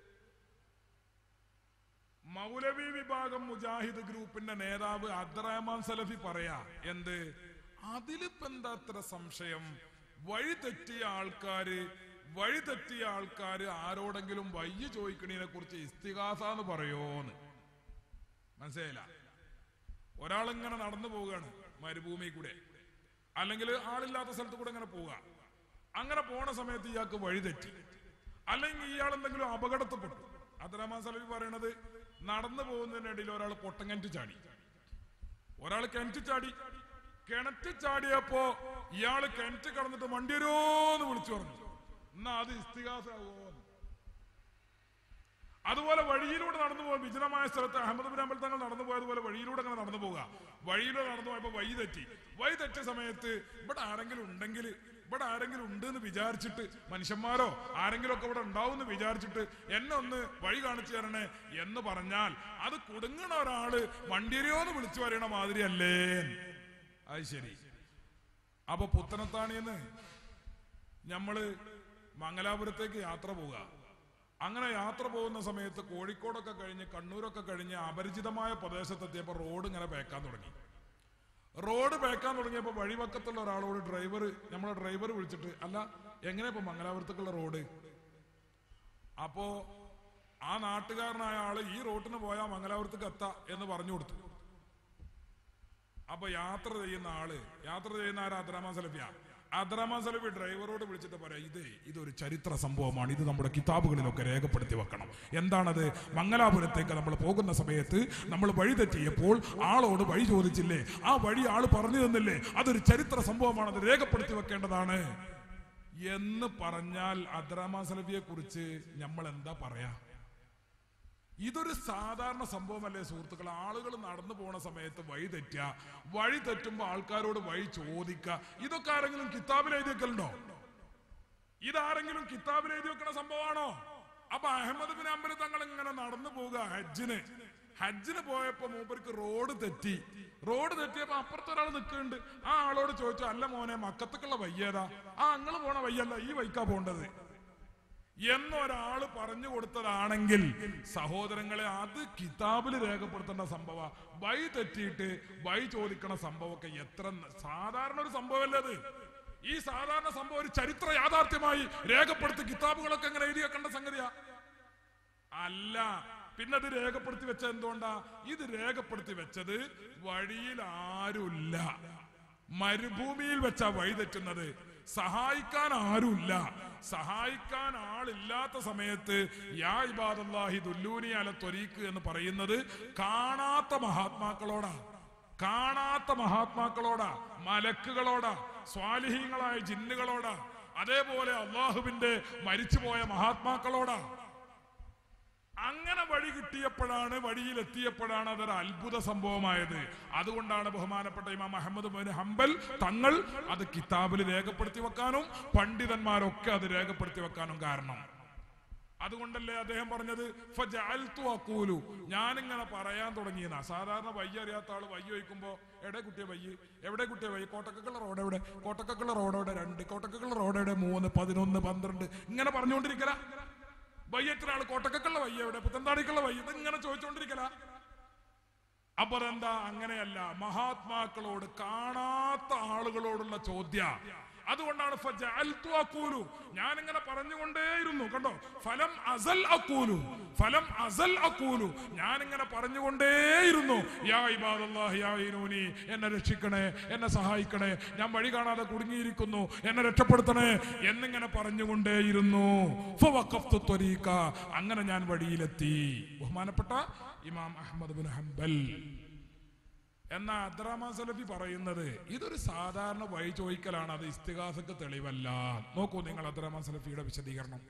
മൗലവി വിഭാഗം മുജാഹിദ് ഗ്രൂപ്പിന്റെ നേതാവ് അബ്ദുറഹ്മാൻ സലഫി പറയാ, എന്ത്? അതിലിപ്പോ എന്താ അത്ര സംശയം? വഴി തെറ്റിയ ആൾക്കാര് വഴി തെറ്റിയ ആൾക്കാര് ആരോടെങ്കിലും വയ്യ ചോദിക്കണതിനെ കുറിച്ച് ഇസ്തിഗാസ എന്ന് പറയോന്ന്. മനസ്സിലായില്ല? ഒരാളിങ്ങനെ നടന്നു പോവുകയാണ് മരുഭൂമി കൂടെ, അല്ലെങ്കിൽ ആളില്ലാത്ത സ്ഥലത്ത് കൂടെ ഇങ്ങനെ പോവുക. അങ്ങനെ പോണ സമയത്ത് ഇയാൾക്ക് വഴി തെറ്റി, അല്ലെങ്കിൽ ഇയാൾ എന്തെങ്കിലും അപകടത്തിൽപ്പെട്ടു. അബ്ദുറഹ്മാൻ സലഫി പറയണത്, നടന്നു പോകുന്നതിനിടയിൽ ഒരാൾ പൊട്ടങ്ങിണറ്റ് ചാടി, ഒരാൾ കിണറ്റ് ചാടി. കിണറ്റ് ചാടിയപ്പോ ഇയാള് കിണറ്റ് കടന്നിട്ട് വണ്ടിയരോന്ന് വിളിച്ചു പറഞ്ഞു. എന്നാ അത് ഇസ്തിഗാസ ആവോ? അതുപോലെ വഴിയിലൂടെ നടന്നു പോകും. വിജനമായ സ്ഥലത്ത് അഹമ്മദ് ബിൻ ഹംബൽ തങ്ങൾ നടന്നു പോയതുപോലെ വഴിയിലൂടെ അങ്ങനെ നടന്നു പോവുക. വഴിയിലൂടെ നടന്നു പോയപ്പോ വഴി തെറ്റി. വഴി തെറ്റിയ സമയത്ത് ഇവിടെ ആരെങ്കിലും ഉണ്ടെങ്കിൽ ഇവിടെ ആരെങ്കിലും ഉണ്ട് എന്ന് വിചാരിച്ചിട്ട്, മനുഷ്യന്മാരോ ആരെങ്കിലും ഒക്കെ ഇവിടെ ഉണ്ടാവും എന്ന് വിചാരിച്ചിട്ട് എന്നെ ഒന്ന് വഴി കാണിച്ചു തരണേ എന്ന് പറഞ്ഞാൽ അത് കുടുങ്ങണ ഒരാള് വണ്ടിയരിയോന്ന് വിളിച്ചു പറയണ മാതിരിയല്ലേ? അത് ശരി. അപ്പൊ പുത്തനത്താണിന്ന് നമ്മള് മംഗലാപുരത്തേക്ക് യാത്ര പോവുക. അങ്ങനെ യാത്ര പോകുന്ന സമയത്ത് കോഴിക്കോടൊക്കെ കഴിഞ്ഞ് കണ്ണൂരൊക്കെ കഴിഞ്ഞ് അപരിചിതമായ പ്രദേശത്തെത്തിയപ്പോ റോഡ് ഇങ്ങനെ പേക്കാൻ തുടങ്ങി. റോഡ് പേക്കാൻ തുടങ്ങിയപ്പോ വഴിവക്കത്തുള്ള ഒരാളോട് ഡ്രൈവർ നമ്മളെ ഡ്രൈവർ വിളിച്ചിട്ട്, അല്ല എങ്ങനെ ഇപ്പൊ മംഗലാപുരത്തേക്കുള്ള റോഡ്? അപ്പോ ആ നാട്ടുകാരനായ ആള് ഈ റോട്ടിന് പോയാൽ മംഗലാപുരത്തേക്ക് എത്താ എന്ന് പറഞ്ഞു കൊടുത്തു. അപ്പൊ യാത്ര ചെയ്യുന്ന ആള് യാത്ര ചെയ്യുന്ന ആരാ? അബ്ദുറഹ്മാൻ സലഫിയ. അബ്ദുറഹ്മാൻ സലഫി ഡ്രൈവറോട് വിളിച്ചിട്ട് പറയാം, ഇത് ഇതൊരു ചരിത്ര സംഭവമാണ്, ഇത് നമ്മുടെ കിതാബുകളിലൊക്കെ രേഖപ്പെടുത്തി വെക്കണം. എന്താണത്? മംഗലാപുരത്തേക്ക് നമ്മൾ പോകുന്ന സമയത്ത് നമ്മൾ വഴി തെറ്റിയപ്പോൾ ആളോട് വഴി ചോദിച്ചില്ലേ, ആ വഴി ആള് പറഞ്ഞു തന്നില്ലേ, അതൊരു ചരിത്ര സംഭവമാണ്, അത് രേഖപ്പെടുത്തി വെക്കേണ്ടതാണ് എന്ന് പറഞ്ഞാൽ അബ്ദുറഹ്മാൻ സലഫിയെ കുറിച്ച് നമ്മൾ എന്താ പറയാ? ഇതൊരു സാധാരണ സംഭവമല്ലേ സുഹൃത്തുക്കൾ? ആളുകൾ നടന്നു പോണ സമയത്ത് വഴി തെറ്റുക, വഴി തെറ്റുമ്പോ ആൾക്കാരോട് വഴി ചോദിക്കുക, ഇതൊക്കെ ആരെങ്കിലും കിതാബിൽ എഴുതി വെക്കലുണ്ടോ? ഇതാരെങ്കിലും കിതാബിൽ എഴുതി വെക്കണ സംഭവമാണോ? അപ്പൊ അഹമ്മദ് ബിൻ ഹംബൽ തങ്ങൾ ഇങ്ങനെ നടന്നു പോവുക ഹജ്ജിന്. ഹജ്ജിന് പോയപ്പോ മൂപ്പർക്ക് റോഡ് തെറ്റി. റോഡ് തെറ്റിയപ്പോ അപ്പുറത്തൊരാൾ നിൽക്കുന്നുണ്ട്. ആ ആളോട് ചോദിച്ചു, അല്ല മോനെ മക്കത്തേക്കുള്ള വയ്യേതാ? ആ അങ്ങള് പോണ വയ്യല്ല, ഈ വൈക്കാ പോണ്ടത് എന്നൊരാള് പറഞ്ഞു കൊടുത്തതാണെങ്കിൽ സഹോദരങ്ങളെ, അത് കിതാബിൽ രേഖപ്പെടുത്തേണ്ട സംഭവ. വഴി തെറ്റിയിട്ട് വഴി ചോദിക്കണ സംഭവമൊക്കെ എത്ര സാധാരണ ഒരു സംഭവമല്ലേ അത്? ഈ സാധാരണ സംഭവം ഒരു ചരിത്ര യാഥാർത്ഥ്യമായി രേഖപ്പെടുത്തി കിതാബുകളൊക്കെ എങ്ങനെ എഴുതി വെക്കേണ്ട സംഗതിയാ? അല്ല. പിന്നെ അത് രേഖപ്പെടുത്തി വെച്ച എന്തുകൊണ്ടാ? ഇത് രേഖപ്പെടുത്തി വെച്ചത് വഴിയിൽ ആരുമില്ല, മരുഭൂമിയിൽ വെച്ചാ വഴി തെറ്റുന്നത്. സഹായിക്കാൻ ആരുമില്ല. സഹായിക്കാൻ ആളില്ലാത്ത സമയത്ത് യാ ഇബാദല്ലാഹി ദുല്ലൂനി അല ത്വരീഖ് എന്ന് പറയുന്നത് കാണാത്ത മഹാത്മാക്കളോടാ, കാണാത്ത മഹാത്മാക്കളോടാ, മലക്കുകളോടാ, സ്വാലിഹീങ്ങളായ ജിന്നുകളോടാ, അതേപോലെ അള്ളാഹുവിന്റെ മരിച്ചുപോയ മഹാത്മാക്കളോടാ. അങ്ങനെ വഴി കിട്ടിയപ്പോഴാണ്, വഴിയിലെത്തിയപ്പോഴാണ് അതൊരു അത്ഭുത സംഭവമായത്. അതുകൊണ്ടാണ് ബഹുമാനപ്പെട്ട ഇമാം അഹ്മദ് ബിൻ ഹംബൽ തങ്ങൾ അത് കിതാബിൽ രേഖപ്പെടുത്തി വെക്കാനും പണ്ഡിതന്മാരൊക്കെ അത് രേഖപ്പെടുത്തി വെക്കാനും കാരണം. അതുകൊണ്ടല്ലേ അദ്ദേഹം പറഞ്ഞത് ഫജഅൽതു അഖൂലു, ഞാനിങ്ങനെ പറയാൻ തുടങ്ങിയെന്നാ. സാധാരണ വയ്യ അറിയാത്ത ആള് വയ്യ വയ്ക്കുമ്പോ എവിടെ കുട്ടിയെ വയ്യ, എവിടെ കുട്ടിയെ വയ്യ, കോട്ടക്കുള്ള റോഡ് എവിടെ, കോട്ടക്കുള്ള റോഡ് എവിടെ, രണ്ട് കോട്ടക്കുള്ള റോഡ് എവിടെ, മൂന്ന് പതിനൊന്ന് പന്ത്രണ്ട് ഇങ്ങനെ പറഞ്ഞുകൊണ്ടിരിക്കല. വയ്യത്ര ആള് കോട്ടക്കുള്ള വയ്യ എവിടെ, പുത്തൻതാടിക്കുള്ള വയ്യ, ഇങ്ങനെ ചോദിച്ചുകൊണ്ടിരിക്കല. അപ്പൊ അതെന്താ? അങ്ങനെയല്ല, മഹാത്മാക്കളോട്, കാണാത്ത ആളുകളോടുള്ള ചോദ്യ. അതുകൊണ്ടാണ് ഫജഅൽതു അഖൂലു, ഞാനിങ്ങനെ പറഞ്ഞുകൊണ്ടേയിരുന്നു. കണ്ടോ, ഫലം അസൽ അഖൂലു, ഫലം അസൽ അഖൂലു, ഞാനിങ്ങനെ പറഞ്ഞുകൊണ്ടേയിരുന്നു. യാ ഇബാദല്ലാഹി യാ ഈനൂനി, എന്നെ രക്ഷിക്കണേ, എന്നെ സഹായിക്കണേ, ഞാൻ വഴി കാണാതെ കുടുങ്ങിയിരിക്കുന്നു, എന്നെ രക്ഷപ്പെടുത്തണേ എന്നിങ്ങനെ പറഞ്ഞുകൊണ്ടേയിരുന്നു. ഫവഖഫ്തു ത്വരീഖ, അങ്ങനെ ഞാൻ വഴിയിലെത്തി. ബഹുമാനപ്പെട്ട ഇമാം അഹ്മദ് ബിൻ ഹംബൽ. എന്നാ അബ്ദുറഹ്മാൻ സലഫി പറയുന്നത് ഇതൊരു സാധാരണ വഴി ചോദിക്കലാണ്, അത് ഇസ്തിഗാസക്ക് തെളിവല്ല. നോക്കൂ നിങ്ങൾ അബ്ദുറഹ്മാൻ സലഫിയുടെ വിശദീകരണം.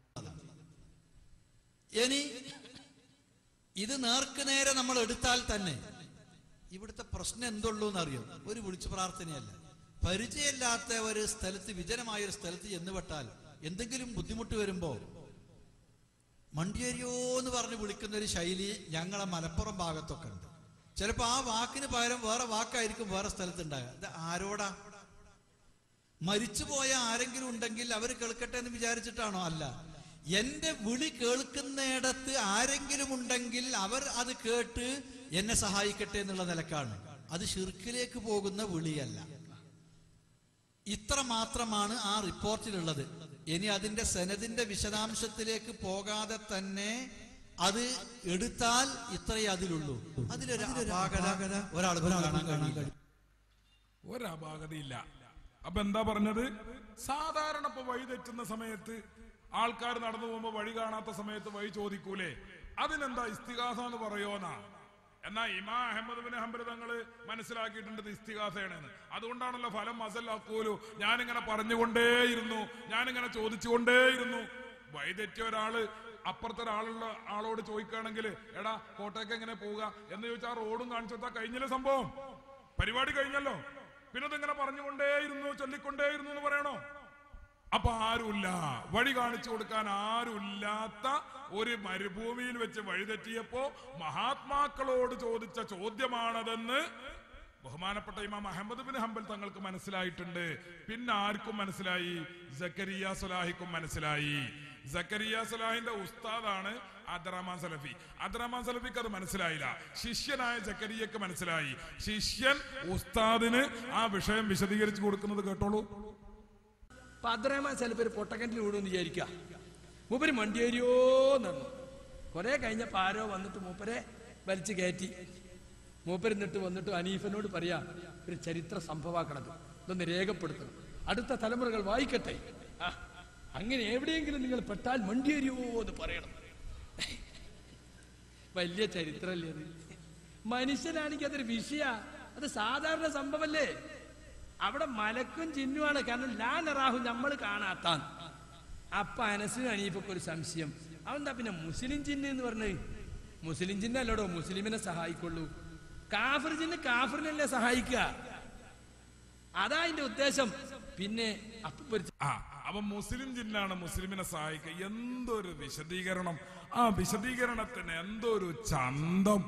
ഇനി ഇത് നേർക്ക് നേരെ നമ്മൾ എടുത്താൽ തന്നെ ഇവിടുത്തെ പ്രശ്നം എന്തുള്ളൂ എന്നറിയോ? ഒരു വിളിച്ചു പ്രാർത്ഥനയല്ല, പരിചയമില്ലാത്ത ഒരു സ്ഥലത്ത്, വിജനമായ ഒരു സ്ഥലത്ത് ചെന്നുപെട്ടാൽ എന്തെങ്കിലും ബുദ്ധിമുട്ട് വരുമ്പോ മണ്ടിയേരിയോ എന്ന് പറഞ്ഞ് വിളിക്കുന്ന ഒരു ശൈലി ഞങ്ങളെ മലപ്പുറം ഭാഗത്തൊക്കെ ഉണ്ട്. ചിലപ്പോ ആ വാക്കിന് പകരം വേറെ വാക്കായിരിക്കും വേറെ സ്ഥലത്തുണ്ടാകുക. ഇത് ആരോടാ? മരിച്ചുപോയ ആരെങ്കിലും ഉണ്ടെങ്കിൽ അവർ കേൾക്കട്ടെ എന്ന് വിചാരിച്ചിട്ടാണോ? അല്ല, എന്റെ വിളി കേൾക്കുന്നിടത്ത് ആരെങ്കിലും ഉണ്ടെങ്കിൽ അവർ അത് കേട്ട് എന്നെ സഹായിക്കട്ടെ എന്നുള്ള നിലക്കാണ്. അത് ശിർക്കിലേക്ക് പോകുന്ന വിളിയല്ല. ഇത്ര മാത്രമാണ് ആ റിപ്പോർട്ടിലുള്ളത്. ഇനി അതിന്റെ സനദിന്റെ വിശദാംശത്തിലേക്ക് പോകാതെ തന്നെ അത് എടുത്താൽ ഇത്രയേ അതിലുള്ളൂ. അതിലൊരു അപാകത ഒരാൾ കാണാൻ കഴിയില്ല, ഒരപാകതയില്ല. അപ്പൊ എന്താ പറഞ്ഞത്? സാധാരണ ഇപ്പൊ വഴി തെറ്റുന്ന സമയത്ത് ആൾക്കാർ നടന്നു പോകുമ്പോ വഴി കാണാത്ത സമയത്ത് വഴി ചോദിക്കൂലേ? അതിനെന്താ ഇസ്തിഗാസ എന്ന് പറയോന്നാ? എന്നാ ഇമാം അഹമ്മദ് ബിൻ ഹംബൽ തങ്ങള് മനസ്സിലാക്കിയിട്ടുണ്ട് ഇസ്തിഗാസയാണെന്ന്. അതുകൊണ്ടാണല്ലോ ഫലം മസല്ലാക്കൂലു, ഞാനിങ്ങനെ പറഞ്ഞുകൊണ്ടേയിരുന്നു, ഞാനിങ്ങനെ ചോദിച്ചുകൊണ്ടേയിരുന്നു. വഴി തെറ്റിയ ഒരാള് അപ്പുറത്തെ ഒരാളുള്ള ആളോട് ചോദിക്കുകയാണെങ്കിൽ എടാ കോട്ടയ്ക്ക് എങ്ങനെ പോവുക എന്ന് ചോദിച്ചാൽ റോഡും കാണിച്ചു കൊടുത്താൽ കഴിഞ്ഞില്ല സംഭവം, പരിപാടി കഴിഞ്ഞല്ലോ. പിന്നെ ഇതിങ്ങനെ പറഞ്ഞുകൊണ്ടേയിരുന്നു, ചൊല്ലിക്കൊണ്ടേയിരുന്നു എന്ന് പറയണോ? അപ്പൊ ആരുമില്ല, വഴി കാണിച്ചു കൊടുക്കാൻ ആരുമില്ലാത്ത ഒരു മരുഭൂമിയിൽ വെച്ച് വഴിതെറ്റിയപ്പോ മഹാത്മാക്കളോട് ചോദിച്ച ചോദ്യമാണതെന്ന് ബഹുമാനപ്പെട്ട ഇമാം അഹമ്മദ് ബിൻ ഹംബൽ തങ്ങൾക്ക് മനസ്സിലായിട്ടുണ്ട്. പിന്നെ ആർക്കും മനസ്സിലായി? സക്കരിയ സ്വലാഹിക്കും മനസ്സിലായി. സക്കരിയ സ്വലാഹിന്റെ ഉസ്താദാണ് അബ്ദുറഹ്മാൻ സലഫി. അബ്ദുറഹ്മാൻ സലഫിക്ക് അത് മനസ്സിലായില്ല, ശിഷ്യനായ സക്കരിയക്ക് മനസ്സിലായി. ശിഷ്യൻ ഉസ്താദിന് ആ വിഷയം വിശദീകരിച്ചു കൊടുക്കുന്നത് കേട്ടോളൂ. അബ്ദുറഹ്മാൻ സലഫി ഒരു പൊട്ടക്കണ്ടിൽ വിടുമെന്ന് വിചാരിക്കുക. മൂപ്പര് മണ്ടിയേരിയോ നടന്നു. കുറെ കഴിഞ്ഞപ്പോ ആരോ വന്നിട്ട് മൂപ്പരെ വലിച്ചു കയറ്റി. മൂപ്പരിന്നിട്ട് വന്നിട്ട് ഹനീഫനോട് പറയാ, ഒരു ചരിത്ര സംഭവമാക്കണത്, ഇതൊന്ന് രേഖപ്പെടുത്തണം, അടുത്ത തലമുറകൾ വായിക്കട്ടെ. ആ അങ്ങനെ എവിടെയെങ്കിലും നിങ്ങൾ പെട്ടാൽ മണ്ടിയേരിയോ എന്ന് പറയണം. വലിയ ചരിത്രമല്ലേ അത്? മനുഷ്യനാണെങ്കിൽ അതൊരു വിഷയ, അത് സാധാരണ സംഭവല്ലേ. അവിടെ മലക്കും ചിഹ്നുമാണ്. കാരണം ലാ നറാഹു, നമ്മൾ കാണാത്താൻ. അപ്പൊ അനസിന് ഹനീഫക്ക് ഒരു സംശയം, അവന്താ പിന്നെ മുസ്ലിം ചിഹ്ന എന്ന് പറഞ്ഞത്? മുസ്ലിം ചിഹ്ന അല്ലോടോ മുസ്ലിമിനെ സഹായിക്കുള്ളൂ, കാഫിർ ചിഹ്ന കാഫിറിനല്ലേ സഹായിക്കുക, അതാ അതിന്റെ ഉദ്ദേശം. പിന്നെ അപ്പൊ മുസ്ലിം ചിഹ്നാണ് മുസ്ലിമിനെ സഹായിക്കുക. എന്തൊരു വിശദീകരണം! ആ വിശദീകരണത്തിന് എന്തൊരു ചന്തം!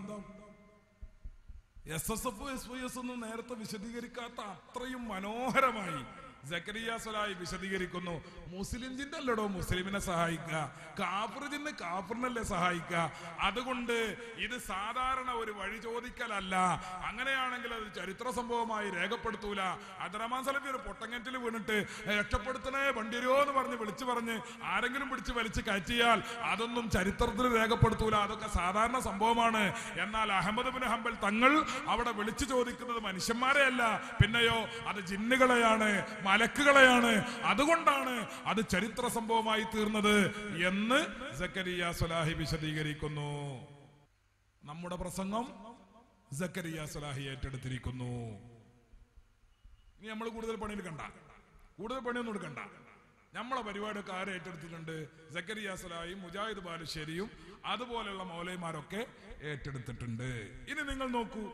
S S F S Y S ഒന്നും നേരത്തെ വിശദീകരിക്കാത്ത അത്രയും മനോഹരമായി സക്കരിയ സ്വലാഹി വിശദീകരിക്കുന്നു. മുസ്ലിം ജിന്ന് അല്ലടോ മുസ്ലിമിനെ സഹായിക്കുക, കാഫിർ ജിന്ന് കാഫിറിനല്ലേ സഹായിക്കുക. അതുകൊണ്ട് ഇത് സാധാരണ ഒരു വഴി ചോദിക്കലല്ല. അങ്ങനെയാണെങ്കിൽ അത് ചരിത്ര സംഭവമായി രേഖപ്പെടുത്തൂല. അബ്ദുറഹ്മാൻ സലഫി ഒരു പൊട്ടങ്ങറ്റിൽ വീണിട്ട് രക്ഷപ്പെടുത്തണേ വണ്ടിരോ എന്ന് പറഞ്ഞ് വിളിച്ചു പറഞ്ഞ് ആരെങ്കിലും പിടിച്ച് വലിച്ച് കയറ്റിയാൽ അതൊന്നും ചരിത്രത്തിൽ രേഖപ്പെടുത്തൂല, അതൊക്കെ സാധാരണ സംഭവമാണ്. എന്നാൽ അഹമ്മദ് ബിൻ ഹംബൽ തങ്ങൾ അവിടെ വിളിച്ചു ചോദിക്കുന്നത് മനുഷ്യന്മാരെ അല്ല, പിന്നെയോ അത് ജിന്നുകളെയാണ്, മലക്കുകളെയാണ്. അതുകൊണ്ടാണ് അത് ചരിത്ര സംഭവമായി തീർന്നത് എന്ന് സക്കരിയ സ്വലാഹി വിശദീകരിക്കുന്നു. നമ്മുടെ പ്രസംഗം സക്കരിയ സ്വലാഹി ഏറ്റെടുത്തിരിക്കുന്നു. ഇനി നമ്മൾ കൂടുതൽ പണിയെടുക്കണ്ട, കൂടുതൽ പണിയൊന്നും എടുക്കണ്ട. നമ്മളെ പരിപാടിയൊക്കെ ആരെ ഏറ്റെടുത്തിട്ടുണ്ട്? സക്കരിയ സ്വലാഹിയും മുജാഹിദ് ബാലുശ്ശേരിയും അതുപോലെയുള്ള മൗലൈമാരൊക്കെ ഏറ്റെടുത്തിട്ടുണ്ട്. ഇനി നിങ്ങൾ നോക്കൂ,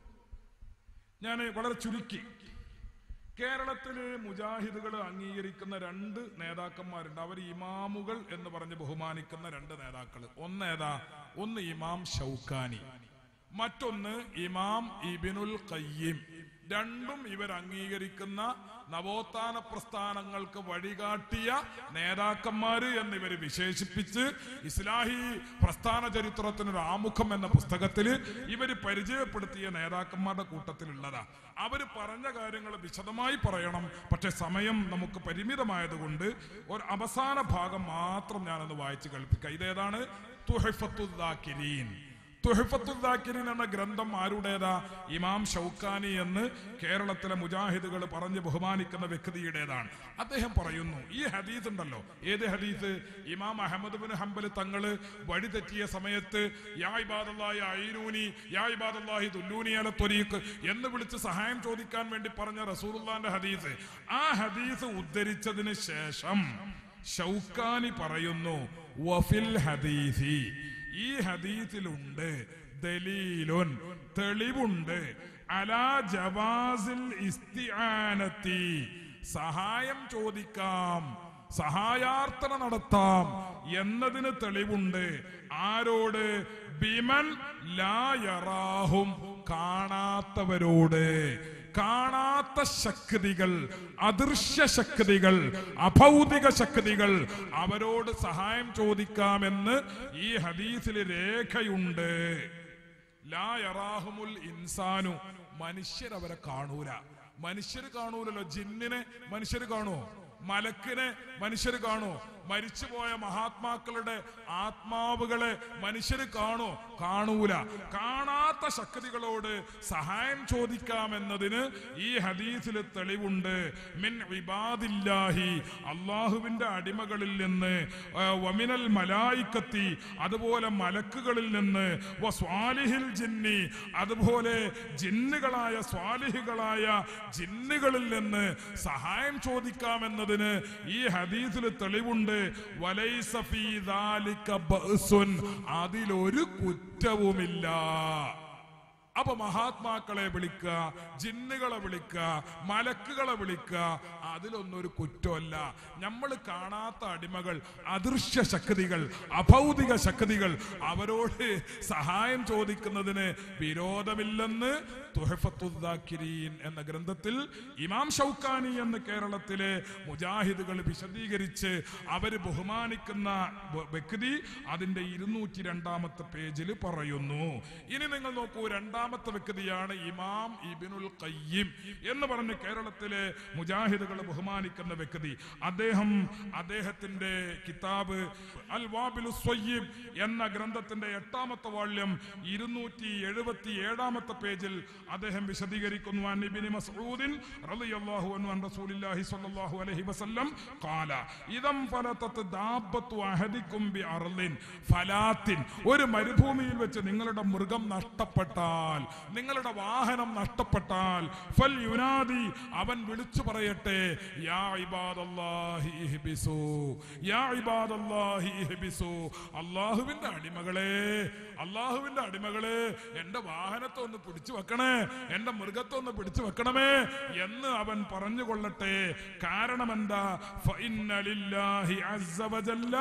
ഞാൻ വളരെ ചുരുക്കി, കേരളത്തില് മുജാഹിദുകൾ അംഗീകരിക്കുന്ന രണ്ട് നേതാക്കന്മാരുണ്ട്. അവർ ഇമാമുകൾ എന്ന് പറഞ്ഞ് ബഹുമാനിക്കുന്ന രണ്ട് നേതാക്കൾ. ഒന്ന് ഏതാ? ഒന്ന് ഇമാം ഷൗക്കാനി, മറ്റൊന്ന് ഇമാം ഇബ്നുൽ ഖയ്യിം. രണ്ടും ഇവർ അംഗീകരിക്കുന്ന നവോത്ഥാന പ്രസ്ഥാനങ്ങൾക്ക് വഴികാട്ടിയ നേതാക്കന്മാര് എന്ന് ഇവർ വിശേഷിപ്പിച്ച് ഇസ്ലാഹി പ്രസ്ഥാന ചരിത്രത്തിനൊരു ആമുഖം എന്ന പുസ്തകത്തിൽ ഇവര് പരിചയപ്പെടുത്തിയ നേതാക്കന്മാരുടെ കൂട്ടത്തിലുള്ളതാ. അവര് പറഞ്ഞ കാര്യങ്ങൾ വിശദമായി പറയണം, പക്ഷെ സമയം നമുക്ക് പരിമിതമായതുകൊണ്ട് ഒരു അവസാന ഭാഗം മാത്രം ഞാനൊന്ന് വായിച്ച് കേൾപ്പിക്കാം. ഇതേതാണ്? തുഹഫത്തുൽ ദാക്കിരീൻ. തുഹഫത്തുൽ ദാക്കിരീൻ എന്ന ഗ്രന്ഥം ആരുടേതാ? ഇമാം ഷൗക്കാനി എന്ന് കേരളത്തിലെ മുജാഹിദുകൾ പറഞ്ഞ് ബഹുമാനിക്കുന്ന വ്യക്തിയുടേതാണ്. അദ്ദേഹം പറയുന്നു, ഈ ഹദീസ് ഉണ്ടല്ലോ, ഏത് ഹദീസ്? ഇമാം അഹമ്മദ് ബിൻ ഹംബൽ തങ്ങള് വഴി തെറ്റിയ സമയത്ത് യാ ഇബാദല്ലാഹി അഈനൂനി യാ ഇബാദല്ലാഹി ദുല്ലൂനി അല ത്വരീഖ് എന്ന് വിളിച്ച് സഹായം ചോദിക്കാൻ വേണ്ടി പറഞ്ഞ റസൂലുള്ളാഹിന്റെ ഹദീസ്. ആ ഹദീസ് ഉദ്ധരിച്ചതിന് ശേഷം ഷൗക്കാനി പറയുന്നു, വഫിൽ ഹദീസി, ഈ ഹദീസിലുണ്ട് ദലീലുൻ, തെളിവുണ്ട്, അലാ ജവാസിൽ ഇസ്തിആനത്തി, സഹായം ചോദിക്കാം, സഹായാർത്ഥന നടത്താം എന്നതിന് തെളിവുണ്ട്. ആരോട്? ബിമൻ ലാ യറാഹും, കാണാത്തവരോട്. കാണാത്ത ശക്തികൾ, അദൃശ്യ ശക്തികൾ, അഭൗതിക ശക്തികൾ, അവരോട് സഹായം ചോദിക്കാമെന്ന് ഈ ഹദീസിൽ രേഖയുണ്ട്. ലാ യറാഹുമുൽ ഇൻസാനു, മനുഷ്യരവരെ കാണൂല. മനുഷ്യർ കാണൂലല്ലോ. ജിന്നിനെ മനുഷ്യർ കാണുമോ? മലക്കിനെ മനുഷ്യർ കാണുമോ? മരിച്ചുപോയ മഹാത്മാക്കളുടെ ആത്മാവുകളെ മനുഷ്യർ കാണോ? കാണൂല. കാണാത്ത ശക്തികളോട് സഹായം ചോദിക്കാമെന്നതിന് ഈ ഹദീസിൽ തെളിവുണ്ട്. മിൻ ഇബാദില്ലാഹി, അള്ളാഹുവിന്റെ അടിമകളിൽ നിന്ന്, വമിനൽ മലായിക്കത്തി, അതുപോലെ മലക്കുകളിൽ നിന്ന്, വസ്വാലിഹിൽ ജിന്നി, അതുപോലെ ജിന്നുകളായ സ്വാലിഹികളായ ജിന്നുകളിൽ നിന്ന് സഹായം ചോദിക്കാമെന്നതിന് ഈ ഹദീസിൽ തെളിവുണ്ട്. വലൈസ ഫീ ദാലിക ബഅസുൻ, അതിലൊരു കുറ്റവുമില്ല. അപ്പൊ മഹാത്മാക്കളെ വിളിക്കുക, ജിന്നുകളെ വിളിക്കുക, മലക്കുകളെ വിളിക്കുക, അതിലൊന്നൊരു കുറ്റമല്ല. നമ്മൾ കാണാത്ത അടിമകൾ, അദൃശ്യ ശക്തികൾ, അഭൗതിക ശക്തികൾ, അവരോട് സഹായം ചോദിക്കുന്നതിന് വിരോധമില്ലെന്ന് തുഹഫത്തുൽ ദാക്കിരീൻ എന്ന ഗ്രന്ഥത്തിൽ ഇമാം ഷൗക്കാനി എന്ന് കേരളത്തിലെ മുജാഹിദുകൾ വിശദീകരിച്ച് അവര് ബഹുമാനിക്കുന്ന വ്യക്തി അതിന്റെ ഇരുന്നൂറ്റി രണ്ടാമത്തെ പേജിൽ പറയുന്നു. ഇനി നിങ്ങൾ നോക്കൂ, രണ്ടാമത്തെ വ്യക്തിയാണ് ഇമാം ഇബ്നുൽ ഖയ്യിം എന്ന് പറഞ്ഞ് കേരളത്തിലെ മുജാഹിദുകൾ ബഹുമാനിക്കുന്ന വ്യക്തി. അദ്ദേഹം അദ്ദേഹത്തിന്റെ കിതാബ് അൽ വാബിലു സ്വയ്യിബ് എന്ന ഗ്രന്ഥത്തിന്റെ എട്ടാമത്തെ വാള്യം ഇരുന്നൂറ്റി എഴുപത്തി ഏഴാമത്തെ പേജിൽ അദ്ദേഹം വിശദീകരിക്കുന്നു. അൻ ഇബ്നു മസ്ഊദിൻ റളിയല്ലാഹു അൻഹു അൻ റസൂലില്ലാഹി സ്വല്ലല്ലാഹു അലൈഹി വസല്ലം ഖാല ഇദം ഫലതത് ദാബത്തു അഹദികും ബി അർളിൻ ഫലാത്തിൻ, ഒരു മരുഭൂമിയിൽ വെച്ച് നിങ്ങളുടെ മൃഗം നഷ്ടപ്പെട്ടാൽ, നിങ്ങളുടെ വാഹനം നഷ്ടപ്പെട്ടാൽ, ഫൽ യുനാദി, അവൻ വിളിച്ചു പറയട്ടെ, യാ ഇബാദല്ലാഹി ഇഹ്ബിസു, യാ ഇബാദല്ലാഹി ഇഹ്ബിസു, അല്ലാഹുവിന്റെ അടിമകളെ, അല്ലാഹുവിന്റെ അടിമകളെ, എന്റെ വാഹനത്തെ ഒന്ന് പിടിച്ചു വെക്കണേ, എന്റെ മൃഗത്തെ ഒന്ന് പിടിച്ചു വെക്കണമേ എന്ന് അവൻ പറഞ്ഞുകൊള്ളട്ടെ. കാരണം എന്താ? ഫഇന്ന ലില്ലാഹി അസ്സ വജല്ല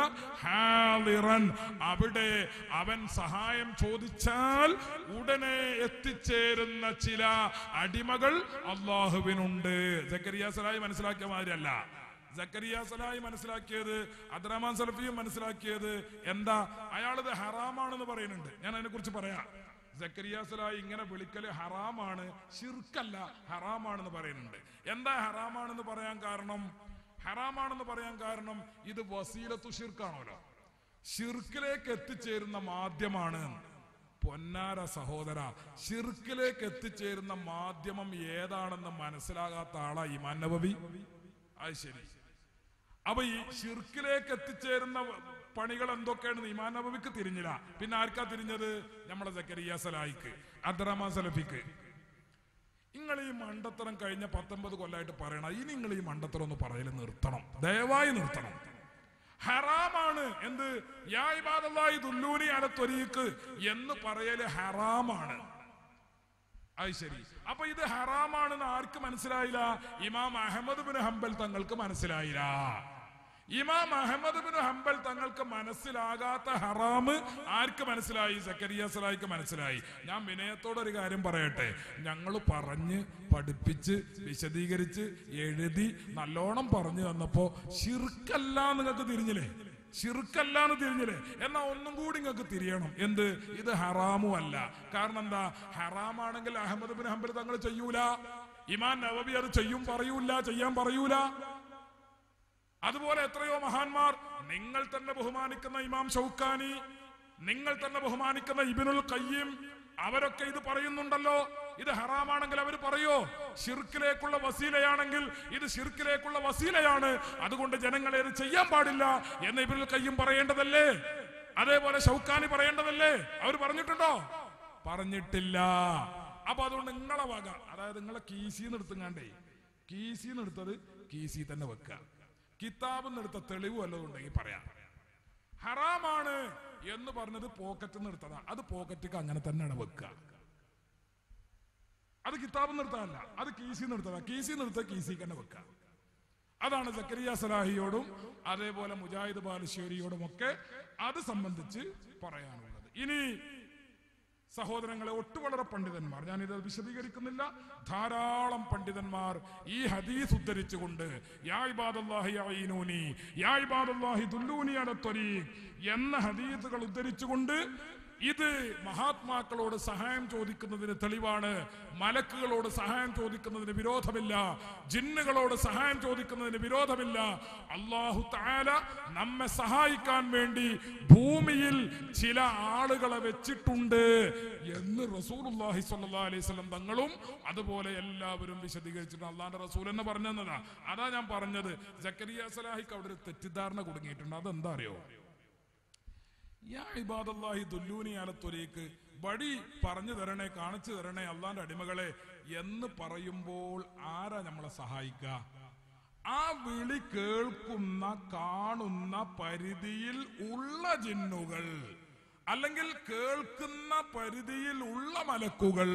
ഹാദിറൻ, അവിടെ അവൻ സഹായം ചോദിച്ചാൽ ഉടനെ എത്തിച്ചേരുന്ന ചില അടിമകൾ അള്ളാഹുവിനുണ്ട്. സക്കരിയ സലായി മനസ്സിലാക്കിയ മാതിരിയല്ല. സക്കരിയ സലായി മനസ്സിലാക്കിയത്, അബ്ദുറഹ്മാൻ സലഫിയും മനസ്സിലാക്കിയത് എന്താ? അയാളത് ഹറാമാണെന്ന് പറയുന്നുണ്ട്. ഞാൻ അതിനെ കുറിച്ച് പറയാം. സക്കരിയ സലായി ഇങ്ങനെ വിളിക്കല് ഹറാമാണ്, ശിർക്കല്ല, ഹറാമാണെന്ന് പറയുന്നുണ്ട്. എന്താ ഹറാമാണെന്ന് പറയാൻ കാരണം? ഹറാമാണെന്ന് പറയാൻ കാരണം ഇത് വസീലത്തു ഷിർക്കാണല്ലോ, ഷിർക്കിലേക്ക് എത്തിച്ചേരുന്ന മാധ്യമമാണ്. പൊന്നാര സഹോദര, ഷിർക്കിലേക്ക് എത്തിച്ചേരുന്ന മാധ്യമം ഏതാണെന്ന് മനസ്സിലാകാത്ത ആളാ ഇമാം നവവി. അത് ശരി. അപ്പൊ ഈ ഷിർക്കിലേക്ക് എത്തിച്ചേരുന്ന പണികൾ എന്തൊക്കെയാണെന്ന് ഇമാം നവവിക്ക് തിരിഞ്ഞില്ല. പിന്നെ ആർക്കാ തിരിഞ്ഞത്? നമ്മുടെ സക്കരിയ സലായിക്ക്, അബ്ദുറഹ്മാൻ സലഫിക്ക്. നിങ്ങൾ ഈ മണ്ടത്തരം കഴിഞ്ഞ പത്തൊമ്പത് കൊല്ലമായിട്ട് പറയണം, ഇനി നിങ്ങൾ ഈ മണ്ടത്തരം ഒന്ന് പറയല് നിർത്തണം, ദയവായി നിർത്തണം. ഹറാമാണ് എന്ത്? യാ ഇബാദല്ലാഹി ദുല്ലൂനി അല ത്വരീഖ് എന്ന് പറയല് ഹറാമാണ്. അത് ശരി. അപ്പൊ ഇത് ഹറാമാണെന്ന് ആർക്ക് മനസ്സിലായില്ല? ഇമാം അഹ്മദ് ബിൻ ഹംബൽ തങ്ങൾക്ക് മനസ്സിലായില്ല. ഇമാം അഹ്മദ് ബിൻ ഹംബൽ തങ്ങൾക്ക് മനസ്സിലാകാത്ത ഹറാമ് ആർക്ക് മനസ്സിലായി? സക്കരിയ സലായിക്ക് മനസ്സിലായി. ഞാൻ വിനയത്തോടെ ഒരു കാര്യം പറയട്ടെ, ഞങ്ങൾ പറഞ്ഞ് പഠിപ്പിച്ച് വിശദീകരിച്ച് എഴുതി നല്ലോണം പറഞ്ഞു തന്നപ്പോ ശിർക്കല്ല നിങ്ങൾക്ക് തിരിഞ്ഞില്ലേ? ശിർക്കല്ലാന്ന് തിരിഞ്ഞില്ലേ? എന്നാ ഒന്നും കൂടി നിങ്ങൾക്ക് തിരിയണം. എന്ത്? ഇത് ഹറാമും അല്ല. കാരണം എന്താ? ഹറാമാണെങ്കിൽ അഹ്മദ് ബിൻ ഹംബൽ തങ്ങൾ ചെയ്യൂല, ഇമാം നവവി അത് ചെയ്യും പറയൂല, ചെയ്യാൻ പറയൂല. അതുപോലെ എത്രയോ മഹാന്മാർ, നിങ്ങൾ തന്നെ ബഹുമാനിക്കുന്ന ഇമാം ഷൗക്കാനി, നിങ്ങൾ തന്നെ ബഹുമാനിക്കുന്ന ഇബ്നുൽ ഖയ്യിം, അവരൊക്കെ ഇത് പറയുന്നുണ്ടല്ലോ. ഇത് ഹറാമാണെങ്കിൽ അവർ പറയോ? ഷിർക്കിലേക്കുള്ള വസീലയാണെങ്കിൽ ഇത് ഷിർക്കിലേക്കുള്ള വസീലയാണ്, അതുകൊണ്ട് ജനങ്ങളെ ഇത് ചെയ്യാൻ പാടില്ല എന്ന് ഇബ്നുൽ ഖയ്യിം പറയേണ്ടതല്ലേ? അതേപോലെ ഷൗക്കാനി പറയേണ്ടതല്ലേ? അവർ പറഞ്ഞിട്ടുണ്ടോ? പറഞ്ഞിട്ടില്ല. അപ്പൊ അതുകൊണ്ട് നിങ്ങളെ വക, അതായത് നിങ്ങളെ കീസിന്ന് എടുത്തുങ്ങാണ്ടേ, കീസിന്ന് എടുത്തത് കീസി തന്നെ വെക്കുക, കിതാബിന്ന് എടുത്ത തെളിവ് വല്ലതും ഉണ്ടെങ്കിൽ പറയാം. ഹറാമാണ് എന്ന് പറഞ്ഞത് പോക്കറ്റിൽ നിന്ന് എടുത്തതാ, അത് പോക്കറ്റിക്ക് അങ്ങനെ തന്നെയാണ് വെക്കുക. അത് കിതാബ് നിർത്താനല്ല, അത് കീസി നിർത്താൻ. കീസി നിർത്താൻ കീസി തന്നെ വെക്കാം. അതാണ് സക്കരിയ സലാഹിയോടും അതേപോലെ മുജാഹിദ് ബാലുശ്ശേരിയോടും ഒക്കെ അത് സംബന്ധിച്ച് പറയാനുള്ളത്. ഇനി സഹോദരങ്ങളെ, ഒട്ടു വളരെ പണ്ഡിതന്മാർ, ഞാനിത് വിശദീകരിക്കുന്നില്ല, ധാരാളം പണ്ഡിതന്മാർ ഈ ഹദീസ് ഉദ്ധരിച്ചുകൊണ്ട് യാ ഇബാദല്ലാഹി അഈനൂനി യാ ഇബാദല്ലാഹി ദുല്ലൂനി അല ത്വരീഖ് എന്ന ഹദീസുകൾ ഉദ്ധരിച്ചുകൊണ്ട് ഇത് മഹാത്മാക്കളോട് സഹായം ചോദിക്കുന്നതിന് തെളിവാണ്, മലക്കുകളോട് സഹായം ചോദിക്കുന്നതിന് വിരോധമില്ല, ജിന്നുകളോട് സഹായം ചോദിക്കുന്നതിന് വിരോധമില്ല, അല്ലാഹു തആല നമ്മെ സഹായിക്കാൻ വേണ്ടി ഭൂമിയിൽ ചില ആളുകളെ വെച്ചിട്ടുണ്ട് എന്ന് റസൂലുള്ളാഹി സ്വല്ലല്ലാഹു അലൈഹി വസല്ലം തങ്ങളും അതുപോലെ എല്ലാവരും വിശദീകരിച്ചിട്ടുണ്ട്. അള്ളാന്റെ റസൂൽ എന്ന് പറഞ്ഞതാ. അതാ ഞാൻ പറഞ്ഞത്, സക്കരിയ സലാഹിക്ക് അവിടെ ഒരു തെറ്റിദ്ധാരണ കുടുങ്ങിയിട്ടുണ്ട്. അതെന്താ അറിയോ? യാ ഇബാദല്ലാഹി ദുല്ലൂനി അല ത്വരീഖ്, വഴി പറഞ്ഞു തരണേ, കാണിച്ചു തരണേ അള്ളാന്റെ അടിമകളെ എന്ന് പറയുമ്പോൾ ആരാ നമ്മളെ സഹായിക്കുക? ആ വിളി കേൾക്കുന്ന കാണുന്ന പരിധിയിൽ ഉള്ള ജിന്നുകൾ, അല്ലെങ്കിൽ കേൾക്കുന്ന പരിധിയിൽ ഉള്ള മലക്കുകൾ.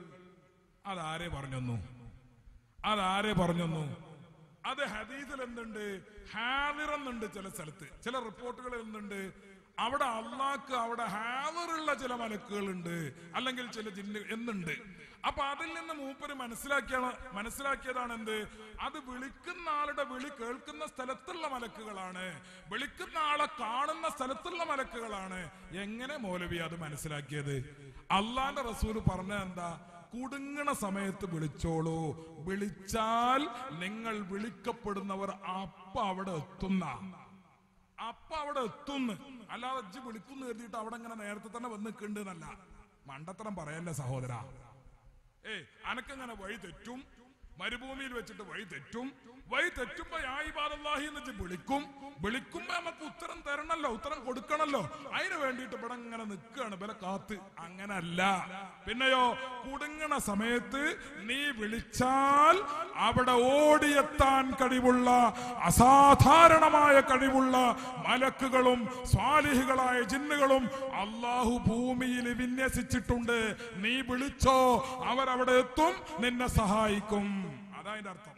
അതാരെ പറഞ്ഞു? അതാരെ പറഞ്ഞു? അത് ഹദീസിൽ എന്തുണ്ട്? ഹാദിർ എന്നുണ്ട് ചില സ്ഥലത്ത്, ചില റിപ്പോർട്ടുകൾ എന്തുണ്ട്? അവിടെ അള്ളാഹ്ക്ക് അവിടെ ഹാദിറുള്ള ചില മലക്കുകളുണ്ട്, അല്ലെങ്കിൽ ചില ജിന്ന് എന്നുണ്ട്. അപ്പൊ അതിൽ നിന്ന് മൂപ്പര് മനസ്സിലാക്കിയ മനസ്സിലാക്കിയതാണ് എന്ത്? അത് വിളിക്കുന്ന ആളുടെ വിളി കേൾക്കുന്ന സ്ഥലത്തുള്ള മലക്കുകളാണ്, വിളിക്കുന്ന ആളെ കാണുന്ന സ്ഥലത്തുള്ള മലക്കുകളാണ്. എങ്ങനെ മൗലവി അത് മനസ്സിലാക്കിയത്? അള്ളാന്റെ റസൂൽ പറഞ്ഞ എന്താ? കുടുങ്ങണ സമയത്ത് വിളിച്ചോളൂ, വിളിച്ചാൽ നിങ്ങൾ വിളിക്കപ്പെടുന്നവർ അപ്പ അവിടെ എത്തുന്ന അപ്പ അവിടെ എത്തുന്നു. അല്ലാതെ അജ്ജ് വിളിക്കുന്നു കരുതിയിട്ട് അവിടെ ഇങ്ങനെ നേരത്തെ തന്നെ വന്ന് നിൽക്കുന്നുണ്ടെന്നല്ല. മണ്ടത്തരം പറയല്ലേ സഹോദര. ഏ അനക്കങ്ങനെ വഴി തെറ്റും, മരുഭൂമിയിൽ വെച്ചിട്ട് വഴി തെറ്റും. വഴി തെറ്റുമ്പോ യാ ഇബാദല്ലാഹി എന്ന് വെച്ച് വിളിക്കും. വിളിക്കുമ്പോ നമുക്ക് ഉത്തരം തരണല്ലോ, ഉത്തരം കൊടുക്കണല്ലോ. അതിന് വേണ്ടിയിട്ട് ഇവിടെ ഇങ്ങനെ നിൽക്കുകയാണ് ബല കാത്ത്. അങ്ങനല്ല. പിന്നെയോ, കുടുങ്ങണ സമയത്ത് നീ വിളിച്ചാൽ അവിടെ ഓടിയെത്താൻ കഴിവുള്ള, അസാധാരണമായ കഴിവുള്ള മലക്കുകളും സ്വാലിഹികളായ ജിന്നുകളും അള്ളാഹു ഭൂമിയിൽ വിന്യസിച്ചിട്ടുണ്ട്. നീ വിളിച്ചോ, അവരവിടെ എത്തും, നിന്നെ സഹായിക്കും. അതാ അതിന്റെ അർത്ഥം.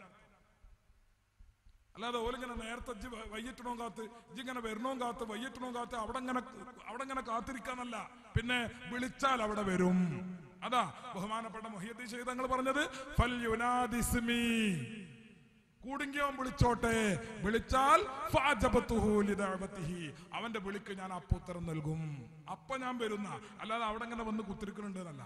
അല്ലാതെ ഓലിങ്ങനെ നേരത്തെ ഇജ്ജ് വയ്യറ്റണോ കാത്ത്, ഇജ്ജിങ്ങനെ വരണോ കാത്ത്, വയ്യറ്റണോ കാത്ത് അവിടെ ഇങ്ങനെ അവിടെ ഇങ്ങനെ കാത്തിരിക്കാന്നല്ല. പിന്നെ വിളിച്ചാൽ അവിടെ വരും. അതാ ബഹുമാനപ്പെട്ട മുഹിയുദ്ദീൻ ശൈഖ് തങ്ങൾ പറഞ്ഞത്, ഫൽ യുനാദിസ്മി, കുടുങ്ങിയവൻ വിളിച്ചോട്ടെ, വിളിച്ചാൽ ഫഅജബതുഹു ലിദഅവതിഹി, അവന്റെ വിളിക്ക് ഞാൻ അപ്പ ഉത്തരം നൽകും. അപ്പ ഞാൻ വരുന്ന, അല്ലാതെ അവിടെ ഇങ്ങനെ വന്ന് കുത്തിരിക്കുന്നുണ്ട് എന്നല്ല.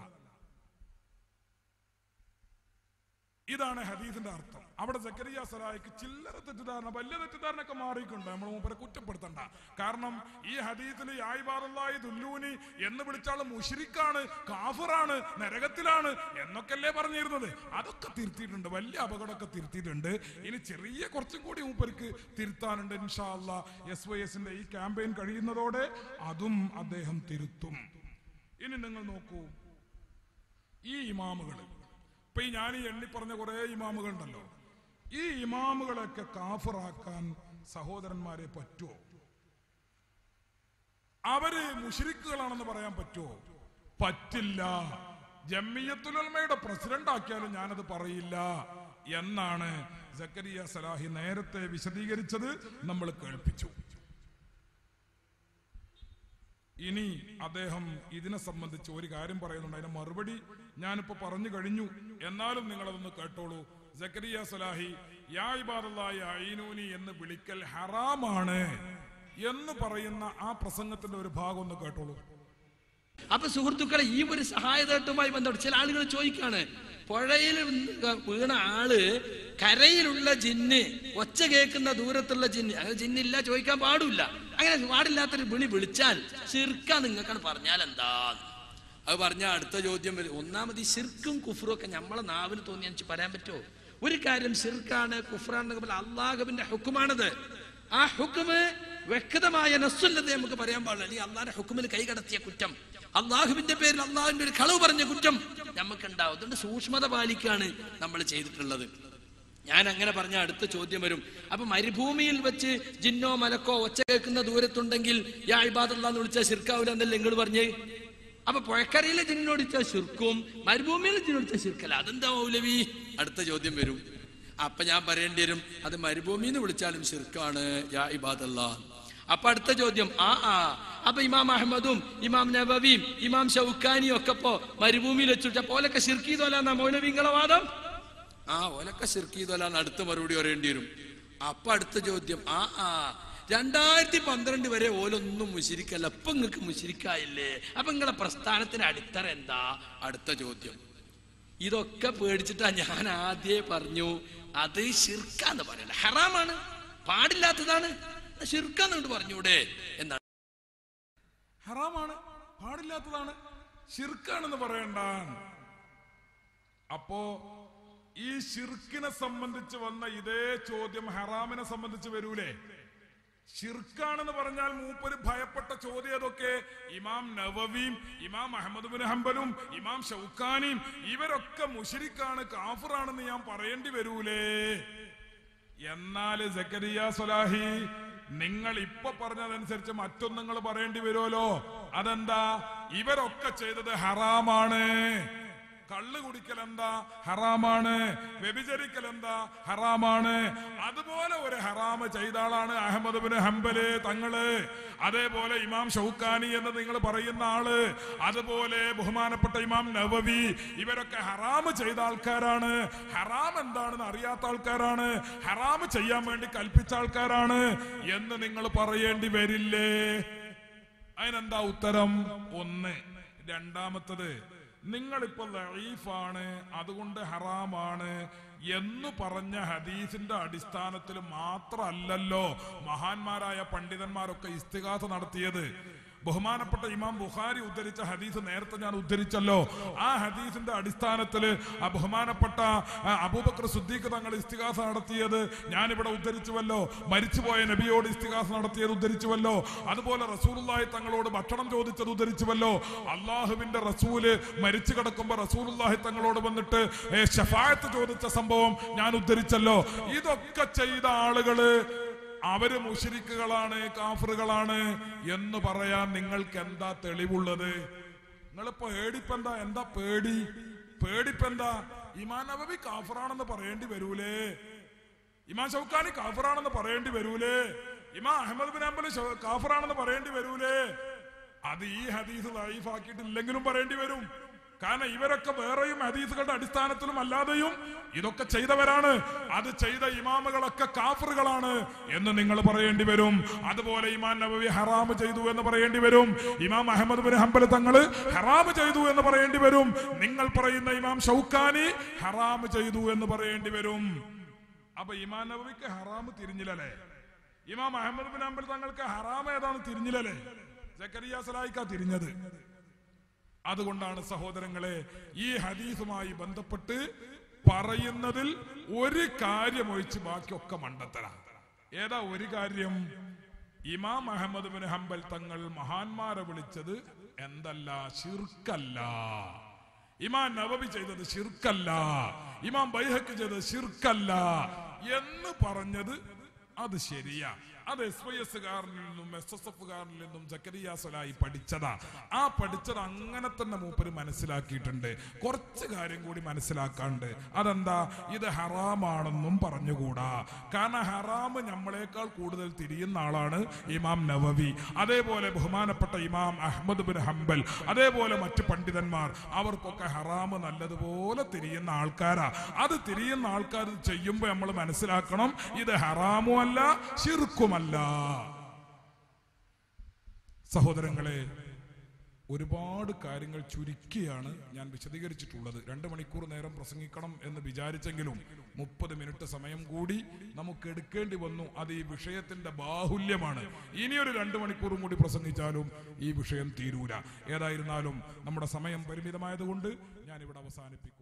ഇതാണ് ഹദീസിന്റെ അർത്ഥം. അവിടെ സക്കരിയ സലാഹിക്ക് ചില്ലറ തെറ്റിദ്ധാരണ, വലിയ തെറ്റിദ്ധാരണയൊക്കെ മാറിയിട്ടുണ്ട്. നമ്മൾ മൂപ്പരെ കുറ്റപ്പെടുത്തണ്ട. കാരണം ഈ ഹദീസിൽ യാ ഇബാദല്ലാഹി ദുല്ലൂനി എന്ന് വിളിച്ചാൽ മുശ്രിക്കാണ്, കാഫിറാണ്, നരകത്തിലാണ് എന്നൊക്കെയല്ലേ പറഞ്ഞിരുന്നത്. അതൊക്കെ തിരുത്തിയിട്ടുണ്ട്, വലിയ അപകടമൊക്കെ തിരുത്തിയിട്ടുണ്ട്. ഇനി ചെറിയ കുറച്ചും കൂടി മൂപ്പർക്ക് തിരുത്താനുണ്ട്. ഇൻഷാ അല്ലാഹ് എസ് വൈ എസിന്റെ ഈ ക്യാമ്പയിൻ കഴിയുന്നതോടെ അതും അദ്ദേഹം തിരുത്തും. ഇനി നിങ്ങൾ നോക്കൂ, ഈ ഇമാമുകൾ, ഇപ്പൊ ഈ ഞാൻ ഈ എണ്ണി പറഞ്ഞ കുറെ ഇമാമുകൾ ഉണ്ടല്ലോ, ഈ ഇമാമുകളൊക്കെ കാഫിറാക്കാൻ സഹോദരന്മാരെ പറ്റുമോ? അവര് മുശ്രിക്കുകളാണെന്ന് പറയാൻ പറ്റുമോ? പറ്റില്ല. ജമിയത്തുൽ ഉലമയുടെ പ്രസിഡന്റ് ആക്കിയാലും ഞാനത് പറയില്ല എന്നാണ് സക്കരിയ സലാഹി നേരത്തെ വിശദീകരിച്ചത്, നമ്മൾ കേൾപ്പിച്ചു. ഇനി അദ്ദേഹം ഇതിനെ സംബന്ധിച്ച് ഒരു കാര്യം പറയുന്നുണ്ട്. അതിന്റെ മറുപടി ഞാനിപ്പോ പറഞ്ഞു കഴിഞ്ഞു, എന്നാലും നിങ്ങളതൊന്ന് കേട്ടോളൂ. സക്കരിയ സലാഹി യാ ഇബാദല്ലാഹി അഈനൂനി എന്ന് വിളിക്കൽ ഹറാമാണ് എന്ന് പറയുന്ന ആ പ്രസംഗത്തിന്റെ ഒരു ഭാഗം ഒന്ന് കേട്ടോളൂ. അപ്പൊ സുഹൃത്തുക്കളെ, ഈ ഒരു സഹായതയുമായി ബന്ധപ്പെട്ട് ചില ആളുകൾ ചോദിക്കാണ്, പുഴയിൽ വീണ ആള് കരയിലുള്ള ജിന്ന്, ഒച്ച കേൾക്കുന്ന ദൂരത്തുള്ള ജിന്ന്, അങ്ങനെ ജിന്നില്ല ചോദിക്കാൻ പാടില്ല. അങ്ങനെ പാടില്ലാത്തൊരു വിളി വിളിച്ചാൽ ശിർക്കാ നിങ്ങൾക്കാണ് പറഞ്ഞാൽ എന്താ? അത് പറഞ്ഞാൽ അടുത്ത ചോദ്യം വരും. ഒന്നാമത് ഈ ശിർക്കും കുഫറും ഒക്കെ നമ്മളെ നാവിന് തോന്നി എനിക്ക് പറയാൻ പറ്റുമോ? ഒരു കാര്യം ശിർക്കാണ്, കുഫറാണ്, അള്ളാഹുവിന്റെ ഹുക്കുമാണത്. ആ ഹുക്കുമ് വ്യക്തമായ നസ്സുള്ളത് നമുക്ക് പറയാൻ പാടില്ല. അല്ലെങ്കിൽ അള്ളാഹിന്റെ ഹുക്കുമിൽ കൈകടത്തിയ കുറ്റം, അള്ളാഹുവിന്റെ പേരിൽ അള്ളാഹുവിന്റെ ഒരു കളവ് പറഞ്ഞ കുറ്റം നമുക്കുണ്ടാവും. അതുകൊണ്ട് സൂക്ഷ്മത പാലിക്കാണ് നമ്മൾ ചെയ്തിട്ടുള്ളത്. ഞാൻ അങ്ങനെ പറഞ്ഞ അടുത്ത ചോദ്യം വരും. അപ്പൊ മരുഭൂമിയിൽ വെച്ച് ജിന്നോ മലക്കോ ഒച്ച കേൾക്കുന്ന ദൂരത്തുണ്ടെങ്കിൽ യാ ഇബാദല്ലാഹ് എന്ന് വിളിച്ചാൽ ശിർക്കാവൂല എന്നല്ലേ നിങ്ങൾ പറഞ്ഞേ? അപ്പൊ പുഴക്കരയിലെ ജിന്നോടിച്ച ശിർക്കും മരുഭൂമിയിലെ ജിന്നോടിച്ച ശിർക്കല്ല. അതെന്താ മൗലവി? അടുത്ത ചോദ്യം വരും. അപ്പൊ ഞാൻ പറയേണ്ടി വരും, അത് മരുഭൂമിന്ന് വിളിച്ചാലും ശിർക്കാണ് യാ ഇബാദല്ലാഹ്. അപ്പൊ അടുത്ത ചോദ്യം, ആ ആ അപ്പൊ ഇമാം അഹമ്മദും ഇമാം നബവിയും ഇമാം ഷൗക്കാനിയും ഒക്കെ ഇപ്പോ മരുഭൂമിയിൽ വെച്ചുവിട്ട ഓലൊക്കെ ശിർക്കീതോലാന്ന മൗലവിങ്ങളെ വാദം? ആ ഓലൊക്കെ ശിർക്കീതോലാന്ന് അടുത്ത മറുപടി പറയേണ്ടി വരും. അപ്പൊ അടുത്ത ചോദ്യം, ആ ആ രണ്ടായിരത്തി പന്ത്രണ്ട് വരെ ഓലൊന്നും മുശിരിക്കല്ല, ഇപ്പൊ നിങ്ങക്ക് മുശിരിക്കായില്ലേ? അപ്പൊ നിങ്ങളെ പ്രസ്ഥാനത്തിന് അടിത്തറ എന്താ? അടുത്ത ചോദ്യം. ഇതൊക്കെ പേടിച്ചിട്ടാ ഞാൻ ആദ്യേ പറഞ്ഞു അത് ശിർക്കാന്ന് പറയണ്ട, ഹറാമാണ്, പാടില്ലാത്തതാണ്. ശിർക്കാന്നുകൊണ്ട് പറഞ്ഞൂടെ എന്നാണ്. ഹറാമാണ്, പാടില്ലാത്തതാണ്, ശിർക്കാണെന്ന് പറയണ്ട. അപ്പോ ഈ ശിർക്കിനെ സംബന്ധിച്ച് വന്ന ഇതേ ചോദ്യം ഹറാമിനെ സംബന്ധിച്ച് വരൂലേ? ശിർക്കാണെന്ന് പറഞ്ഞാൽ മൂപ്പര് ഭയപ്പെട്ട ചോദ്യം ഏതൊക്കെ? ഇമാം നവവിയും ഇമാം അഹ്മദ് ബിൻ ഹംബലും ഇമാം ഷൗക്കാനിയും ഇവരൊക്കെ മുശ്രിക്കാണ്, കാഫിറാണെന്ന് ഞാൻ പറയേണ്ടി വരൂലേ? എന്നാൽ സക്കരിയ സ്വലാഹി, നിങ്ങൾ ഇപ്പൊ പറഞ്ഞതനുസരിച്ച് മറ്റൊന്ന് നിങ്ങൾ പറയേണ്ടി വരുമല്ലോ. അതെന്താ? ഇവരൊക്കെ ചെയ്തത് ഹറാമാണ്. കള്ള് കുടിക്കൽ എന്താ? ഹറാമാണ്. വ്യഭിചരിക്കൽ എന്താ? ഹറാമാണ്. അതുപോലെ ഒരു ഹറാമ് ചെയ്ത ആളാണ് അഹ്മദ് ബിൻ ഹംബല് തങ്ങള്, അതേപോലെ ഇമാം ഷൗക്കാനി എന്ന് നിങ്ങൾ പറയുന്ന ആള്, അതുപോലെ ബഹുമാനപ്പെട്ട ഇമാം നവവി, ഇവരൊക്കെ ഹറാമ് ചെയ്ത ആൾക്കാരാണ്. ഹറാം എന്താണെന്ന് അറിയാത്ത ആൾക്കാരാണ്, ഹറാമ് ചെയ്യാൻ വേണ്ടി കൽപ്പിച്ച ആൾക്കാരാണ് എന്ന് നിങ്ങൾ പറയേണ്ടി വരില്ലേ? അതിനെന്താ ഉത്തരം? ഒന്ന്. രണ്ടാമത്തത്, നിങ്ങളിപ്പോൾ ലഈഫാണ് അതുകൊണ്ട് ഹറാമാണ് എന്ന് പറഞ്ഞ ഹദീസിന്റെ അടിസ്ഥാനത്തിൽ മാത്രമല്ലല്ലോ മഹാന്മാരായ പണ്ഡിതന്മാരൊക്കെ ഇസ്തിഗാസ നടത്തിയത്. ബഹുമാനപ്പെട്ട ഇമാം ബുഖാരി ഉദ്ധരിച്ച ഹദീസ് നേരത്തെ ഞാൻ ഉദ്ധരിച്ചല്ലോ. ആ ഹദീസിന്റെ അടിസ്ഥാനത്തിൽ ആ ബഹുമാനപ്പെട്ട അബൂബക്കർ സിദ്ദീഖ് തങ്ങൾ ഇസ്തിഗാസ നടത്തിയത് ഞാനിവിടെ ഉദ്ധരിച്ചുവല്ലോ. മരിച്ചുപോയ നബിയോട് ഇസ്തിഗാസ നടത്തിയത് ഉദ്ധരിച്ചുവല്ലോ. അതുപോലെ റസൂലുള്ളാഹി തങ്ങളോട് ഭക്ഷണം ചോദിച്ചത് ഉദ്ധരിച്ചുവല്ലോ. അള്ളാഹുവിന്റെ റസൂല് മരിച്ചു കിടക്കുമ്പോ റസൂലുള്ളാഹി തങ്ങളോട് വന്നിട്ട് ശഫാഅത്ത് ചോദിച്ച സംഭവം ഞാൻ ഉദ്ധരിച്ചല്ലോ. ഇതൊക്കെ ചെയ്ത ആളുകള് അവര് മുശ്രിക്കുകളാണ്, കാഫിറുകളാണ് എന്ന് പറയാൻ നിങ്ങൾക്ക് എന്താ തെളിവുള്ളത്? നിങ്ങൾ പേടിപ്പെന്താ? എന്താ പേടി? പേടിപ്പെന്താ? ഇമാം നവവി കാഫിറാണെന്ന് പറയേണ്ടി വരൂലേ? ഇമാം ഷൗക്കാനി കാഫിറാണെന്ന് പറയേണ്ടി വരൂലേ? ഇമാം അഹ്മദ് ബിൻ ഹംബൽ കാഫിറാണെന്ന് പറയേണ്ടി വരൂലേ? അത് ഈ ഹദീസ് ലഈഫാക്കിയിട്ടില്ലെങ്കിലും പറയേണ്ടി വരും. കാരണം ഇവരൊക്കെ വേറെയും ഹദീസുകളുടെ അടിസ്ഥാനത്തിലും അല്ലാതെയും ഇതൊക്കെ ചെയ്തവരാണ്. അത് ചെയ്ത ഇമാമുകളൊക്കെ കാഫിറുകളാണ് എന്ന് നിങ്ങൾ പറയേണ്ടി വരും. അതുപോലെ ഇമാം നവവി ഹറാം ചെയ്തു എന്ന് പറയേണ്ടി വരും. ഇമാം അഹ്മദ് ബിൻ ഹംബൽ തങ്ങള് ഹറാം ചെയ്തു എന്ന് പറയേണ്ടി വരും. നിങ്ങൾ പറയുന്ന ഇമാം ഷൗക്കാനി ഹറാം ചെയ്തു എന്ന് പറയേണ്ടി വരും. അപ്പൊ ഇമാം നവവിക്ക് ഹറാം തിരിഞ്ഞില്ലല്ലേ? ഇമാം അഹ്മദ് ബിൻ ഹംബൽ തങ്ങൾക്ക് ഹറാം ഏതാണ് തിരിഞ്ഞില്ലല്ലേ? സക്കരിയ സ്വലാഹിക്കാ തിരിഞ്ഞത്. അതുകൊണ്ടാണ് സഹോദരങ്ങളെ ഈ ഹദീസുമായി ബന്ധപ്പെട്ട് പറയുന്നതിൽ ഒരു കാര്യം ഒഴിച്ച് ബാക്കിയൊക്കെ മണ്ടത്തര. ഏതാ ഒരു കാര്യം? ഇമാം അഹ്മദ് ബിൻ ഹംബൽ തങ്ങൾ മഹാന്മാരെ വിളിച്ചത് എന്തല്ല? ശിർക്കല്ല. ഇമാം നവവി ചെയ്തത് ശിർക്കല്ല, ഇമാം ബൈഹഖി ചെയ്തത് ശിർക്കല്ല എന്ന് പറഞ്ഞത് അത് ശരിയാ. അത് എസ് വൈ എസ് കാരനിൽ നിന്നും എസ് എസ് എഫ് കാരനിൽ നിന്നും സക്കരിയ സ്വലാഹി പഠിച്ചതാ. ആ പഠിച്ചത് അങ്ങനെ തന്നെ മൂപ്പര് മനസ്സിലാക്കിയിട്ടുണ്ട്. കുറച്ച് കാര്യം കൂടി മനസ്സിലാക്കാണ്ട്. അതെന്താ? ഇത് ഹറാമാണെന്നും പറഞ്ഞുകൂടാ. കാരണം ഹറാമ് നമ്മളെക്കാൾ കൂടുതൽ തിരിയുന്ന ആളാണ് ഇമാം നവവി, അതേപോലെ ബഹുമാനപ്പെട്ട ഇമാം അഹ്മദ് ബിൻ ഹംബൽ, അതേപോലെ മറ്റു പണ്ഡിതന്മാർ. അവർക്കൊക്കെ ഹറാമ് നല്ലതുപോലെ തിരിയുന്ന ആൾക്കാരാ. അത് തിരിയുന്ന ആൾക്കാർ ചെയ്യുമ്പോ നമ്മൾ മനസ്സിലാക്കണം ഇത് ഹറാമും അല്ല ശിർക്കുമല്ല. സഹോദരങ്ങളെ, ഒരുപാട് കാര്യങ്ങൾ ചുരുക്കിയാണ് ഞാൻ വിശദീകരിച്ചിട്ടുള്ളത്. രണ്ട് മണിക്കൂർ നേരം പ്രസംഗിക്കണം എന്ന് വിചാരിച്ചെങ്കിലും മുപ്പത് മിനിറ്റ് സമയം കൂടി നമുക്ക് എടുക്കേണ്ടി വന്നു. അത് ഈ വിഷയത്തിന്റെ ബാഹുല്യമാണ്. ഇനിയൊരു രണ്ട് മണിക്കൂറും കൂടി പ്രസംഗിച്ചാലും ഈ വിഷയം തീരൂല. ഏതായിരുന്നാലും നമ്മുടെ സമയം പരിമിതമായതുകൊണ്ട് ഞാൻ ഇവിടെ അവസാനിപ്പിക്കും.